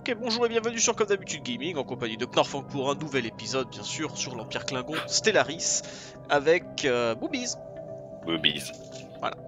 Ok, bonjour et bienvenue sur Comme d'habitude Gaming, en compagnie de Knorfang pour un nouvel épisode, bien sûr, sur l'Empire Klingon Stellaris, avec Boobies. Boobies. Voilà.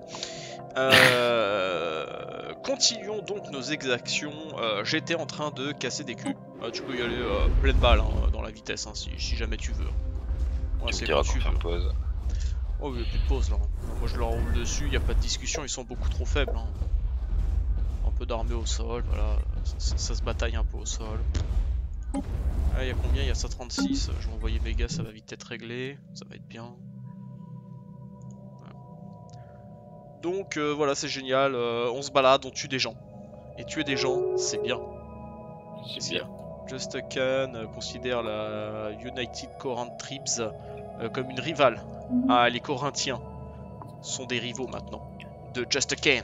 Continuons donc nos exactions. J'étais en train de casser des culs. Tu peux y aller pleine balle hein, dans la vitesse, hein, si jamais tu veux. Ouais, Tu me diras qu'on fait une pause. Oh, il n'y a plus de pause là. Moi je leur roule dessus, il n'y a pas de discussion, ils sont beaucoup trop faibles. Hein. Un peu d'armée au sol, voilà, ça se bataille un peu au sol. Ah, il y a combien? Il y a 136, je vais envoyer mes gars, ça va vite être réglé, ça va être bien. Voilà. Donc voilà, c'est génial, on se balade, on tue des gens. Et tuer des gens, c'est bien. C'est bien. Just Khan considère la United Corinth Tribes comme une rivale. Ah, les Corinthiens sont des rivaux maintenant de Just Khan.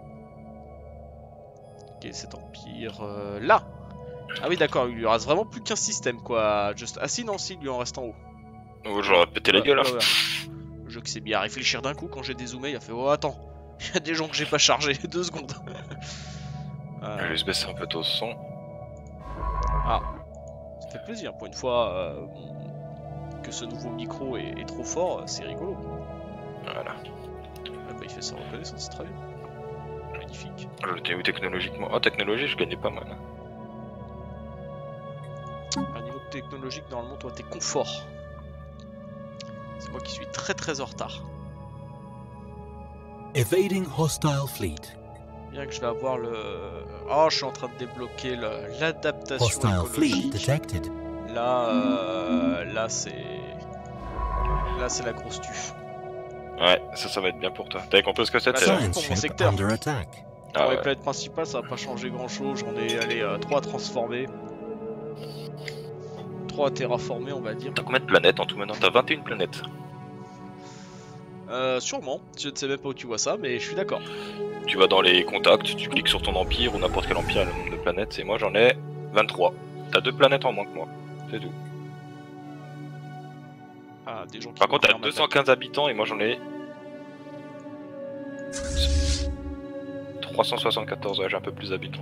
Ok, cet empire là. Ah oui, d'accord, il lui reste vraiment plus qu'un système quoi. Ah si, non, si, il lui en reste en haut. Oh, j'aurais pété la gueule. Ouais. Le jeu qui s'est mis à réfléchir d'un coup quand j'ai dézoomé, il a fait oh attends, il y a des gens que j'ai pas chargés, 2 secondes. Je vais juste baisser un peu ton son. Ah, ça fait plaisir pour une fois que ce nouveau micro est trop fort, c'est rigolo. Voilà. Ah bah il fait sa reconnaissance, c'est très bien. Magnifique. T'es où technologiquement? Oh, technologie, je gagnais pas mal. À niveau technologique, normalement, toi t'es confort. C'est moi qui suis très en retard. Evading hostile fleet. Bien que je vais avoir le... Oh, je suis en train de débloquer l'adaptation Hostile fleet écologique. detected. Là c'est la grosse tuffe. Ouais, ça va être bien pour toi. T'avais compris ce que c'était? Bah, Science pour mon ship secteur. under attack. Ah Pour les ouais. planètes principales, ça va pas changer grand chose. J'en ai allé 3 transformés. 3 terraformés, on va dire. T'as combien de planètes en tout maintenant? T'as 21 planètes. Sûrement. Je ne sais même pas où tu vois ça, mais je suis d'accord. Tu vas dans les contacts, tu cliques sur ton empire ou n'importe quel empire a le nombre de planètes. Et moi j'en ai 23. T'as 2 planètes en moins que moi. C'est tout. Ah, des gens qui Par vont contre, t'as venir m'attaquer. 215 habitants et moi j'en ai 374. Ouais, j'ai un peu plus d'habitants.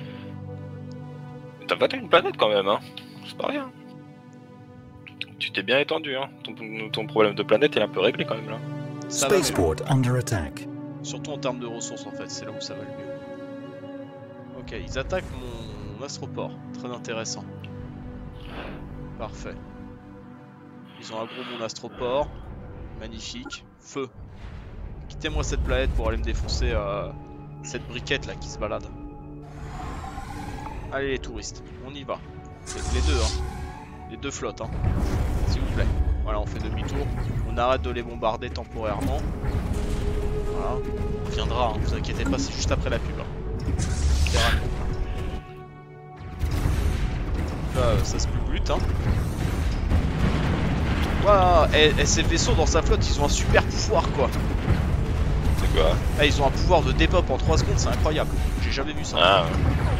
T'as 21 planètes quand même, hein. C'est pas rien. Tu t'es bien étendu, hein. Ton problème de planète est un peu réglé quand même là. Ça va mieux. Spaceport under attack. Surtout en termes de ressources en fait, c'est là où ça va le mieux. Ok, ils attaquent mon astroport, très intéressant. Parfait. Ils ont aggro mon astroport, magnifique. Feu. Quittez-moi cette planète pour aller me défoncer cette briquette là qui se balade. Allez les touristes, on y va. Les deux hein, les deux flottes hein, s'il vous plaît. Voilà, on fait demi-tour, on arrête de les bombarder temporairement. Voilà, on viendra, hein, vous inquiétez pas, c'est juste après la pub. Hein. Littéralement. Là, ça se bute, hein. Voilà, et ces vaisseaux dans sa flotte, ils ont un super pouvoir quoi. C'est quoi? Ah, ils ont un pouvoir de dépop en 3 secondes, c'est incroyable. J'ai jamais vu ça. Ah ouais.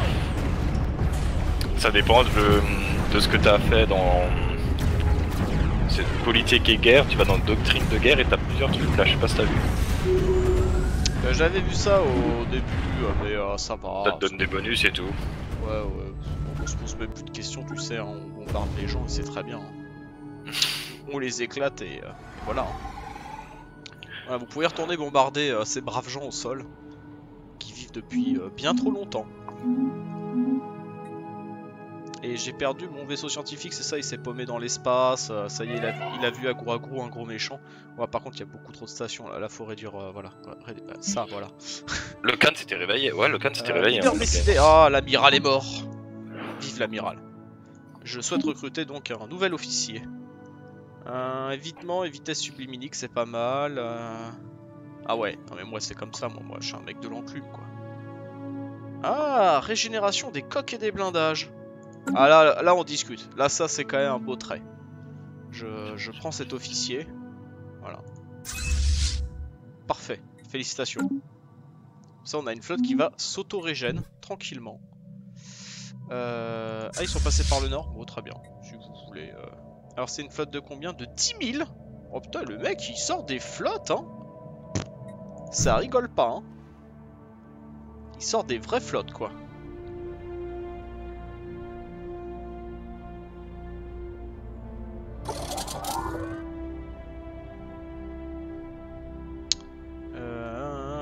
Ça dépend de ce que t'as fait dans cette politique et guerre. Tu vas dans doctrine de guerre et t'as plusieurs trucs là, je sais pas si t'as vu. J'avais vu ça au début, mais ça va. Ça te donne des bonus et tout. Ouais, on se pose même plus de questions, tu sais, hein, on bombarde les gens et c'est très bien. Hein. On les éclate et voilà. Voilà. Vous pouvez retourner bombarder ces braves gens au sol, qui vivent depuis bien trop longtemps. Et j'ai perdu mon vaisseau scientifique, c'est ça, il s'est paumé dans l'espace, ça y est, il a vu à gros un gros méchant. Ouais, par contre, il y a beaucoup trop de stations là, faut réduire, voilà, ça, voilà. Le Khan s'était réveillé, ouais, le Khan s'était réveillé. Leader Hein, décidé. Ah, l'amiral est mort. Vive l'amiral. Je souhaite recruter donc un nouvel officier. Évitement et vitesse sublimique, c'est pas mal. Ah ouais, non mais moi c'est comme ça, moi je suis un mec de l'enclume quoi. Ah, régénération des coques et des blindages. Ah là on discute. Là ça c'est quand même un beau trait. Je prends cet officier. Voilà. Parfait. Félicitations. Ça on a une flotte qui va s'auto-régène tranquillement. Ah ils sont passés par le nord. Bon très bien. Si vous voulez. Alors c'est une flotte de combien? De 10 000. Oh putain le mec il sort des flottes hein. Ça rigole pas hein. Il sort des vraies flottes quoi.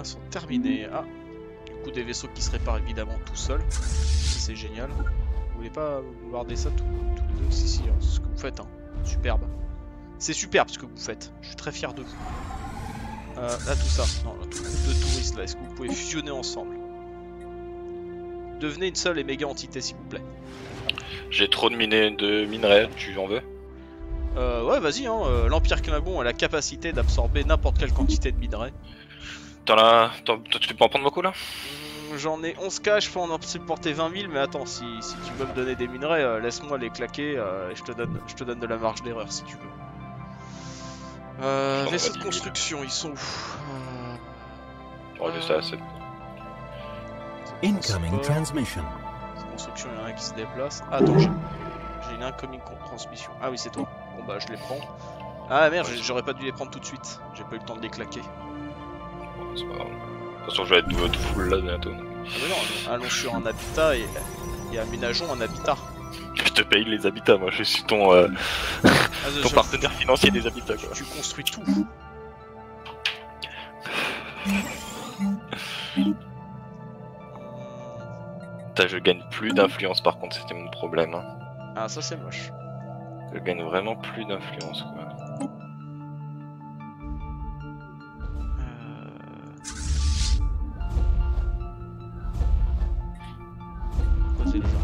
sont terminés. Ah, du coup des vaisseaux qui se réparent évidemment tout seuls. C'est génial. Vous voulez pas bombarder ça tous les deux? Si, hein, c'est ce que vous faites. Hein. Superbe. C'est superbe ce que vous faites. Je suis très fier de vous. Là tout ça. Non, là, tout le groupe de touristes là. Est-ce que vous pouvez fusionner ensemble? Devenez une seule et méga entité s'il vous plaît. J'ai trop de minerais, tu en veux? Ouais, vas-y, hein. L'Empire Klingon a la capacité d'absorber n'importe quelle quantité de minerais. Tu peux en prendre beaucoup là? J'en ai 11K, je peux en supporter 20 000, mais attends, si tu veux me donner des minerais, laisse-moi les claquer et je te donne de la marge d'erreur si tu veux. Vaisseaux de construction, ils sont où? On va juste ça, c'est... Incoming transmission. Construction, il y en a un qui se déplace. Ah, attends, j'ai une incoming transmission. Ah oui, c'est toi. Bon bah, je les prends. Ah merde, j'aurais pas dû les prendre tout de suite. J'ai pas eu le temps de les claquer. C'est pas grave. De toute façon, je vais être tout full là bientôt. Ah mais non, allons sur un habitat et aménageons un habitat. Je te paye les habitats, moi je suis ton partenaire financier des habitats quoi. Tu construis tout. Je gagne plus d'influence par contre, c'était mon problème. Hein. Ah ça c'est moche. Je gagne vraiment plus d'influence quoi. Poser les armes.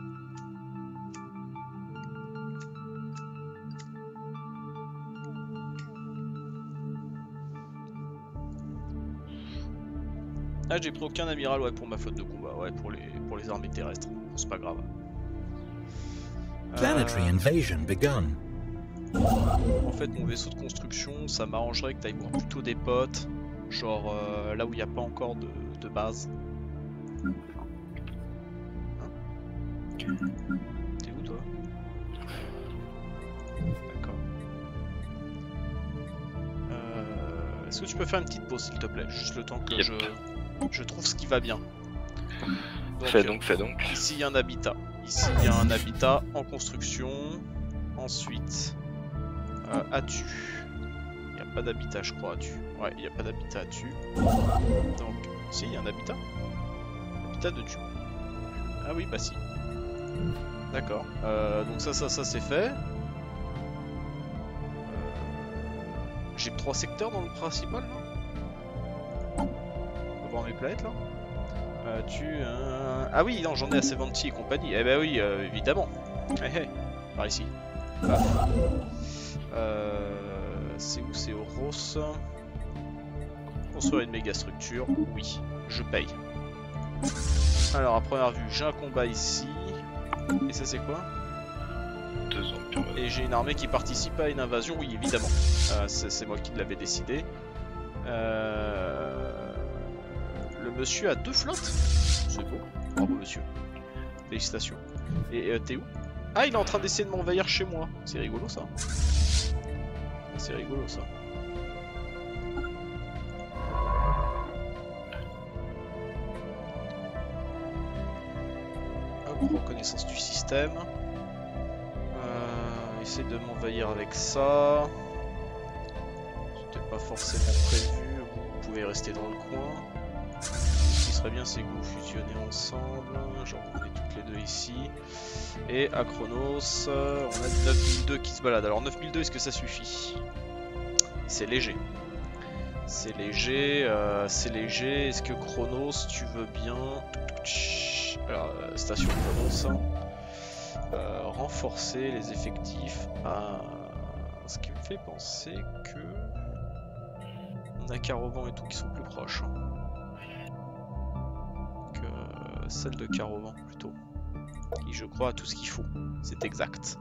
Ah j'ai pris aucun amiral ouais pour ma flotte de combat, ouais pour les armées terrestres, bon, c'est pas grave. Planetary invasion begun. En fait mon vaisseau de construction ça m'arrangerait que t'ailles voir plutôt des potes, genre là où il n'y a pas encore de base. Hein? T'es où toi? D'accord. Est-ce que tu peux faire une petite pause s'il te plaît? Juste le temps que je trouve ce qui va bien. Donc, fais donc. Ici il y a un habitat. Ici il y a un habitat en construction. Ensuite, Atu. Il n'y a pas d'habitat je crois Atu. Ouais, il n'y a pas d'habitat Atu. Donc, si, il y a un habitat. Habitat de Tu. Ah oui, bah si. D'accord. Donc ça c'est fait. J'ai 3 secteurs dans le principal là. On va voir mes planètes là. Ah oui, non, j'en ai à Seventy et compagnie. Eh ben oui, évidemment. Par ici. C'est où? C'est Oros. Construire une méga structure. Oui, je paye. Alors, à première vue, j'ai un combat ici. Et ça, c'est quoi? 2 empires. Et j'ai une armée qui participe à une invasion. Oui, évidemment. C'est moi qui l'avais décidé. Le monsieur a 2 flottes. C'est beau. Bravo, monsieur. Félicitations. Et t'es où? Ah, il est en train d'essayer de m'envahir chez moi. C'est rigolo, ça. C'est rigolo, ça. Hop, reconnaissance du système. Essaye de m'envahir avec ça. C'était pas forcément prévu. Vous pouvez rester dans le coin. Ce qui serait bien, c'est que vous fusionnez ensemble. Genre, vous venez toutes les deux ici. Et à Chronos, on a 9002 qui se balade. Alors 9002, est-ce que ça suffit? C'est léger. C'est léger, Est-ce que Chronos, tu veux bien... Alors, station Chronos. Renforcer les effectifs à... Ce qui me fait penser que... On a Carovan et tout qui sont plus proches. Que celle de Carovan plutôt. Qui je crois a tout ce qu'il faut. C'est exact.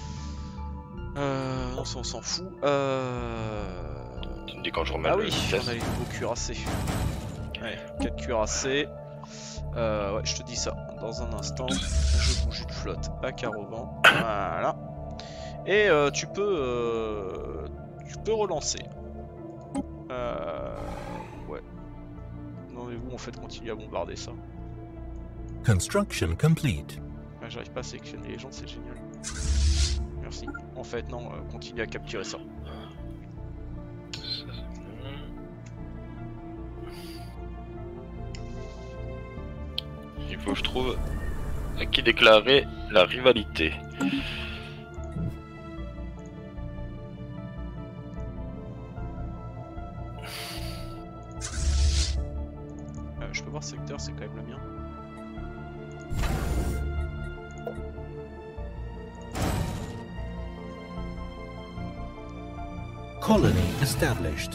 Non, ça on s'en fout. Tu me dis quand je remets Ah le oui, vitesse. on a les nouveaux cuirassés. Ouais, 4 cuirassés. Ouais, je te dis ça. Dans un instant, je bouge une flotte à Carovan. Voilà. Et tu peux relancer. Ouais. Non mais vous en fait continuez à bombarder ça. Construction complete. Ah, j'arrive pas à sélectionner les gens, c'est génial. Merci. En fait non, continue à capturer ça. Faut que je trouve à qui déclarer la rivalité. Je peux voir secteur, c'est quand même le mien. Colony established.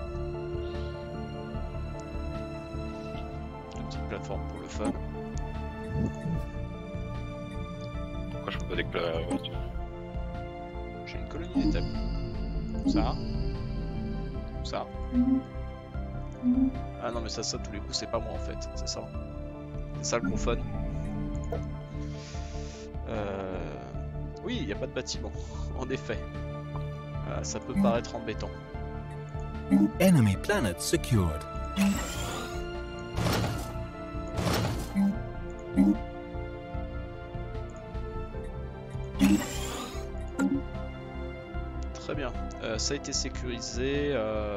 Une petite plateforme pour le fun. Pourquoi je peux pas déclarer la rivalité? J'ai une colonie d'établis. Ça. Ça. Ah non mais ça tous les coups c'est pas moi en fait, c'est ça. C'est ça le gros fun. Oui, il n'y a pas de bâtiment, en effet. Ça peut paraître embêtant. Enemy planet secured. Très bien, ça a été sécurisé.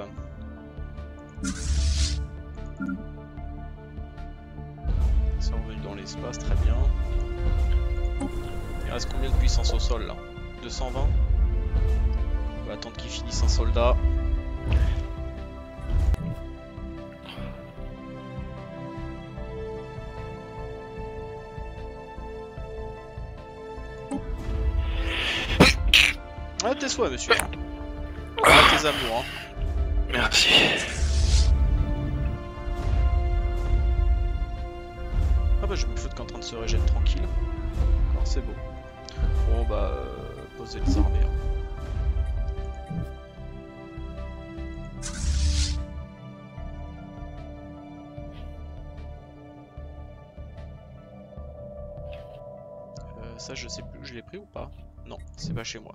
C'est revenu dans l'espace, très bien. Il reste combien de puissance au sol là? 220? On va attendre qu'il finisse un soldat. Ah, tes souhaits, monsieur. Ah, tes amours, hein. Merci. Ah bah, je me fous qu'en train de se régénérer tranquille. Alors, c'est beau. Bon, bah, poser les armées. Hein. Ça, je sais plus, je l'ai pris ou pas? Non, c'est pas chez moi.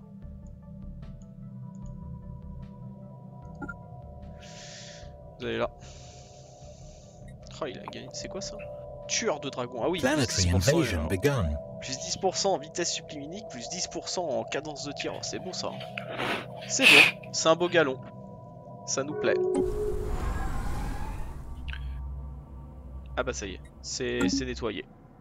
Vous allez là. Oh, il a gagné. C'est quoi ça? Tueur de dragon. Ah oui, plus Planetary 10%, invasion begun. plus 10% en vitesse subliminique, plus 10% en cadence de tir. Oh, c'est bon ça. C'est bon. C'est un beau galon. Ça nous plaît. Ah bah ça y est. C'est nettoyé.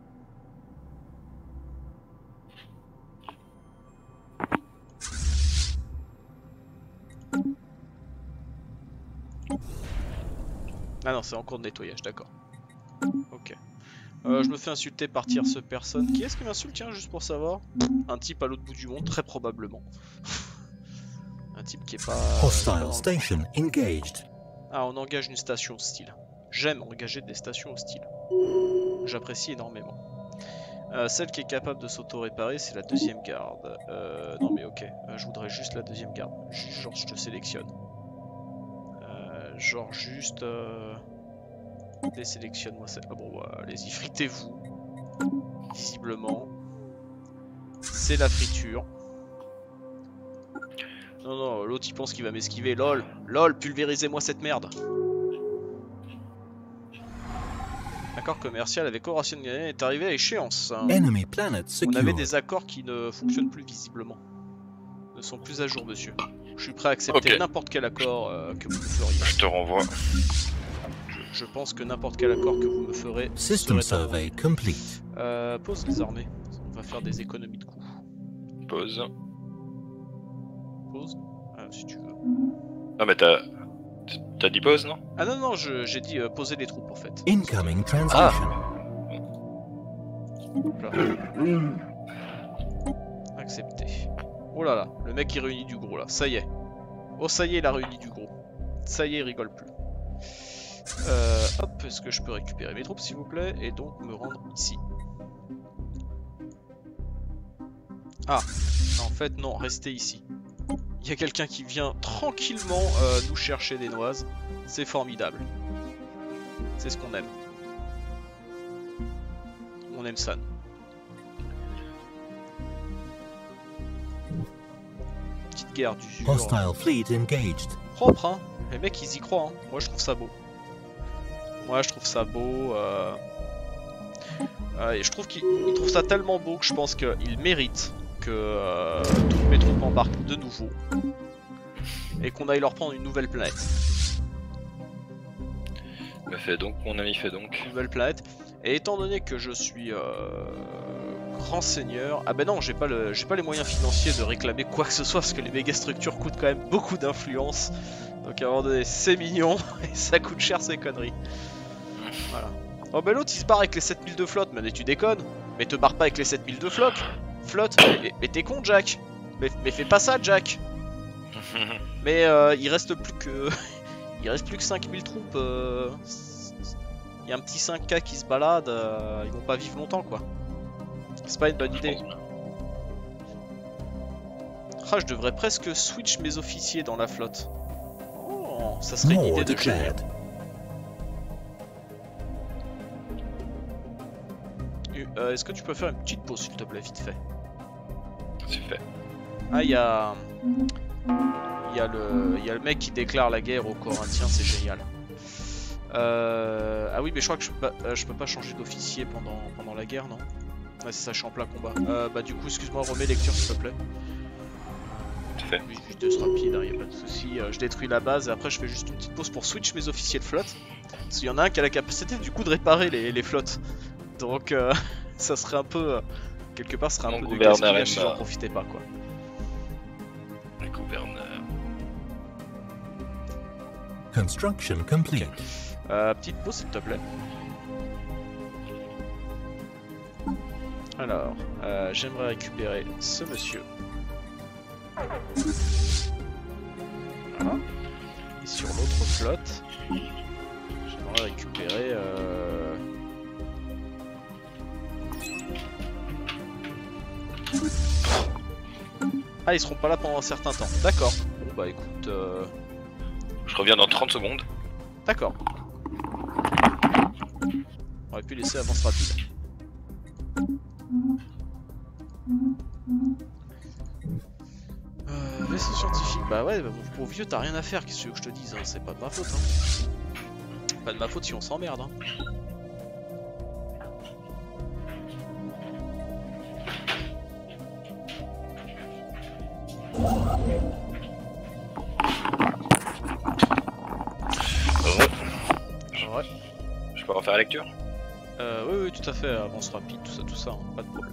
Ah non, c'est en cours de nettoyage, d'accord. Ok. Je me fais insulter par tierce personne. Qui est-ce qui m'insulte, tiens, juste pour savoir? Un type à l'autre bout du monde, très probablement. Un type qui est pas... Hostile station engaged. Ah, on engage une station hostile. J'aime engager des stations hostiles. J'apprécie énormément. Celle qui est capable de s'auto-réparer, c'est la deuxième garde. Non mais ok, je voudrais juste la deuxième garde. Genre, je te sélectionne. Genre juste... Désélectionne-moi ça. Ah bon, allez-y, fritez-vous. Visiblement. C'est la friture. Non, non, l'autre il pense qu'il va m'esquiver. LOL, LOL, pulvérisez-moi cette merde. Accord commercial avec Horation est arrivé à échéance. Enemy planet On avait secured. des accords qui ne fonctionnent plus visiblement. Ne sont plus à jour, monsieur. Je suis prêt à accepter n'importe quel accord que vous me feriez. Je te renvoie. Je pense que n'importe quel accord que vous me ferez System serait survey complete. pause les armées. On va faire des économies de coûts. Pause. Pause. Ah, si tu veux. Ah mais t'as dit pause, non? Ah non, non, j'ai dit poser les troupes en fait. Incoming translation. Hop là. Accepté. Oh là là, le mec il réunit du gros là, ça y est. Oh ça y est, il a réuni du gros. Ça y est, il rigole plus. Hop, est-ce que je peux récupérer mes troupes s'il vous plaît? Et donc me rendre ici. Ah, en fait non, restez ici. Il y a quelqu'un qui vient tranquillement nous chercher des noises. C'est formidable. C'est ce qu'on aime. On aime ça. Petite guerre d'usure. Hostile fleet engaged. Propre, hein. Les mecs ils y croient, hein. Moi je trouve ça beau. Moi je trouve ça beau. Et je trouve qu'ils trouvent ça tellement beau que je pense qu'ils méritent que toutes mes troupes embarquent de nouveau. Et qu'on aille leur prendre une nouvelle planète. Bah, fait donc, mon ami, fait donc. Une nouvelle planète. Et étant donné que je suis grand seigneur... Ah ben non, j'ai pas les moyens financiers de réclamer quoi que ce soit, parce que les méga structures coûtent quand même beaucoup d'influence. Donc à un moment donné, c'est mignon, et ça coûte cher ces conneries. Voilà. Oh ben l'autre il se barre avec les 7000 de flotte, mais tu déconnes. Mais te barre pas avec les 7000 de flotte. Mais t'es con Jack. Mais fais pas ça Jack. Mais il reste plus que... il reste plus que 5000 troupes. Il y a un petit 5K qui se balade, ils vont pas vivre longtemps quoi. C'est pas une bonne idée. Ah, je devrais presque switch mes officiers dans la flotte. Oh, ça serait une idée de génie. Est-ce que tu peux faire une petite pause s'il te plaît, vite fait? C'est fait. Ah, il y a le mec qui déclare la guerre aux Corinthiens, c'est génial. Ah oui, mais je crois que je peux pas changer d'officier pendant la guerre, non? Ouais, c'est ça, je suis en plein combat. Bah du coup, excuse-moi, remets lecture s'il te plaît. C'est fait. Oui, juste rapide, hein, y a pas de souci. Je détruis la base et après je fais juste une petite pause pour switch mes officiers de flotte. Parce qu'il y en a un qui a la capacité du coup de réparer les flottes. Donc ça serait un peu... quelque part, ce serait un peu de gaspillage si j'en profitais pas quoi. Le gouverneur. Construction complete. Petite pause s'il te plaît. Alors, j'aimerais récupérer ce monsieur. Voilà. Et sur l'autre flotte, j'aimerais récupérer... Ah, ils seront pas là pendant un certain temps. D'accord. Bon bah écoute... Je reviens dans 30 secondes. D'accord. On aurait pu laisser avance rapide. Vaisseau scientifique, bah ouais, bah, mon pauvre vieux, t'as rien à faire, qu'est-ce que tu veux que je te dise, hein, c'est pas de ma faute. Hein. Pas de ma faute si on s'emmerde. Hein. Ouais. Je peux refaire la lecture? Oui, tout à fait, avance rapide, tout ça, hein, pas de problème.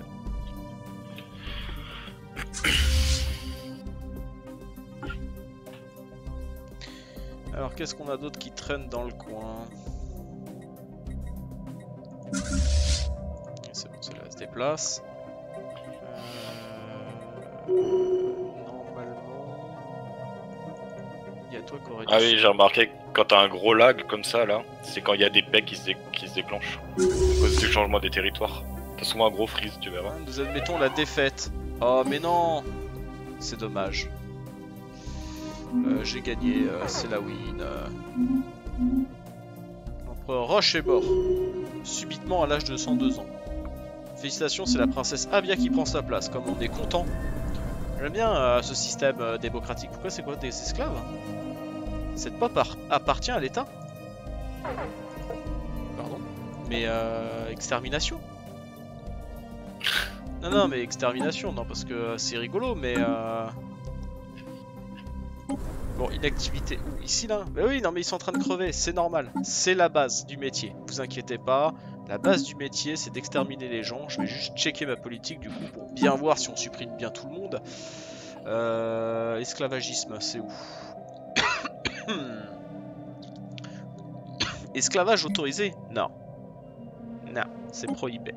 Alors qu'est-ce qu'on a d'autre qui traîne dans le coin? C'est bon, celle-là se déplace. Normalement... Il y a toi qui aurait... Ah oui, j'ai remarqué que quand t'as un gros lag comme ça là, c'est quand il y a des pecs qui se déclenchent. À cause du changement des territoires. T'as souvent un gros freeze, tu verras. Nous admettons la défaite. Oh mais non! C'est dommage. J'ai gagné, c'est la win. L'empereur Roche est mort. Subitement à l'âge de 102 ans. Félicitations, c'est la princesse Avia qui prend sa place, comme on est content. J'aime bien ce système démocratique. Pourquoi c'est quoi des esclaves? Cette pop appartient à l'État? Pardon? Mais extermination? Non, mais extermination, non, parce que c'est rigolo, mais... Bon, inactivité. Ouh, ici, là? Bah oui, non, mais ils sont en train de crever, c'est normal. C'est la base du métier, vous inquiétez pas. La base du métier, c'est d'exterminer les gens. Je vais juste checker ma politique, du coup, pour bien voir si on supprime bien tout le monde. Esclavagisme, c'est où? Esclavage autorisé? Non. Non, c'est prohibé.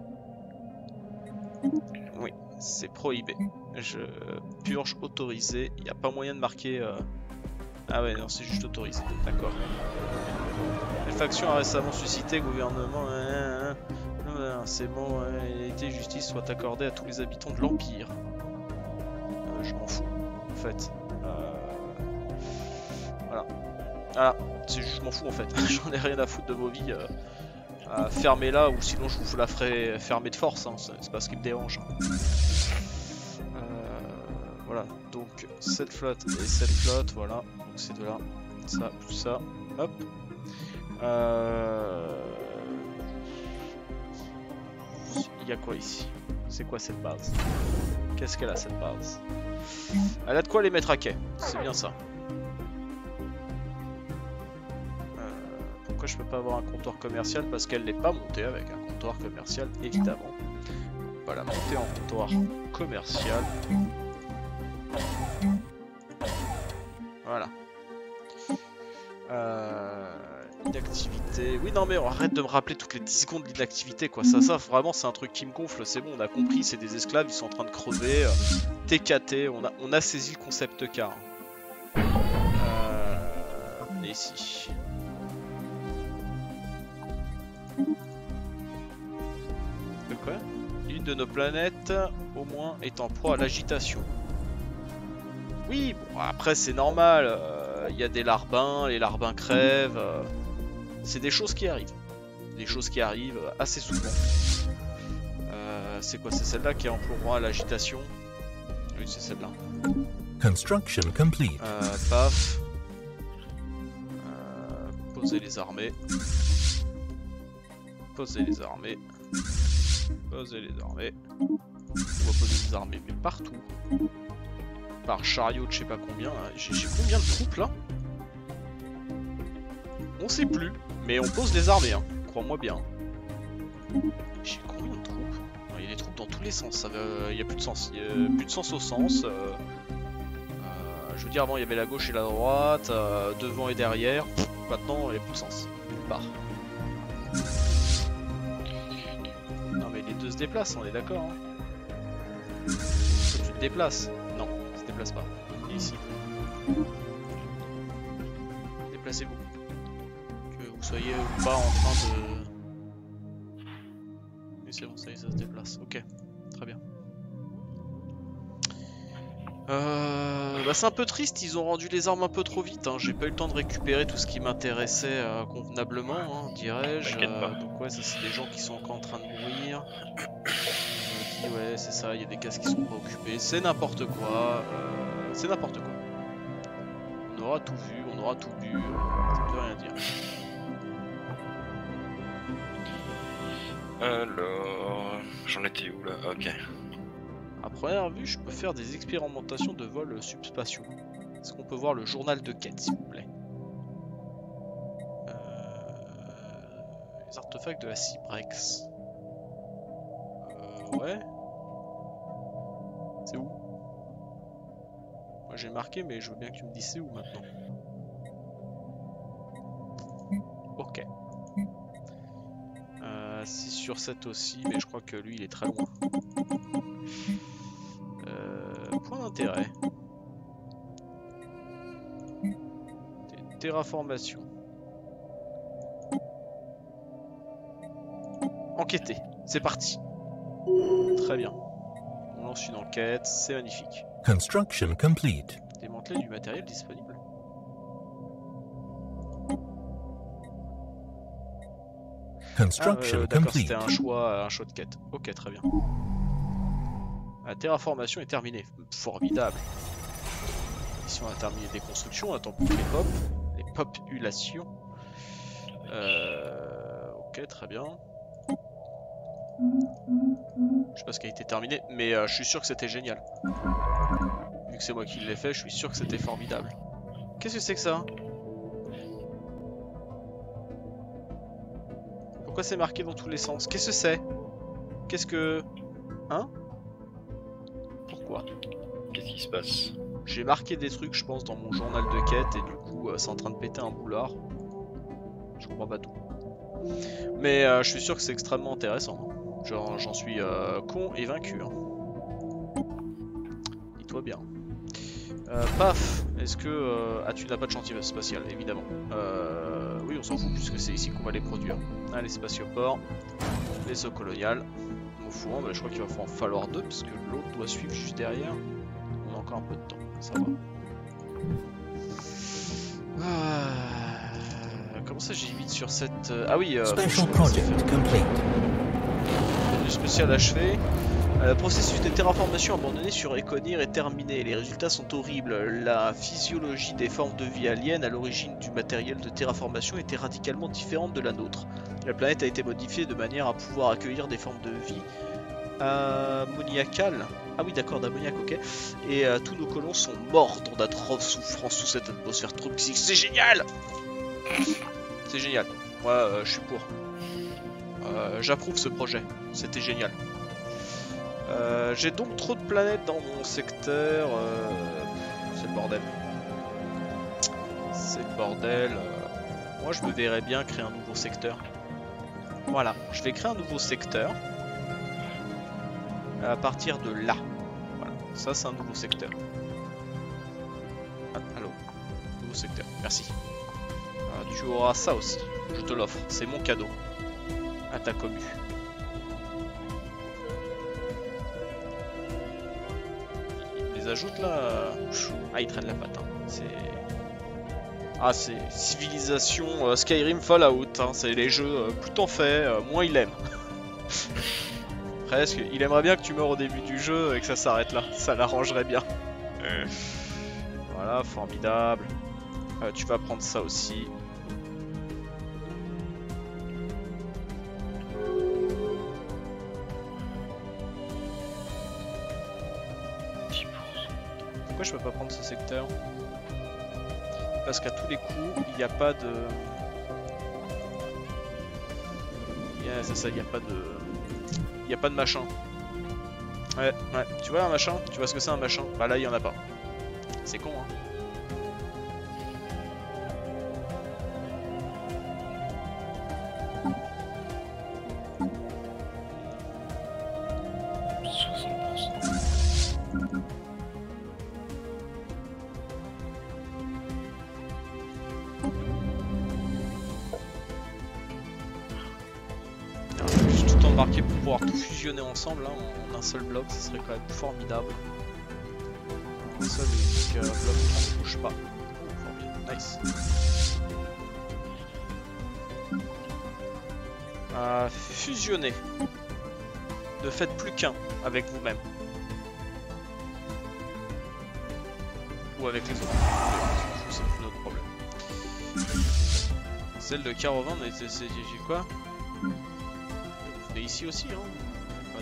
Oui, c'est prohibé. Je purge autorisé. Il n'y a pas moyen de marquer... Ah ouais, non, c'est juste autorisé. D'accord. La faction a récemment suscité gouvernement... C'est bon, l'égalité et justice soit accordée à tous les habitants de l'Empire. Je m'en fous, en fait. Voilà. Ah, c'est juste je m'en fous en fait. J'en ai rien à foutre de vos vies. Fermez-la ou sinon je vous la ferai fermer de force. Hein. C'est pas ce qui me dérange. Voilà. Donc cette flotte et cette flotte. Voilà. Donc ces deux là. Ça plus ça. Hop. Il y a quoi ici? C'est quoi cette base? Qu'est-ce qu'elle a cette base? Elle a de quoi les mettre à quai. C'est bien ça. pourquoi je peux pas avoir un comptoir commercial? Parce qu'elle n'est pas montée avec un comptoir commercial, évidemment. On va la monter en comptoir commercial. Voilà. Inactivité. Oui, non, mais arrête de me rappeler toutes les 10 secondes l'inactivité, quoi. Ça, vraiment, c'est un truc qui me gonfle. C'est bon, on a compris, c'est des esclaves, ils sont en train de crever. TKT, on a saisi le concept car. Et ici. De quoi? L'une de nos planètes, au moins, est en proie à l'agitation. Oui, bon, après, c'est normal. Il y a des larbins, les larbins crèvent. C'est des choses qui arrivent. Des choses qui arrivent assez souvent. C'est quoi? C'est celle-là qui est en proie à l'agitation? Oui, c'est celle-là. Construction complete. Paf. Poser les armées. Poser les armées. Poser les armées. On va poser des armées, mais partout. Par chariot de je sais pas combien. J'ai combien de troupes là? On sait plus, mais on pose les armées, hein. Crois-moi bien. J'ai combien de troupes? Il y a des troupes dans tous les sens. Il y a plus de sens. Il y a plus de sens au sens. Je veux dire, avant il y avait la gauche et la droite, devant et derrière. Maintenant, il n'y a plus de sens. Nulle part. Non, mais les deux se déplacent, on est d'accord. Hein. Toi, tu te déplaces? Non, il se déplace pas. Il est ici. Déplacez-vous. Que vous soyez ou pas en train de. Mais c'est bon, ça y est, ça se déplace. Ok, très bien. Bah c'est un peu triste, ils ont rendu les armes un peu trop vite, hein. J'ai pas eu le temps de récupérer tout ce qui m'intéressait convenablement, hein, dirais-je. Donc ouais, ça c'est des gens qui sont encore en train de mourir. Je me dis ouais c'est ça, il y a des cases qui sont pas occupées, c'est n'importe quoi, c'est n'importe quoi. On aura tout vu, on aura tout bu, ça ne veut rien dire. Alors, j'en étais où là? Ok. À première vue, je peux faire des expérimentations de vols subspatiaux. Est-ce qu'on peut voir le journal de quête, s'il vous plaît? Les artefacts de la Cyprex. Ouais. C'est où? Moi j'ai marqué, mais je veux bien que tu me dises c'est où maintenant. Ok. 6 sur 7 aussi, mais je crois que lui il est très loin. Point d'intérêt. Terraformation. Enquêter. C'est parti. Très bien. On lance une enquête, c'est magnifique. Construction complete. Démanteler du matériel disponible. Construction d'accord, complete. c'était un choix de quête. Ok, très bien. La terraformation est terminée. Formidable. Ici on a terminé des constructions, on attend plus que les populations. Ok, très bien. Je sais pas ce qui a été terminé, mais je suis sûr que c'était génial. Vu que c'est moi qui l'ai fait, je suis sûr que c'était formidable. Qu'est-ce que c'est que ça? Pourquoi c'est marqué dans tous les sens? Qu'est-ce que c'est? Qu'est-ce que... Hein? Pourquoi? Qu'est-ce qui se passe? J'ai marqué des trucs, je pense, dans mon journal de quête, et du coup, c'est en train de péter un boulard. Je comprends pas tout. Mais je suis sûr que c'est extrêmement intéressant. Genre, j'en suis con et vaincu. Hein. Dis-toi bien. Paf! Est-ce que... Ah, tu n'as pas de chantier spatial, évidemment. Oui, on s'en fout, puisque c'est ici qu'on va les produire. Allez, spatioport. Vaisseau colonial. Au fourrant, mais je crois qu'il va en falloir deux, parce que l'autre doit suivre juste derrière. On a encore un peu de temps, ça va. Comment ça j'ai 8 sur 7 Ah oui, Special project complete. le spécial achevé. Le processus de terraformation abandonné sur Econir est terminé. Les résultats sont horribles. La physiologie des formes de vie aliens à l'origine du matériel de terraformation était radicalement différente de la nôtre. La planète a été modifiée de manière à pouvoir accueillir des formes de vie ammoniacales. Ah oui d'accord, d'ammoniac, ok. Et tous nos colons sont morts dans d'atroces souffrances sous cette atmosphère toxique. C'est génial! C'est génial. Moi, je suis pour. J'approuve ce projet. C'était génial. J'ai donc trop de planètes dans mon secteur. C'est le bordel. C'est le bordel. Moi, je me verrais bien créer un nouveau secteur. Voilà, je vais créer un nouveau secteur. À partir de là. Voilà, ça c'est un nouveau secteur. Ah, allô, nouveau secteur, merci. Tu auras ça aussi, je te l'offre, c'est mon cadeau. À ta commu. Il les ajoute là. Ah, il traîne la patte. Hein. C'est. Ah, c'est civilisation Skyrim Fallout. Hein. C'est les jeux, plus t'en fais, moins il aime. Presque. Il aimerait bien que tu meurs au début du jeu et que ça s'arrête là. Ça l'arrangerait bien. Voilà, formidable. Tu vas prendre ça aussi. Pourquoi je peux pas prendre ce secteur? Parce qu'à tous les coups, il n'y a pas de... c'est ça, il n'y a pas de... Il n'y a pas de machin. Ouais, tu vois un machin? Tu vois ce que c'est un machin? Bah là, il n'y en a pas. C'est con, hein. Pour pouvoir tout fusionner ensemble là, en un seul bloc, ce serait quand même formidable. Un seul et unique bloc qui ne bouge pas. Oh, formidable. Nice. Fusionner. Ne faites plus qu'un avec vous-même. Ou avec les autres. C'est notre problème. Celle de Carovan, mais c'est quoi? Et ici aussi, hein. Pas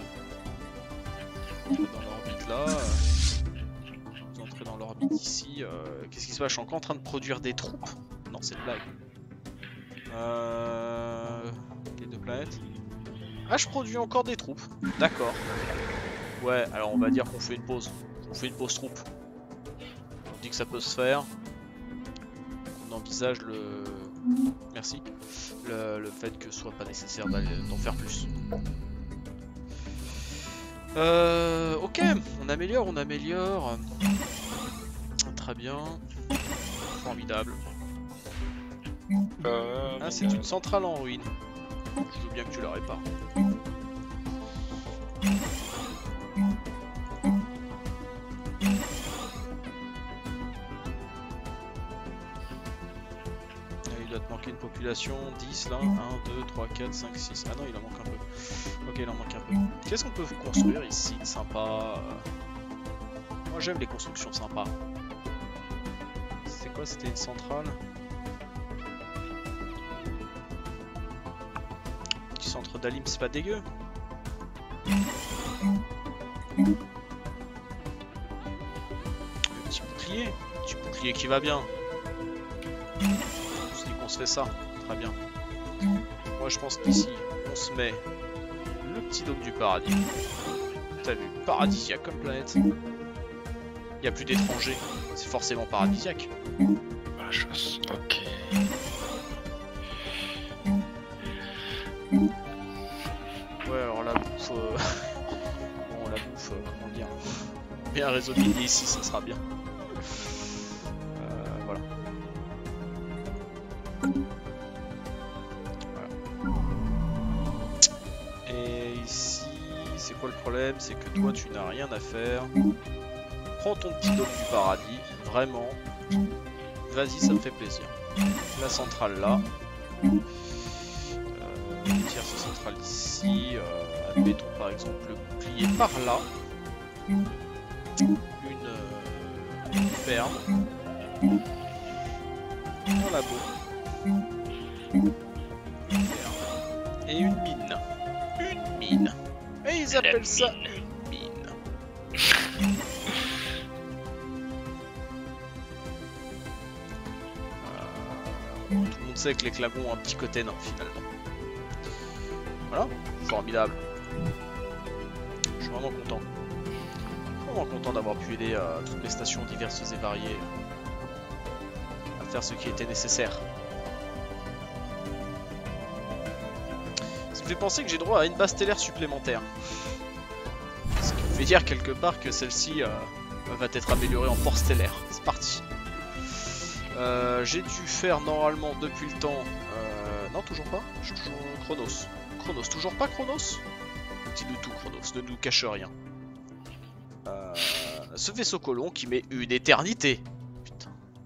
de... dans l'orbite là. Vous entrez dans l'orbite ici. Qu'est-ce qui se passe? Je suis encore en train de produire des troupes. Non, c'est une blague. Les deux planètes. Ah, je produis encore des troupes. D'accord. Ouais, alors on va dire qu'on fait une pause. On fait une pause troupe. On dit que ça peut se faire. On envisage le... Merci. Le fait que ce soit pas nécessaire d'en faire plus. Ok, on améliore. Très bien. Formidable. Ah, c'est une centrale en ruine. Je veux bien que tu la répares. Il doit te manquer une population, 10 là, 1, 2, 3, 4, 5, 6. Ah non, il en manque un peu. Ok, il en manque un peu. Qu'est-ce qu'on peut construire ici? Sympa. Moi j'aime les constructions sympas. C'était quoi? C'était une centrale? Petit centre d'Alim, c'est pas dégueu. Petit bouclier qui va bien. On se fait ça, très bien. Moi je pense qu'ici on se met le petit dôme du paradis. T'as vu, paradisiaque comme planète. Il n'y a plus d'étrangers, c'est forcément paradisiaque. La chasse, ok. Ouais, alors la bouffe... bon, la bouffe, comment dire... Mais un réseau de miniers ici, ça sera bien. Voilà. Et ici, c'est quoi le problème? C'est que toi, tu n'as rien à faire. Prends ton petit dôme du paradis, vraiment. Vas-y, ça me fait plaisir. La centrale là. Tire cette centrale ici. Admettons par exemple le bouclier par là. Une ferme. Un labo. Et une mine. Une mine. Et ils appellent ça une mine. Tout le monde sait que les Klingons ont un petit côté nain finalement. Voilà, formidable. Je suis vraiment content. Vraiment content d'avoir pu aider toutes les stations diverses et variées à faire ce qui était nécessaire. Ça me fait penser que j'ai droit à une base stellaire supplémentaire. Ce qui me fait dire quelque part que celle-ci va être améliorée en port stellaire. C'est parti. J'ai dû faire normalement depuis le temps... non, toujours pas. Je suis toujours Chronos. Chronos, toujours pas Chronos? Dis-nous tout, Chronos, ne nous cache rien. Ce vaisseau colon qui met une éternité. Putain.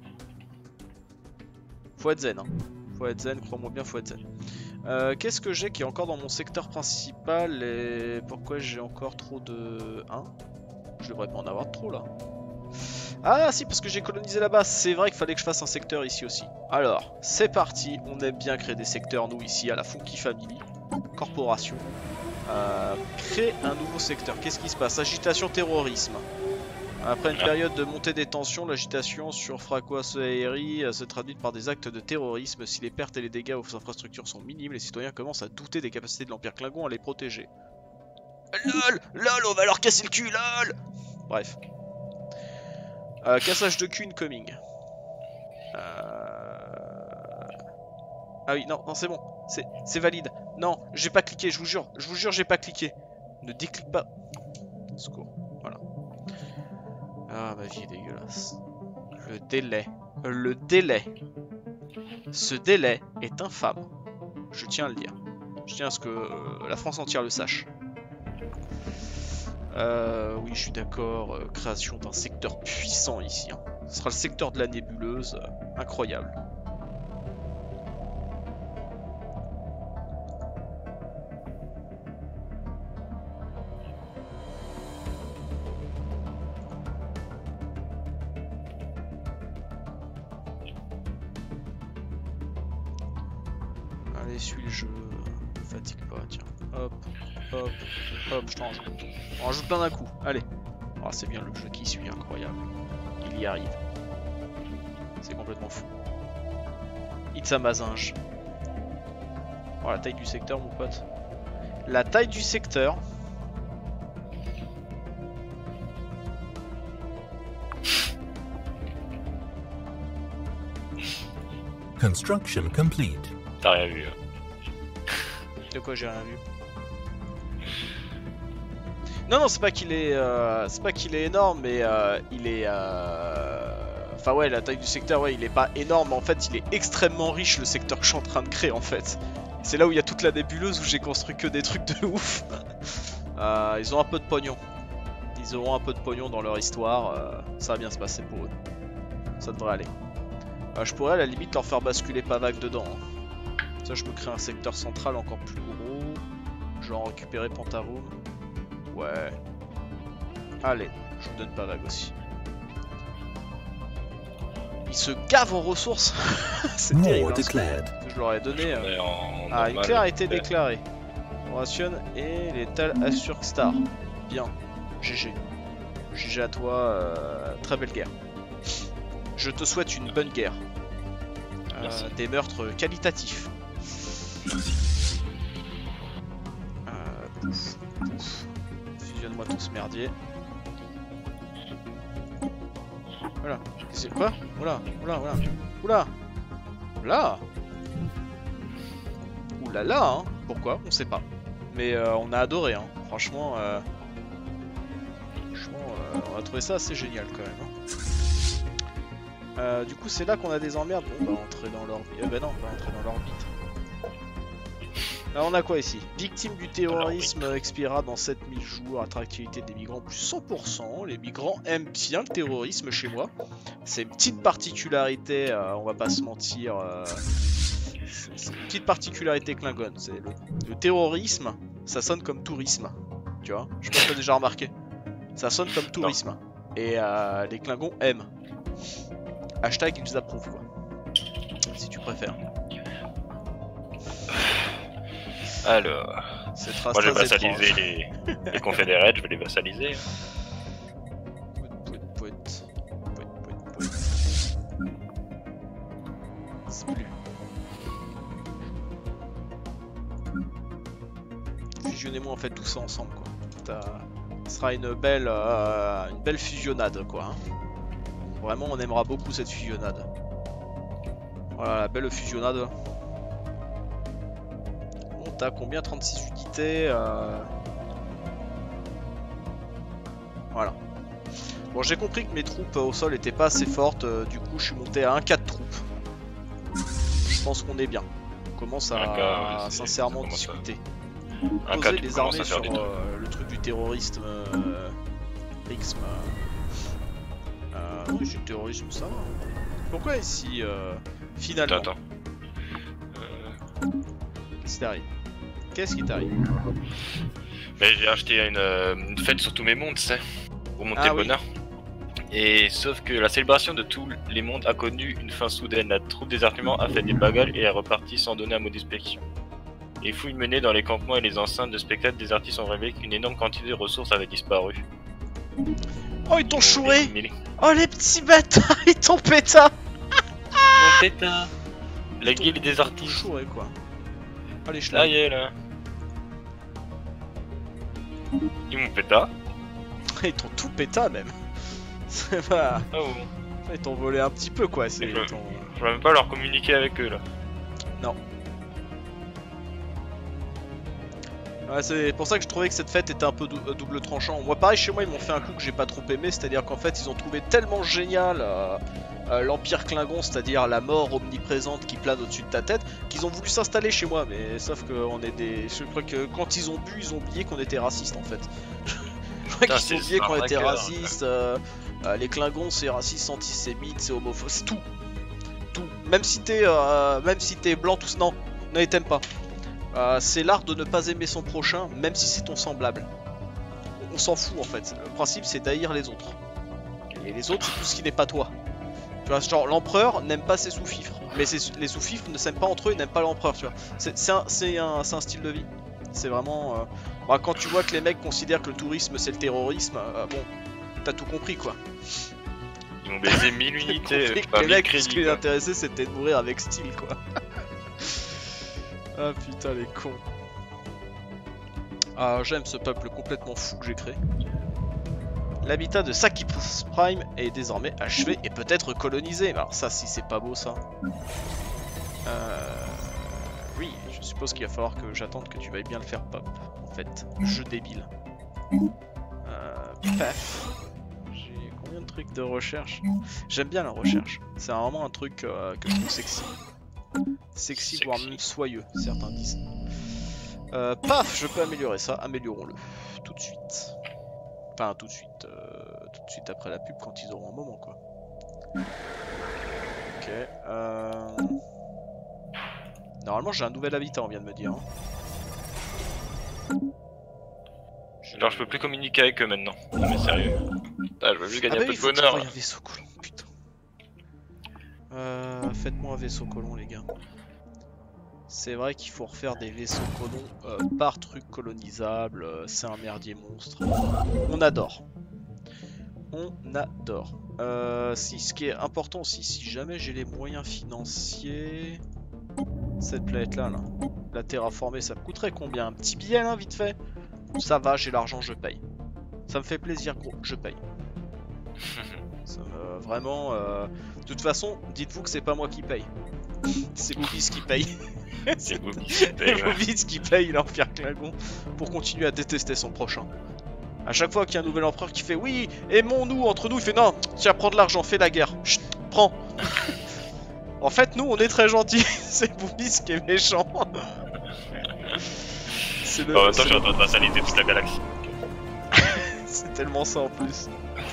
Faut être zen, hein. Faut être zen, crois-moi bien, faut être zen. Qu'est-ce que j'ai qui est encore dans mon secteur principal et pourquoi j'ai encore trop de... Hein? Je devrais pas en avoir trop là. Ah si, parce que j'ai colonisé la base, c'est vrai qu'il fallait que je fasse un secteur ici aussi. Alors, c'est parti, on aime bien créer des secteurs nous ici à la Funky Family Corporation. Créer un nouveau secteur, qu'est-ce qui se passe? Agitation, terrorisme. Après une période de montée des tensions, l'agitation sur Fraquas Aeri se traduit par des actes de terrorisme. Si les pertes et les dégâts aux infrastructures sont minimes, les citoyens commencent à douter des capacités de l'Empire Klingon à les protéger. LOL, LOL, on va leur casser le cul, LOL. Bref. Cassage de cul incoming. Ah oui, non, non, c'est bon. C'est valide. Non, j'ai pas cliqué, je vous jure, j'ai pas cliqué. Ne déclique pas. Secours, voilà. Ah, ma vie est dégueulasse. Le délai. Le délai. Ce délai est infâme. Je tiens à le dire. Je tiens à ce que la France entière le sache. Oui, je suis d'accord. Création d'un secteur puissant ici. Hein. Ce sera le secteur de la nébuleuse. Incroyable. Allez, suis le jeu. Ne fatigue pas, tiens. Hop, hop, hop, je t'en rajoute. On rajoute plein d'un coup. Allez. Oh, c'est bien le jeu qui suit, incroyable. Il y arrive. C'est complètement fou. It's a mazinge. Oh, la taille du secteur, mon pote. La taille du secteur. Construction complete. T'as rien vu. De quoi j'ai rien vu? Non, non, c'est pas qu'il est énorme, mais il est enfin ouais, la taille du secteur, ouais, il est pas énorme, mais en fait il est extrêmement riche, le secteur que je suis en train de créer en fait. C'est là où il y a toute la nébuleuse, où j'ai construit que des trucs de ouf. Ils ont un peu de pognon. Ils auront un peu de pognon dans leur histoire, ça va bien se passer pour eux. Ça devrait aller. Je pourrais à la limite leur faire basculer Pavak dedans. Hein. Ça, je me crée un secteur central encore plus gros. Je vais en récupérer Pantaroom. Ouais. Allez, je vous donne Pavak aussi. Ils se gavent en ressources. C'est terrible. Hein, que je leur ai donné. Ah, une claire a été déclarée. On rationne et l'étal assure Star. Bien. GG. GG à toi. Très belle guerre. Je te souhaite une bonne guerre. Des meurtres qualitatifs. Fusionne-moi tout ce merdier. Voilà. C'est quoi? Oula, oula, oula. Oula. Oula. Oulala, hein. Pourquoi? On sait pas. Mais on a adoré, hein. Franchement, on a trouvé ça assez génial quand même. Hein. Du coup, c'est là qu'on a des emmerdes. Bon, on va entrer dans l'orbite. Ben non, on va entrer dans l'orbite. Là, on a quoi ici? Victime du terrorisme expirera dans 7000 jours. Attractivité des migrants plus 100%. Les migrants aiment bien le terrorisme chez moi. C'est une petite particularité, on va pas se mentir. C'est une petite particularité Klingon. C'est le terrorisme, ça sonne comme tourisme. Tu vois? Je pense que tu as déjà remarqué. Ça sonne comme tourisme. Non. Et les Klingons aiment. Hashtag ils approuvent quoi. Si tu préfères. Alors. Moi je vais vassaliser les confédérés, je vais les vassaliser. C'est plus. fusionnez-moi en fait tout ça ensemble quoi. Ce sera une belle fusionnade quoi. Hein. Vraiment on aimera beaucoup cette fusionnade. Voilà la belle fusionnade. Bon t'as combien 36 unités Voilà. Bon j'ai compris que mes troupes au sol étaient pas assez fortes, du coup je suis monté à 1-4 troupes. Je pense qu'on est bien. On commence à sincèrement discuter. Poser les armées sur le truc du terrorisme. Oui, c'est le terrorisme, ça va. Pourquoi ici, finalement Attends. Qu'est-ce qui t'arrive? Qu'est-ce qui t'arrive? Mais j'ai acheté une fête sur tous mes mondes, tu sais, pour monter le bonheur. Et sauf que la célébration de tous les mondes a connu une fin soudaine. La troupe des arguments a fait des bagarres et est repartie sans donner un mot d'inspection. Les fouilles menées dans les campements et les enceintes de spectacle des artistes ont révélé qu'une énorme quantité de ressources avait disparu. Oh, ils t'ont chouré! Oh, les petits bâtards, ils t'ont péta! Mon pétard! La guilde des artistes. Chouré, quoi. Allez, je là, y est, là. Ils m'ont péta. Ils t'ont tout péta, même. C'est pas... Oh. Ils t'ont volé un petit peu, quoi. Je vais même pas leur communiquer avec eux, là. Non. Ouais, c'est pour ça que je trouvais que cette fête était un peu double tranchant. Moi pareil chez moi ils m'ont fait un coup que j'ai pas trop aimé, c'est-à-dire qu'en fait ils ont trouvé tellement génial l'Empire Klingon, c'est-à-dire la mort omniprésente qui plane au-dessus de ta tête, qu'ils ont voulu s'installer chez moi, mais sauf que on est des... Je crois que quand ils ont bu, ils ont oublié qu'on était racistes en fait. Je crois qu'ils ont oublié qu'on était racistes, les Klingons c'est raciste, antisémite, c'est homophobe, c'est tout. Tout. Même si t'es blanc, tous non, ne les t'aime pas. C'est l'art de ne pas aimer son prochain, même si c'est ton semblable. On s'en fout en fait. Le principe c'est d'haïr les autres. Et les autres c'est tout ce qui n'est pas toi. Tu vois, genre l'empereur n'aime pas ses sous-fifres. Mais les sous-fifres ne s'aiment pas entre eux, ils n'aiment pas l'empereur, tu vois. C'est un style de vie. C'est vraiment... Bah, quand tu vois que les mecs considèrent que le tourisme c'est le terrorisme, bon, t'as tout compris quoi. Ils m'ont baisé 1000 unités, pas les mecs, ce qui les intéressait c'était de mourir avec style quoi. Ah putain les cons. Ah j'aime ce peuple complètement fou que j'ai créé. L'habitat de Sakipus Prime est désormais achevé et peut-être colonisé. Alors ça si c'est pas beau ça. Oui, je suppose qu'il va falloir que j'attende que tu veuilles bien le faire pop. En fait, jeu débile. Paf. J'ai combien de trucs de recherche? J'aime bien la recherche. C'est vraiment un truc que je trouve sexy. Sexy, voire même soyeux, certains disent. Paf, je peux améliorer ça, améliorons-le. Tout de suite. Enfin, tout de suite après la pub, quand ils auront un moment, quoi. Ok. Normalement, j'ai un nouvel habitat, on vient de me dire. Hein. Alors, je peux plus communiquer avec eux maintenant. Non, mais sérieux. Ah, je veux juste gagner un peu de bonheur. Un vaisseau colon, putain. Faites-moi un vaisseau colon, les gars. C'est vrai qu'il faut refaire des vaisseaux colons par truc colonisable. C'est un merdier monstre. On adore. On adore. Si, ce qui est important aussi, si jamais j'ai les moyens financiers... Cette planète-là, là, la terraformer, ça me coûterait combien? Un petit billet, là, vite fait? Ça va, j'ai l'argent, je paye. Ça me fait plaisir, gros, je paye. Ça me... Vraiment... De toute façon, dites-vous que c'est pas moi qui paye. C'est Boobies qui paye. C'est Boobies qui paye l'Empire Klingon pour continuer à détester son prochain. A chaque fois qu'il y a un nouvel empereur qui fait oui, aimons-nous entre nous, il fait non, tiens, prends de l'argent, fais la guerre. Chut, prends. En fait, nous, on est très gentils. C'est Boobies qui est méchant. C'est le. En même temps, je suis en train de vassaliser toute la galaxie. C'est tellement ça en plus.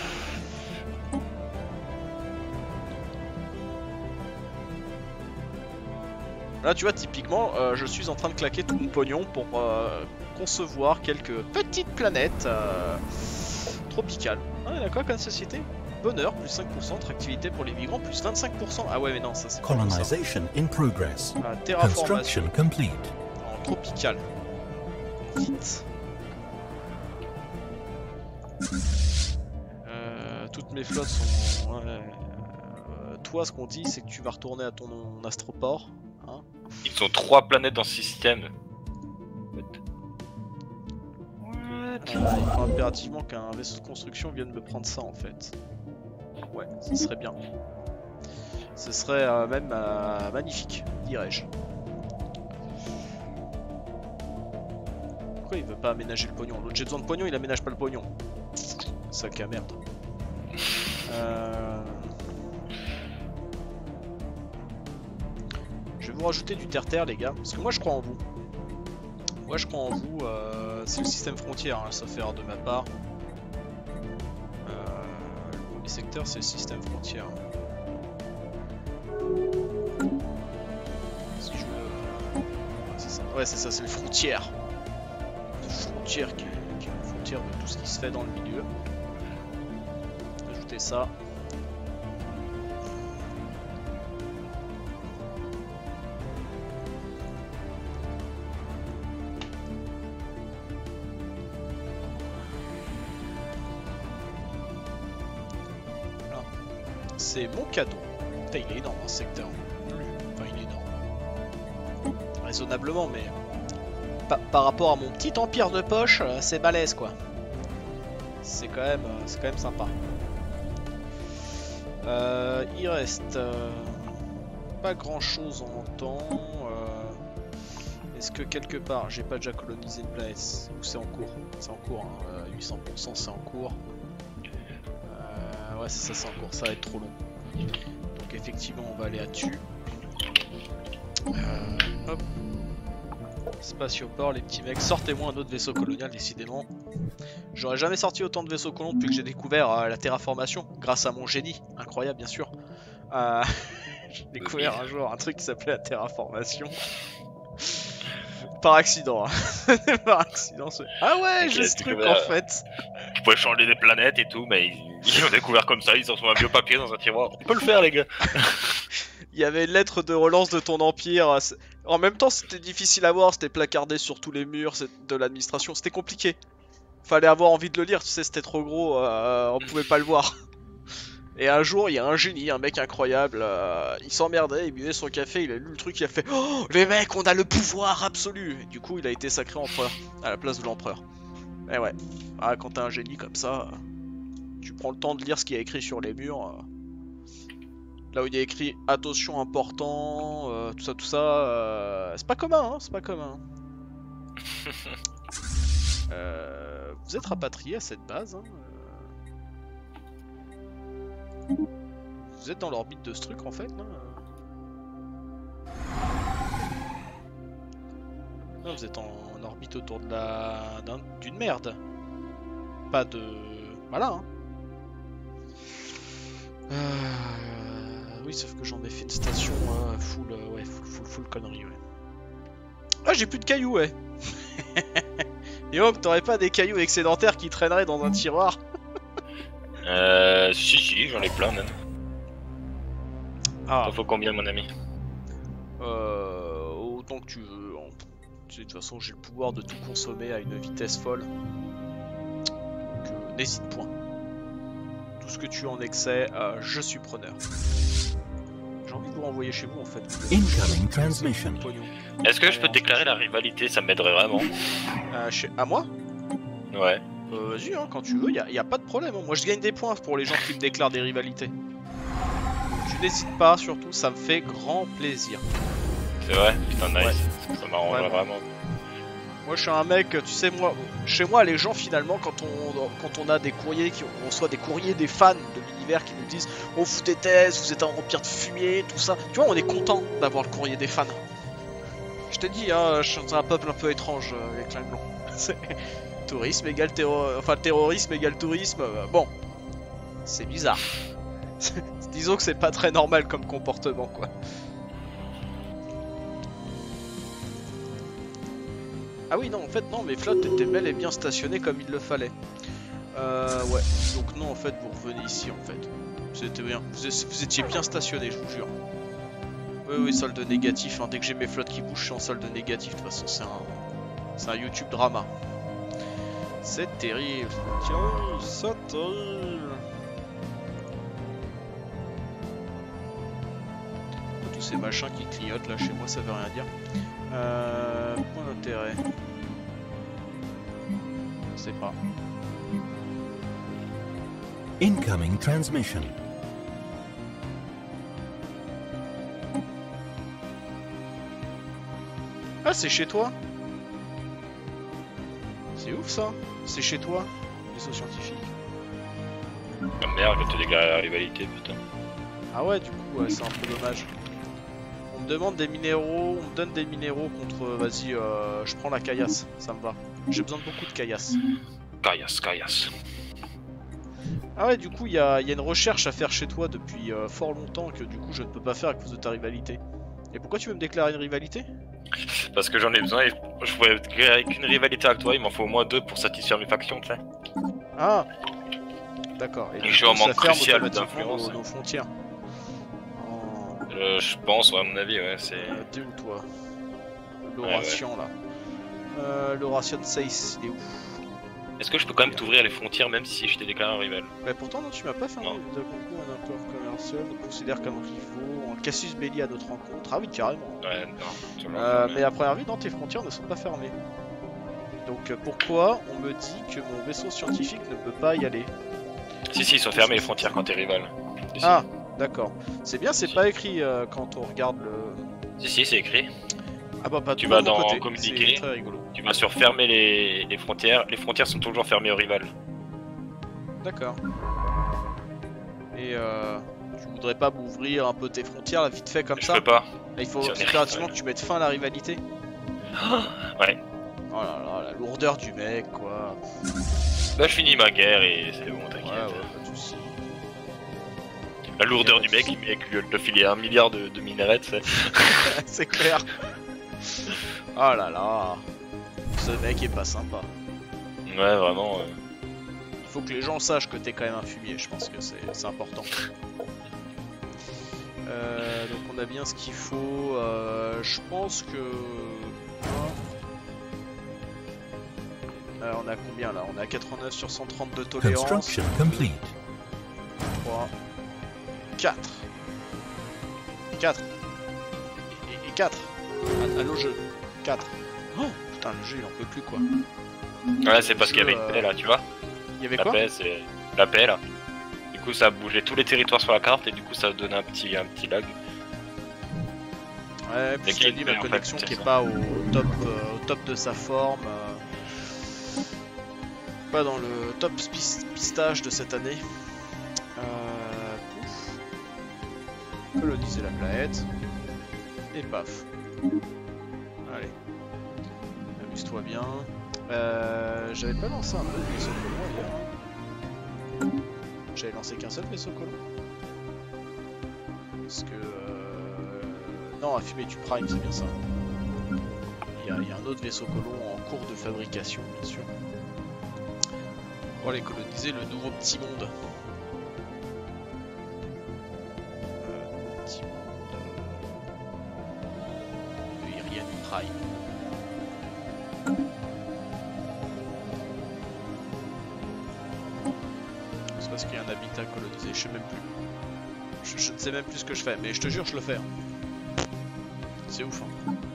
Là tu vois typiquement je suis en train de claquer tout mon pognon pour concevoir quelques petites planètes tropicales. Ah d'accord comme société. Bonheur plus 5%, attractivité pour les migrants plus 25%. Ah ouais mais non ça c'est pas Colonization in progress. Terraformation Construction complete. en tropical. Vite. Toutes mes flottes sont... toi ce qu'on dit c'est que tu vas retourner à ton astroport. Hein. Ils sont 3 planètes dans ce système. Il faut impérativement qu'un vaisseau de construction vienne me prendre ça en fait. Ouais, ce serait bien. Ce serait même magnifique, dirais-je. Pourquoi il veut pas aménager le pognon? L'autre j'ai besoin de pognon, il aménage pas le pognon. Sac à merde. Je vais vous rajouter du terre-terre les gars, parce que moi je crois en vous. Moi je crois en vous, c'est le système frontière, hein, sauf erreur de ma part. Le premier secteur c'est le système frontière. Si je veux... Ouais c'est ça, c'est le frontière. Le frontière qui est la frontière de tout ce qui se fait dans le milieu. Ajouter ça. C'est mon cadeau. Putain, il est énorme ce secteur. Enfin, il est énorme. Raisonnablement, mais par rapport à mon petit empire de poche, c'est balèze quoi. C'est quand même sympa. Il reste pas grand chose en temps. Est-ce que quelque part j'ai pas déjà colonisé une place ou c'est en cours? C'est en cours, hein. 800% c'est en cours. Ouais c'est ça, c'est en cours, ça va être trop long. Donc effectivement on va aller là-dessus. Hop. Spatioport, les petits mecs, sortez-moi un autre vaisseau colonial décidément. J'aurais jamais sorti autant de vaisseaux colons depuis que j'ai découvert la terraformation, grâce à mon génie, incroyable bien sûr. J'ai découvert un jour un truc qui s'appelait la terraformation. Par accident, hein. Par accident. Ah ouais, j'ai ce truc en fait. Vous pouvez changer des planètes et tout, mais ils l'ont découvert comme ça, ils en sont un vieux papier dans un tiroir. On peut le faire les gars. Il y avait une lettre de relance de ton empire. En même temps c'était difficile à voir, c'était placardé sur tous les murs de l'administration, c'était compliqué. Fallait avoir envie de le lire, tu sais, c'était trop gros, on pouvait pas le voir. Et un jour, il y a un génie, un mec incroyable, il s'emmerdait, il buvait son café, il a lu le truc, il a fait « Oh, les mecs, on a le pouvoir absolu !» Et du coup, il a été sacré empereur, à la place de l'empereur. Et ouais, quand t'as un génie comme ça, tu prends le temps de lire ce qu'il y a écrit sur les murs. Là où il y a écrit « Attention important », tout ça, c'est pas commun, hein, c'est pas commun. Vous êtes rapatrié à cette base, hein. Vous êtes dans l'orbite de ce truc en fait, non? Non, vous êtes en orbite autour de d'une merde. Pas de... Voilà, hein. Oui, sauf que j'en ai fait une station full connerie, ouais. Ah, j'ai plus de cailloux, ouais. Et donc, t'aurais pas des cailloux excédentaires qui traîneraient dans un tiroir? Si, j'en ai plein même. Ah. T'en faut combien, mon ami? Autant que tu veux. Tu sais, de toute façon, j'ai le pouvoir de tout consommer à une vitesse folle. Donc, n'hésite point. Tout ce que tu as en excès, je suis preneur. J'ai envie de vous renvoyer chez vous en fait. Incoming transmission. Est-ce que je peux déclarer la rivalité? Ça m'aiderait vraiment. À moi? Ouais. Vas-y, hein, quand tu veux, y a pas de problème. Moi, je gagne des points pour les gens qui me déclarent des rivalités. Tu n'hésites pas, surtout, ça me fait grand plaisir. C'est vrai? Putain, nice. Ouais. Ça m'arrangerait vraiment. Moi, je suis un mec, tu sais, moi, chez moi, les gens, finalement, quand on a des courriers, on reçoit des courriers des fans de l'univers qui nous disent « On vous déteste, vous êtes un empire de fumier, tout ça. » Tu vois, on est content d'avoir le courrier des fans. Je te dis, hein, je suis un peuple un peu étrange, les clans blancs. Tourisme égale terrorisme égale tourisme, bon, c'est bizarre. Disons que c'est pas très normal comme comportement, quoi. Ah oui, non, en fait, non, mes flottes étaient bel et bien stationnées comme il le fallait. Ouais, donc non, en fait, vous revenez ici, en fait. C'était bien, vous étiez bien stationnés, je vous jure. Oui, solde négatif, hein. Dès que j'ai mes flottes qui bougent, je suis en solde négatif, de toute façon, c'est un YouTube drama. C'est terrible. Tiens, c'est terrible. Tous ces machins qui clignotent là chez moi, ça veut rien dire. Point d'intérêt. sais pas. Incoming transmission. Ah, c'est chez toi? C'est ouf ça. C'est chez toi, vaisseau scientifique. Ah merde, je vais te déclarer la rivalité, putain. Ah ouais, du coup, ouais, c'est un peu dommage. On me demande des minéraux, on me donne des minéraux contre... Vas-y, je prends la caillasse, ça me va. J'ai besoin de beaucoup de caillasse. Caillasse. Ah ouais, du coup, il y a une recherche à faire chez toi depuis fort longtemps que du coup, je ne peux pas faire à cause de ta rivalité. Et pourquoi tu veux me déclarer une rivalité? Parce que j'en ai besoin et je pourrais créer qu'une rivalité avec toi, il m'en faut au moins 2 pour satisfaire mes factions, tu sais. Ah, d'accord. Et Je du suis coup, en ça manque ferme crucial automatiquement d'influence. nos frontières. Oh, Je pense, ouais, à mon avis, ouais, c'est... t'es où toi? L'oration là. L'oration 6, il est où? Est-ce que je peux quand même t'ouvrir les frontières même si je t'ai déclaré un rival? Bah pourtant non, tu m'as pas fermé. Non. Nous avons conclu un accord commercial, nous considère comme rivaux, en casus belli à notre rencontre. Ah oui, carrément. Ouais, non. tu vois, Mais à première vue, non, tes frontières ne sont pas fermées. Donc pourquoi on me dit que mon vaisseau scientifique ne peut pas y aller? Si, ils sont fermés les frontières quand t'es rival. Si, Ah, d'accord. C'est bien, c'est pas écrit quand on regarde le... si, c'est écrit. Ah bah pas Tu tout vas de mon dans côté. communiquer. C'est très rigolo. Tu vas sur fermer les frontières. Les frontières sont toujours fermées aux rivales. D'accord. Et tu voudrais pas m'ouvrir un peu tes frontières là vite fait comme Je ça? peux pas. Il faut Si on est impérativement rival. que tu mettes fin à la rivalité. Ouais. Oh là là, la lourdeur du mec quoi. Là, je finis ma guerre et c'est bon, Ouais, t'inquiète. ouais, pas de soucis. La lourdeur du mec, il lui a filé 1 milliard de minerais, tu sais. C'est clair. Oh là là. Ce mec est pas sympa. Ouais, vraiment. Il faut que les gens sachent que t'es quand même un fumier, je pense que c'est important. Donc on a bien ce qu'il faut. Je pense que... on a combien là? On a 89 sur 130 de tolérance. Construction complete. 3, 4. 4. Et 4. Allô jeu. 4. Oh putain, le jeu il en peut plus quoi. Ouais, c'est parce qu'il y avait une paix là, tu vois. Il y avait La quoi? paix, c'est la paix là. Du coup, ça a bougé tous les territoires sur la carte et du coup, ça a donné un petit lag. Ouais, puis je t'ai dit ma en fait, connexion c'est qui est ça. pas au top de sa forme. Pas dans le top pistage de cette année. Pouf. Coloniser la planète. Et paf. Allez. Amuse-toi bien. J'avais pas lancé un autre vaisseau colon hier. Hein. J'avais lancé qu'un seul vaisseau colon. Parce que... Non, à fumer du Prime, c'est bien ça. Il y a un autre vaisseau colon en cours de fabrication, bien sûr. Pour aller coloniser le nouveau petit monde. Petit monde de Irian Prime. C'est parce qu'il y a un habitat colonisé, je sais même plus. Je ne sais même plus ce que je fais, mais je te jure, je le fais. Hein. C'est ouf. Hein.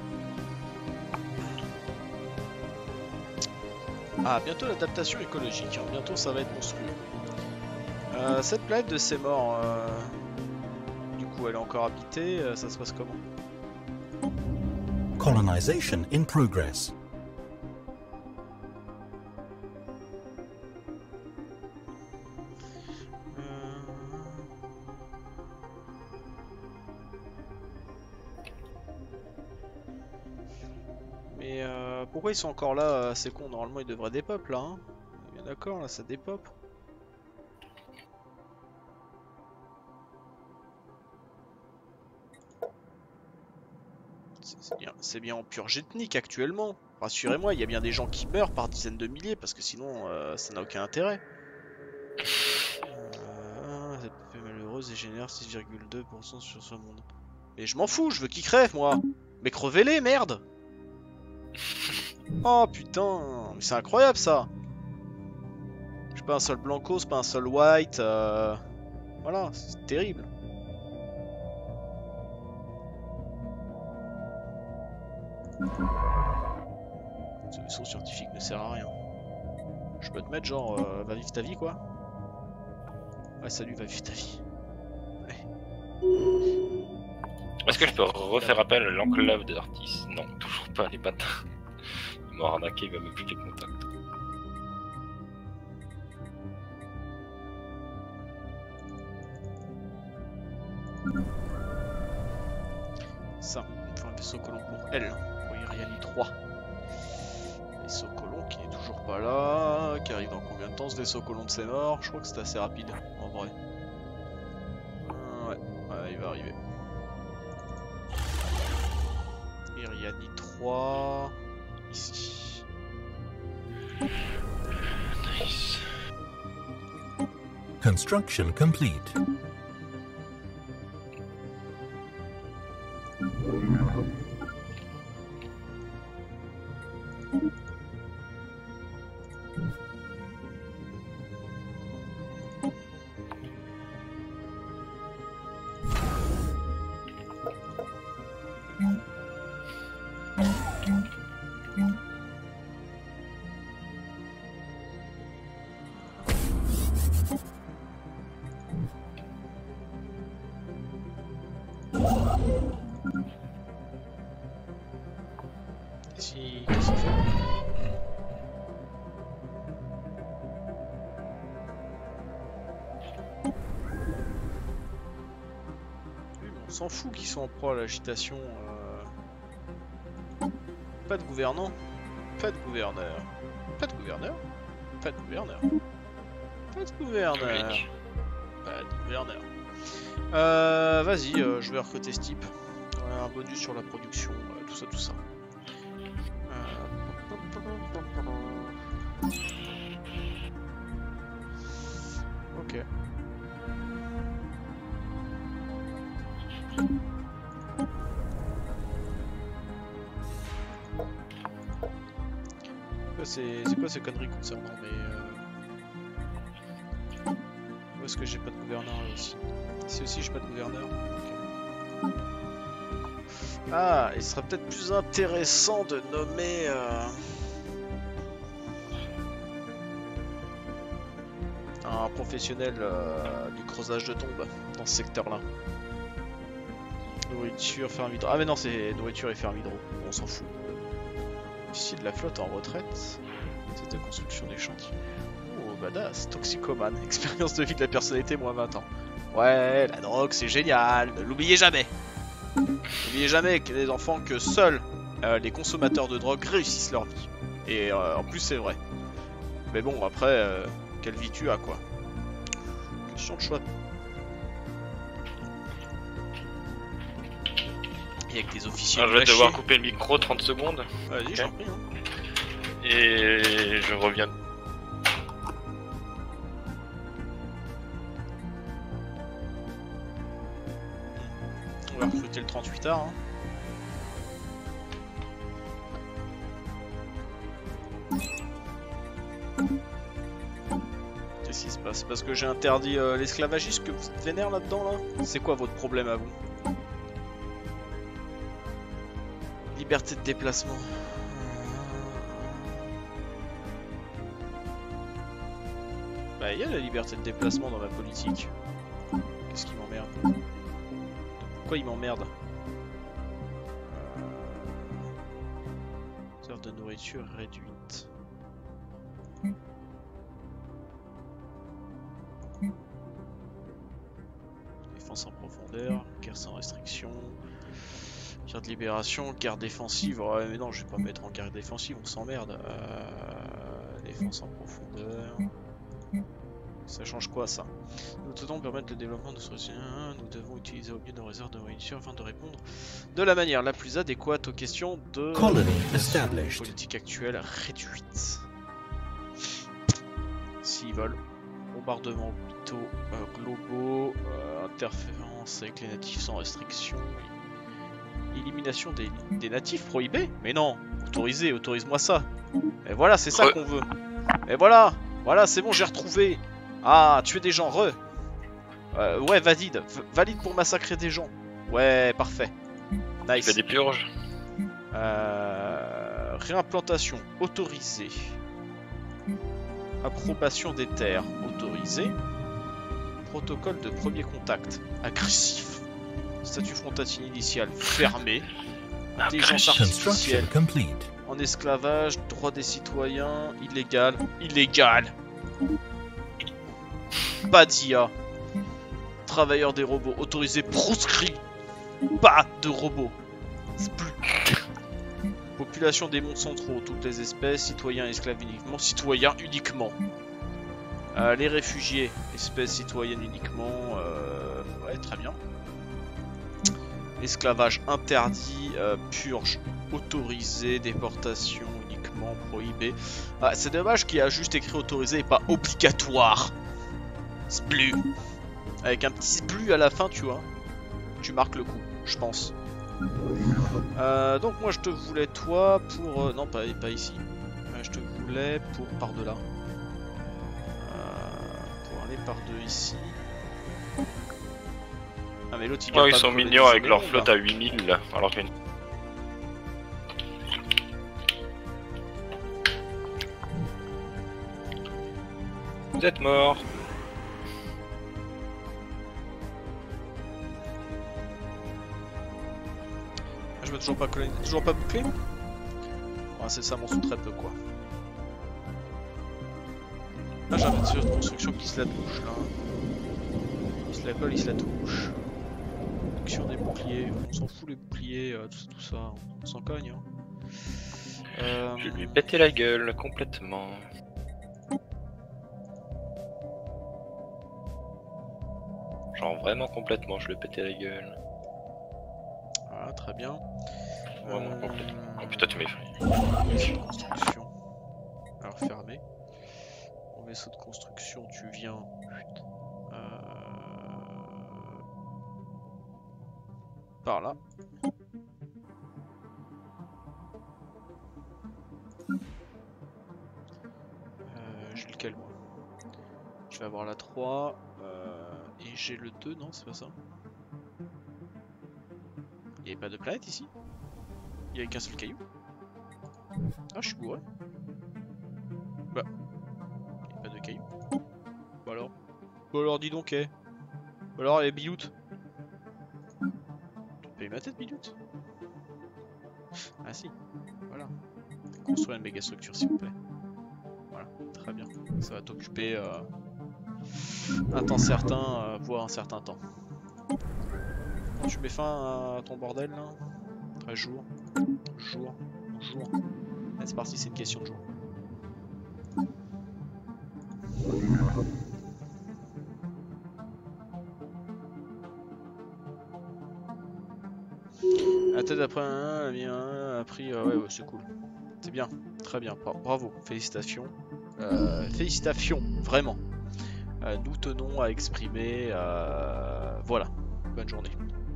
Ah, bientôt l'adaptation écologique, hein. Bientôt ça va être monstrueux. Cette planète de ces morts, du coup elle est encore habitée, ça se passe comment? Colonization in progress. Mais pourquoi ils sont encore là, c'est con, normalement ils devraient dépop là, hein. On est bien d'accord, là ça dépop. C'est bien en purge ethnique actuellement. Rassurez-moi, il y a bien des gens qui meurent par dizaines de milliers parce que sinon ça n'a aucun intérêt. Cette peu malheureuse et génère 6,2% sur ce monde. Mais je m'en fous, je veux qu'ils crèvent moi. Mais crevez-les, merde. Oh putain, mais c'est incroyable ça. J'ai pas un seul blanco, c'est pas un seul white. Voilà, c'est terrible. Ce vaisseau scientifique ne sert à rien. Je peux te mettre genre va vivre ta vie quoi. Ouais salut, va vivre ta vie. Est-ce que je peux refaire appel à l'enclave d'Artis? Non, toujours pas, les bâtards. Il m'a arnaqué, il va me plus les contacts. Ça, on fait un vaisseau colon pour elle, pour Iriani 3. Vaisseau colon qui est toujours pas là, qui arrive dans combien de temps ce vaisseau colon de ses morts? Je crois que c'est assez rapide en vrai. Ouais, il va arriver. Iriani 3, ici. Nice. Construction complete. Qu'est-ce qu'il fait? On s'en fout qu'ils sont en proie à l'agitation. Pas de gouvernant, pas de gouverneur, pas de gouverneur, pas de gouverneur, pas de gouverneur, pas de gouverneur. Vas-y, je vais recruter ce type. Un bonus sur la production, tout ça, tout ça. Ok. C'est quoi ces conneries concernant mes... Où est-ce que j'ai pas de gouverneur là aussi? Ici aussi j'ai pas de gouverneur. Okay. Ah, il serait peut-être plus intéressant de nommer... un professionnel du creusage de tombes dans ce secteur-là. Nourriture, ferme hydro. Ah mais non, c'est nourriture et ferme hydro. On s'en fout. Ici de la flotte en retraite. C'est de construction des chantiers. Oh badass, toxicomane. Expérience de vie de la personnalité moins 20 ans. Ouais, la drogue c'est génial. Ne l'oubliez jamais. N'oubliez jamais que les enfants que seuls les consommateurs de drogue réussissent leur vie. Et en plus c'est vrai. Mais bon après, quelle vie tu as quoi? Question de choix. Et avec des officiers. Je vais devoir couper le micro 30 secondes. Vas-y, okay. J'en prie. Hein. Et je reviens. On va recruter le 38A. Hein. Qu'est-ce qui se passe? Parce que j'ai interdit l'esclavagisme que vous êtes vénère là-dedans là? C'est quoi votre problème à vous? Liberté de déplacement. Bah il y a la liberté de déplacement dans ma politique. Qu'est-ce qui m'emmerde? Pourquoi il m'emmerde? Heures de nourriture réduite. Défense en profondeur, guerre sans restriction. Guerre de libération, guerre défensive. Ouais, mais non, je vais pas me mettre en guerre défensive, on s'emmerde. Défense en profondeur. Ça change quoi ça? Nous devons permettre le développement de ce réseau. Nous devons utiliser au mieux nos réserves de nourriture afin de répondre de la manière la plus adéquate aux questions de politique actuelle réduite. S'ils veulent. Bombardement hôpitaux globaux, interférence avec les natifs sans restriction. Élimination des natifs prohibés? Mais non, autorisé, autorise-moi ça. Et voilà, c'est ça qu'on veut. Et voilà, c'est bon, j'ai retrouvé. Ah, tuer des gens, ouais, valide pour massacrer des gens. Ouais, parfait. Nice. Fais des purges. Réimplantation, autorisée. Approbation des terres, autorisé. Protocole de premier contact, agressif. Statut frontatier initial, fermé. Intelligence artificielle, Construction complete. en esclavage, droit des citoyens, illégal. Illégal. Pas d'IA. Travailleurs des robots, autorisé, proscrit. Pas de robots. C'est plus. Population des mondes centraux, toutes les espèces, citoyens et esclaves uniquement, citoyens uniquement. Les réfugiés, espèces citoyennes uniquement, ouais, très bien. Esclavage interdit, purge autorisé, déportation uniquement prohibé. Ah, c'est dommage qu'il y a juste écrit autorisé et pas obligatoire. Splu. Avec un petit splu à la fin, tu vois. Tu marques le coup, je pense. Donc moi je te voulais toi pour... non, pas ici. Je te voulais pour par-delà. Pour aller par-deux ici. Ah mais l'autre ils sont mignons avec leur flotte à 8000 là, alors que... Vous êtes mort. Je veux toujours pas coloniser, toujours pas boucler. Ouais, c'est ça mon sous très peu quoi. Là j'ai un petit de construction qui se la touche là. Il se la colle, il se la touche. Sur des boucliers, on s'en fout les boucliers, tout ça, on s'en cogne. Hein. Je lui ai pété la gueule complètement. Genre vraiment complètement, je lui ai pété la gueule. Voilà, très bien. Vraiment complètement. Oh putain, tu m'effraies. Vaisseau de construction. Alors fermé. Mon vaisseau de construction, tu viens. Par là. J'ai lequel moi? Je vais avoir la 3 et j'ai le 2, non c'est pas ça? Il n'y avait pas de planète ici? Il n'y avait qu'un seul caillou? Ah je suis bourré. Bah. Il n'y a pas de caillou. Bah alors? Bah alors dis donc, eh. Bah alors les biloutes. Tu payes ma tête biloute? Ah si, voilà. Construire une méga structure s'il vous plaît. Voilà, très bien. Ça va t'occuper un temps certain, voire un certain temps. Tu mets fin à ton bordel là? 13 jours. Jour. Allez, c'est parti, c'est une question de jour. La tête après un a pris. Ouais, c'est cool. C'est bien, très bien. Bravo, félicitations. Félicitations, vraiment. Nous tenons à exprimer. Voilà, bonne journée.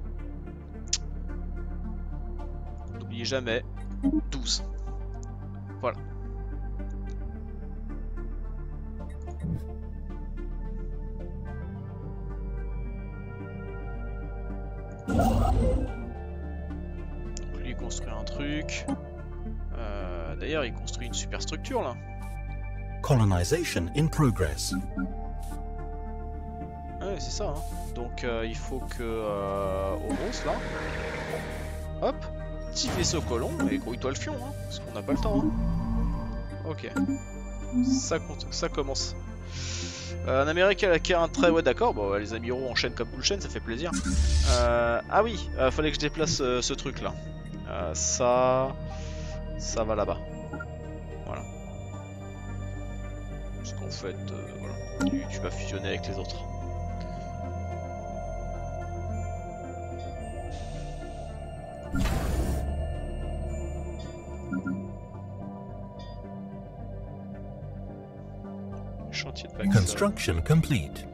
N'oubliez jamais 12. Voilà. Lui il construit un truc. D'ailleurs il construit une super structure là. Colonization in progress. Ouais c'est ça hein. Donc il faut que Oros là. Hop. Petit vaisseau colon et grouille-toi le fion hein. Parce qu'on n'a pas le temps hein. Ok. Ça commence. En Amérique, elle acquiert un trait. Ouais, d'accord. Bon, les amiraux enchaînent comme Bullshen, ça fait plaisir. Ah oui, fallait que je déplace ce truc là. Ça va là-bas. Voilà. Parce qu'en fait, voilà, tu vas fusionner avec les autres. Chantier de Paxson. Construction complete.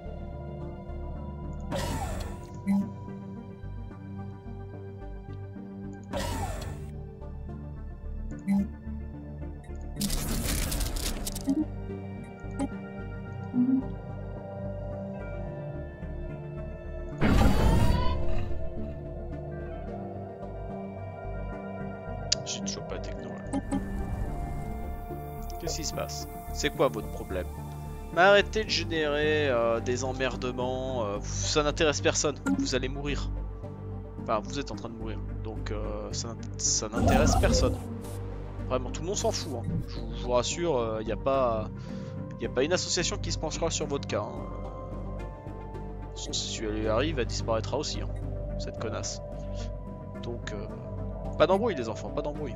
J'ai toujours pas de techno là. Qu'est-ce qui se passe? C'est quoi votre problème? Mais arrêtez de générer des emmerdements, ça n'intéresse personne, vous allez mourir. Enfin, vous êtes en train de mourir, donc ça n'intéresse personne. Vraiment, tout le monde s'en fout, hein. Je vous rassure, il n'y a pas une association qui se penchera sur votre cas. Hein. De toute façon, si elle lui arrive, elle disparaîtra aussi, hein, cette connasse. Donc, pas d'embrouille les enfants, pas d'embrouille.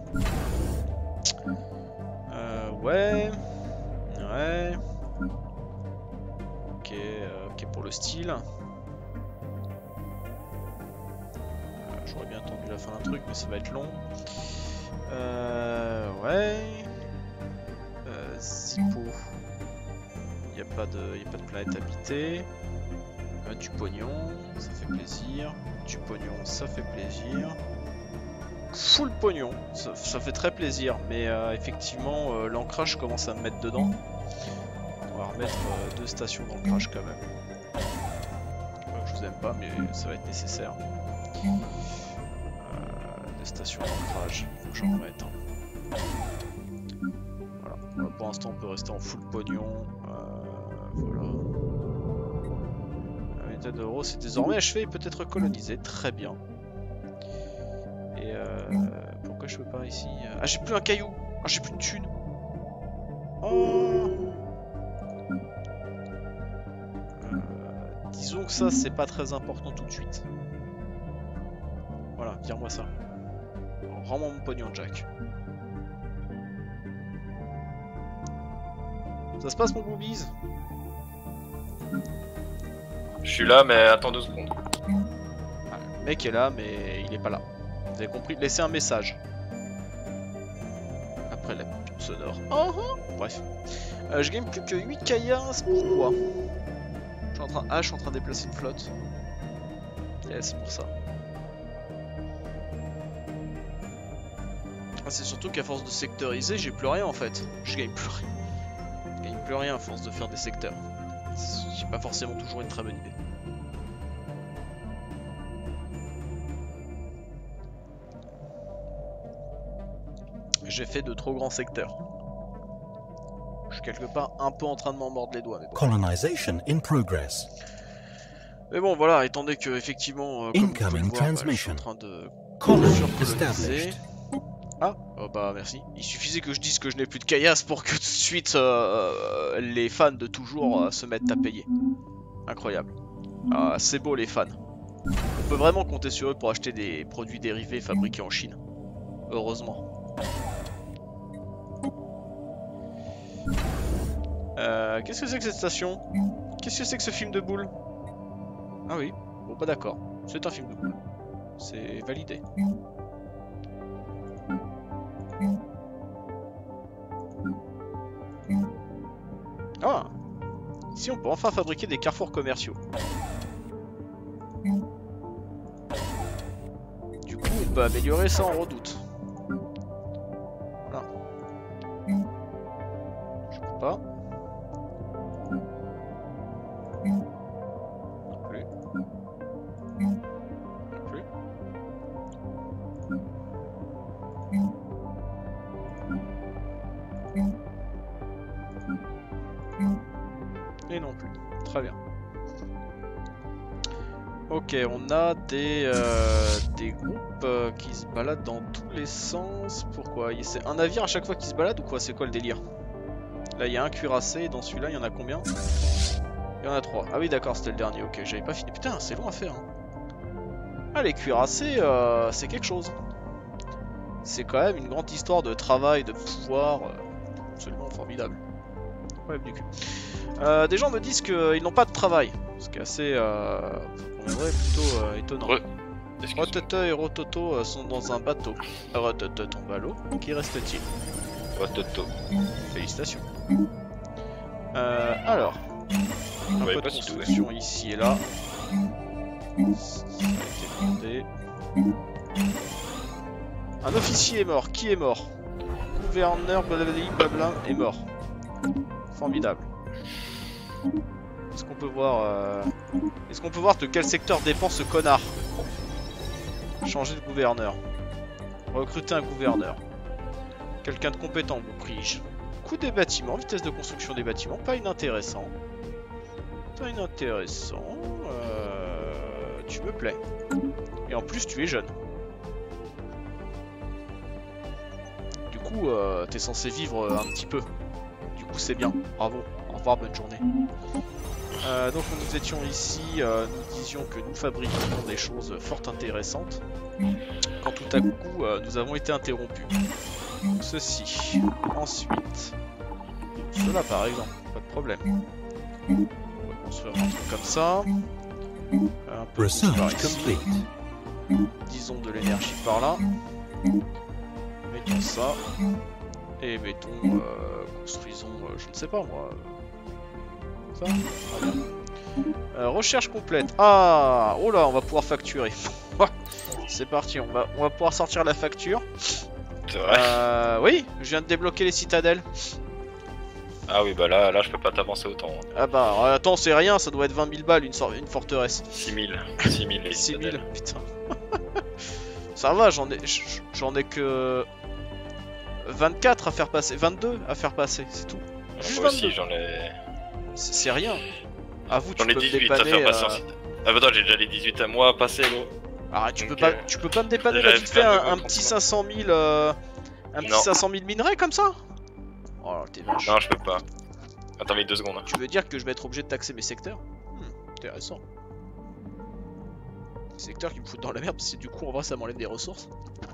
Ouais. Ok pour le style. J'aurais bien attendu la fin d'un truc, mais ça va être long. Ouais. Zippo. Il n'y a pas de planète habitée. Du pognon, ça fait plaisir. Du pognon, ça fait plaisir. Full pognon, ça fait très plaisir. Mais effectivement, l'ancrage commence à me mettre dedans. On va remettre 2 stations d'ancrage quand même. Je vous aime pas, mais ça va être nécessaire. 2 stations d'ancrage, faut que j'en remette. Hein. Voilà, pour l'instant on peut rester en full pognon. Voilà. L'État d'Euro c'est désormais achevé et peut être colonisé, très bien. Et pourquoi je peux pas ici? Ah, j'ai plus un caillou! Ah, j'ai plus de thunes! Oh! Disons que ça c'est pas très important tout de suite. Voilà, vire-moi ça. Rends-moi mon pognon, Jack. Ça se passe mon boobies? Je suis là, mais attends 2 secondes. Ah, le mec est là, mais il est pas là. Vous avez compris? Laissez un message. Après la pute sonore. Bref. Je gagne plus que 8 caillasses, pourquoi? Je suis en train de déplacer une flotte. Yeah, c'est pour ça. Ah, c'est surtout qu'à force de sectoriser, j'ai plus rien en fait. Je gagne plus rien. Je gagne plus rien à force de faire des secteurs. C'est pas forcément toujours une très bonne idée. J'ai fait de trop grands secteurs. Je suis quelque part un peu en train de m'en mordre les doigts. Mais bon. Colonization in progress. Mais bon, voilà, étant donné que effectivement, comme vous pouvez le voir, je suis en train de surcoloniser. Ah, oh bah merci. Il suffisait que je dise que je n'ai plus de caillasse pour que tout de suite les fans de toujours se mettent à payer. Incroyable. Ah, c'est beau les fans. On peut vraiment compter sur eux pour acheter des produits dérivés fabriqués en Chine. Heureusement. Qu'est-ce que c'est que cette station? Qu'est-ce que c'est que ce film de boule? Ah oui, bon bah d'accord. C'est un film de boule. C'est validé. Ah! Ici on peut enfin fabriquer des carrefours commerciaux. Du coup on peut améliorer ça en redoute. Voilà. Je peux pas. Non plus. Non plus. Et non plus. Très bien. Ok, on a des groupes qui se baladent dans tous les sens. Pourquoi? C'est un navire à chaque fois qui se balade ou quoi? C'est quoi le délire? Là, il y a un cuirassé. Dans celui-là, il y en a combien? Il y en a 3. Ah oui, d'accord, c'était le dernier. Ok, j'avais pas fini. Putain, c'est long à faire. Hein. Ah, les cuirassés, c'est quelque chose. C'est quand même une grande histoire de travail, de pouvoir. Absolument formidable. Ouais, du cul. Des gens me disent qu'ils n'ont pas de travail. Ce qui est assez. On est plutôt étonnant. Rototo et Rototo sont dans un bateau. Rototo tombe à l'eau. Qui reste-t-il? Rototo. Félicitations. Alors. Un peu de construction ici et là. Ça a été demandé. Un officier est mort. Qui est mort? Gouverneur blablabla est mort. Formidable. Est-ce qu'on peut voir de quel secteur dépend ce connard? Changer de gouverneur. Recruter un gouverneur. Quelqu'un de compétent, vous prie-je. coût des bâtiments, vitesse de construction des bâtiments, pas inintéressant. Pas inintéressant. Tu me plais. Et en plus, tu es jeune. Du coup, t'es censé vivre un petit peu. Du coup, c'est bien. Bravo. Au revoir, bonne journée. Donc, nous étions ici, nous disions que nous fabriquions des choses fort intéressantes. Quand tout à coup, nous avons été interrompus. Donc, ceci. Ensuite, cela par exemple, pas de problème. On va construire un truc comme ça. Un peu par ici. Disons de l'énergie par là. Mettons ça. Et mettons, construisons, je ne sais pas moi. Ça, très bien. Recherche complète. Ah, oh là, on va pouvoir facturer. C'est parti, on va pouvoir sortir la facture. C'est vrai. Oui, je viens de débloquer les citadelles. Ah oui, bah là je peux pas t'avancer autant. Ah bah, attends, c'est rien, ça doit être 20 000 balles une forteresse. 6 000 les 6 000, citadelles. putain. Ça va, j'en ai que 24 à faire passer, 22 à faire passer, c'est tout. Juste Moi aussi 22. j'en ai... C'est rien. À vous, tu J'en ai peux me 18 à dépanner. faire passer en citadelle. Ah bah attends, j'ai déjà les 18 à moi à passer, gros. Ah, tu Donc, peux pas me dépanner déjà, là vite fait un faire petit de 500 000 un petit Non. 500 000 minerais comme ça? Oh t'es vache. Non, je peux pas. Attends, mais 2 secondes. Tu veux dire que je vais être obligé de taxer mes secteurs? Intéressant. Secteurs qui me foutent dans la merde parce que du coup en vrai ça m'enlève des ressources.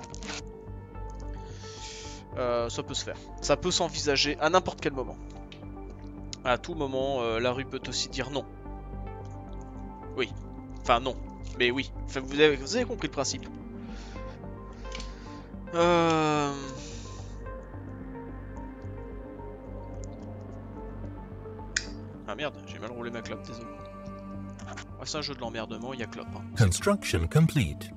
Ça peut se faire. Ça peut s'envisager à n'importe quel moment. À tout moment, la rue peut aussi dire non. Oui. Enfin non. Mais oui. Enfin, vous avez compris le principe. Ah merde, j'ai mal roulé ma clope, désolé. Ah, c'est un jeu de l'emmerdement, il y a clope. Hein. Construction complete.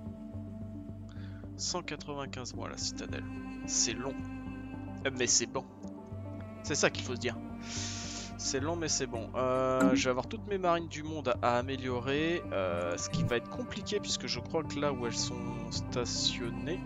195 mois la citadelle. C'est long. Mais c'est bon. C'est ça qu'il faut se dire. C'est long mais c'est bon. Je vais avoir toutes mes marines du monde à améliorer. Ce qui va être compliqué puisque je crois que là où elles sont stationnées...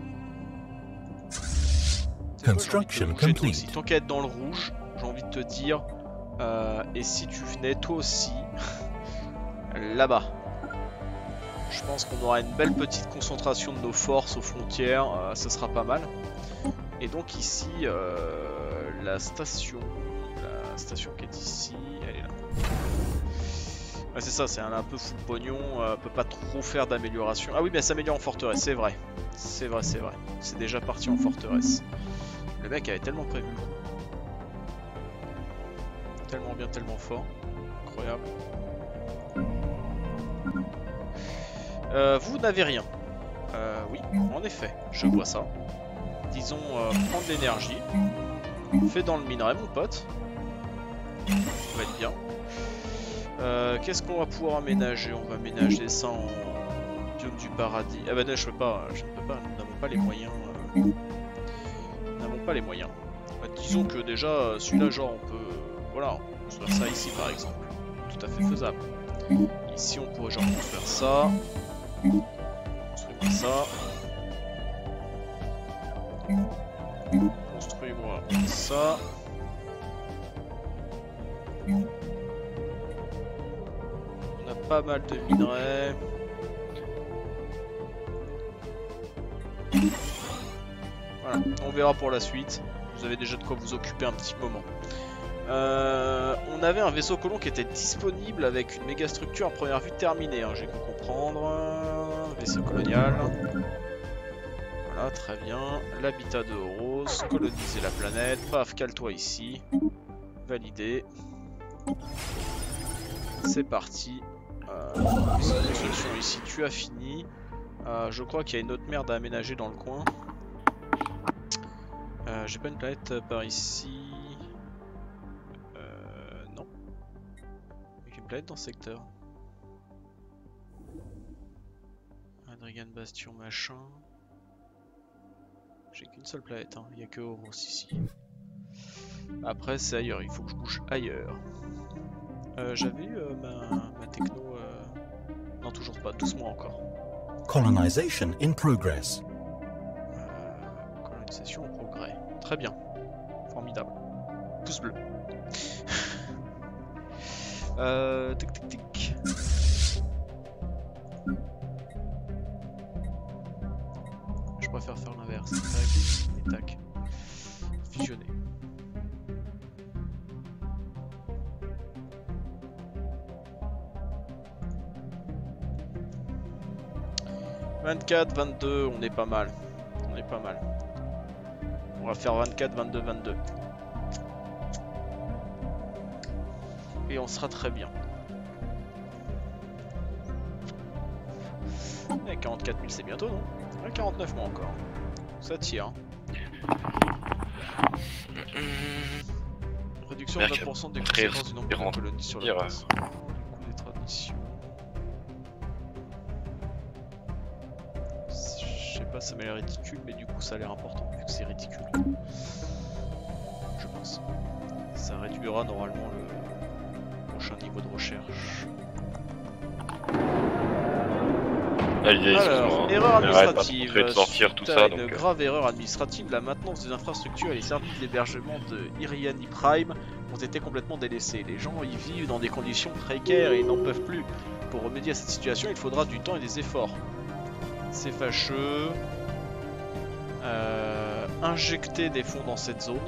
Construction complete. Tant qu'à être dans le rouge, j'ai envie de te dire... et si tu venais toi aussi là-bas, je pense qu'on aura une belle petite concentration de nos forces aux frontières, ça sera pas mal. Et donc ici, la station qui est ici, elle est là. Ouais, c'est ça, c'est un peu full pognon, peut pas trop faire d'amélioration. Ah oui, mais elle s'améliore en forteresse, c'est vrai. C'est vrai. C'est déjà parti en forteresse. Le mec avait tellement prévu le coup. Tellement bien, tellement fort. Incroyable. Vous n'avez rien. Oui, en effet, je vois ça. Disons, prendre l'énergie. Fais dans le minerai, mon pote. Ça va être bien. Qu'est-ce qu'on va pouvoir aménager? On va aménager ça en biome du paradis. Ah bah non, je ne peux pas. Nous n'avons pas les moyens. Nous n'avons pas les moyens. Bah, disons que déjà, celui-là, genre, on peut... Voilà, construire ça ici par exemple. Tout à fait faisable. Ici on pourrait genre construire ça. Construis-moi ça. Construis-moi ça. On a pas mal de minerais. Voilà, on verra pour la suite. Vous avez déjà de quoi vous occuper un petit moment. On avait un vaisseau colon qui était disponible avec une méga structure à première vue terminée, hein, j'ai pu comprendre. Vaisseau colonial. Voilà, très bien. L'habitat de Horos, coloniser la planète. Paf, cale-toi ici. Validé. C'est parti. Construction ici, tu as fini. Je crois qu'il y a une autre merde à aménager dans le coin. J'ai pas une planète par ici. Non. Avec une planète dans ce secteur. Adrigan Bastion machin. J'ai qu'une seule planète, hein. Il n'y a que Horos ici. Après c'est ailleurs, il faut que je bouge ailleurs. J'avais eu ma techno... Non toujours pas, 12 mois encore. Colonization in progress. Colonisation en progrès. Très bien. Formidable. Pouce bleu. Tic tic tic. Je préfère faire l'inverse. Tac et tac. Fusionner. « 24, 22, on est pas mal. On est pas mal. On va faire 24, 22, 22. Et on sera très bien. Et 44 000 c'est bientôt, non? 49 mois encore. Ça tire. Réduction de 20% des conséquences du nombre de colonies sur la place. Du coup des traditions. Je sais pas, ça m'a l'air ridicule, mais du coup ça a l'air important vu que c'est ridicule. Je pense. Ça réduira normalement le prochain niveau de recherche. Alors, erreur administrative. Une grave erreur administrative. La maintenance des infrastructures et les services d'hébergement de Iriani Prime ont été complètement délaissés. Les gens y vivent dans des conditions précaires et ils n'en peuvent plus. Pour remédier à cette situation, il faudra du temps et des efforts. C'est fâcheux. Injecter des fonds dans cette zone.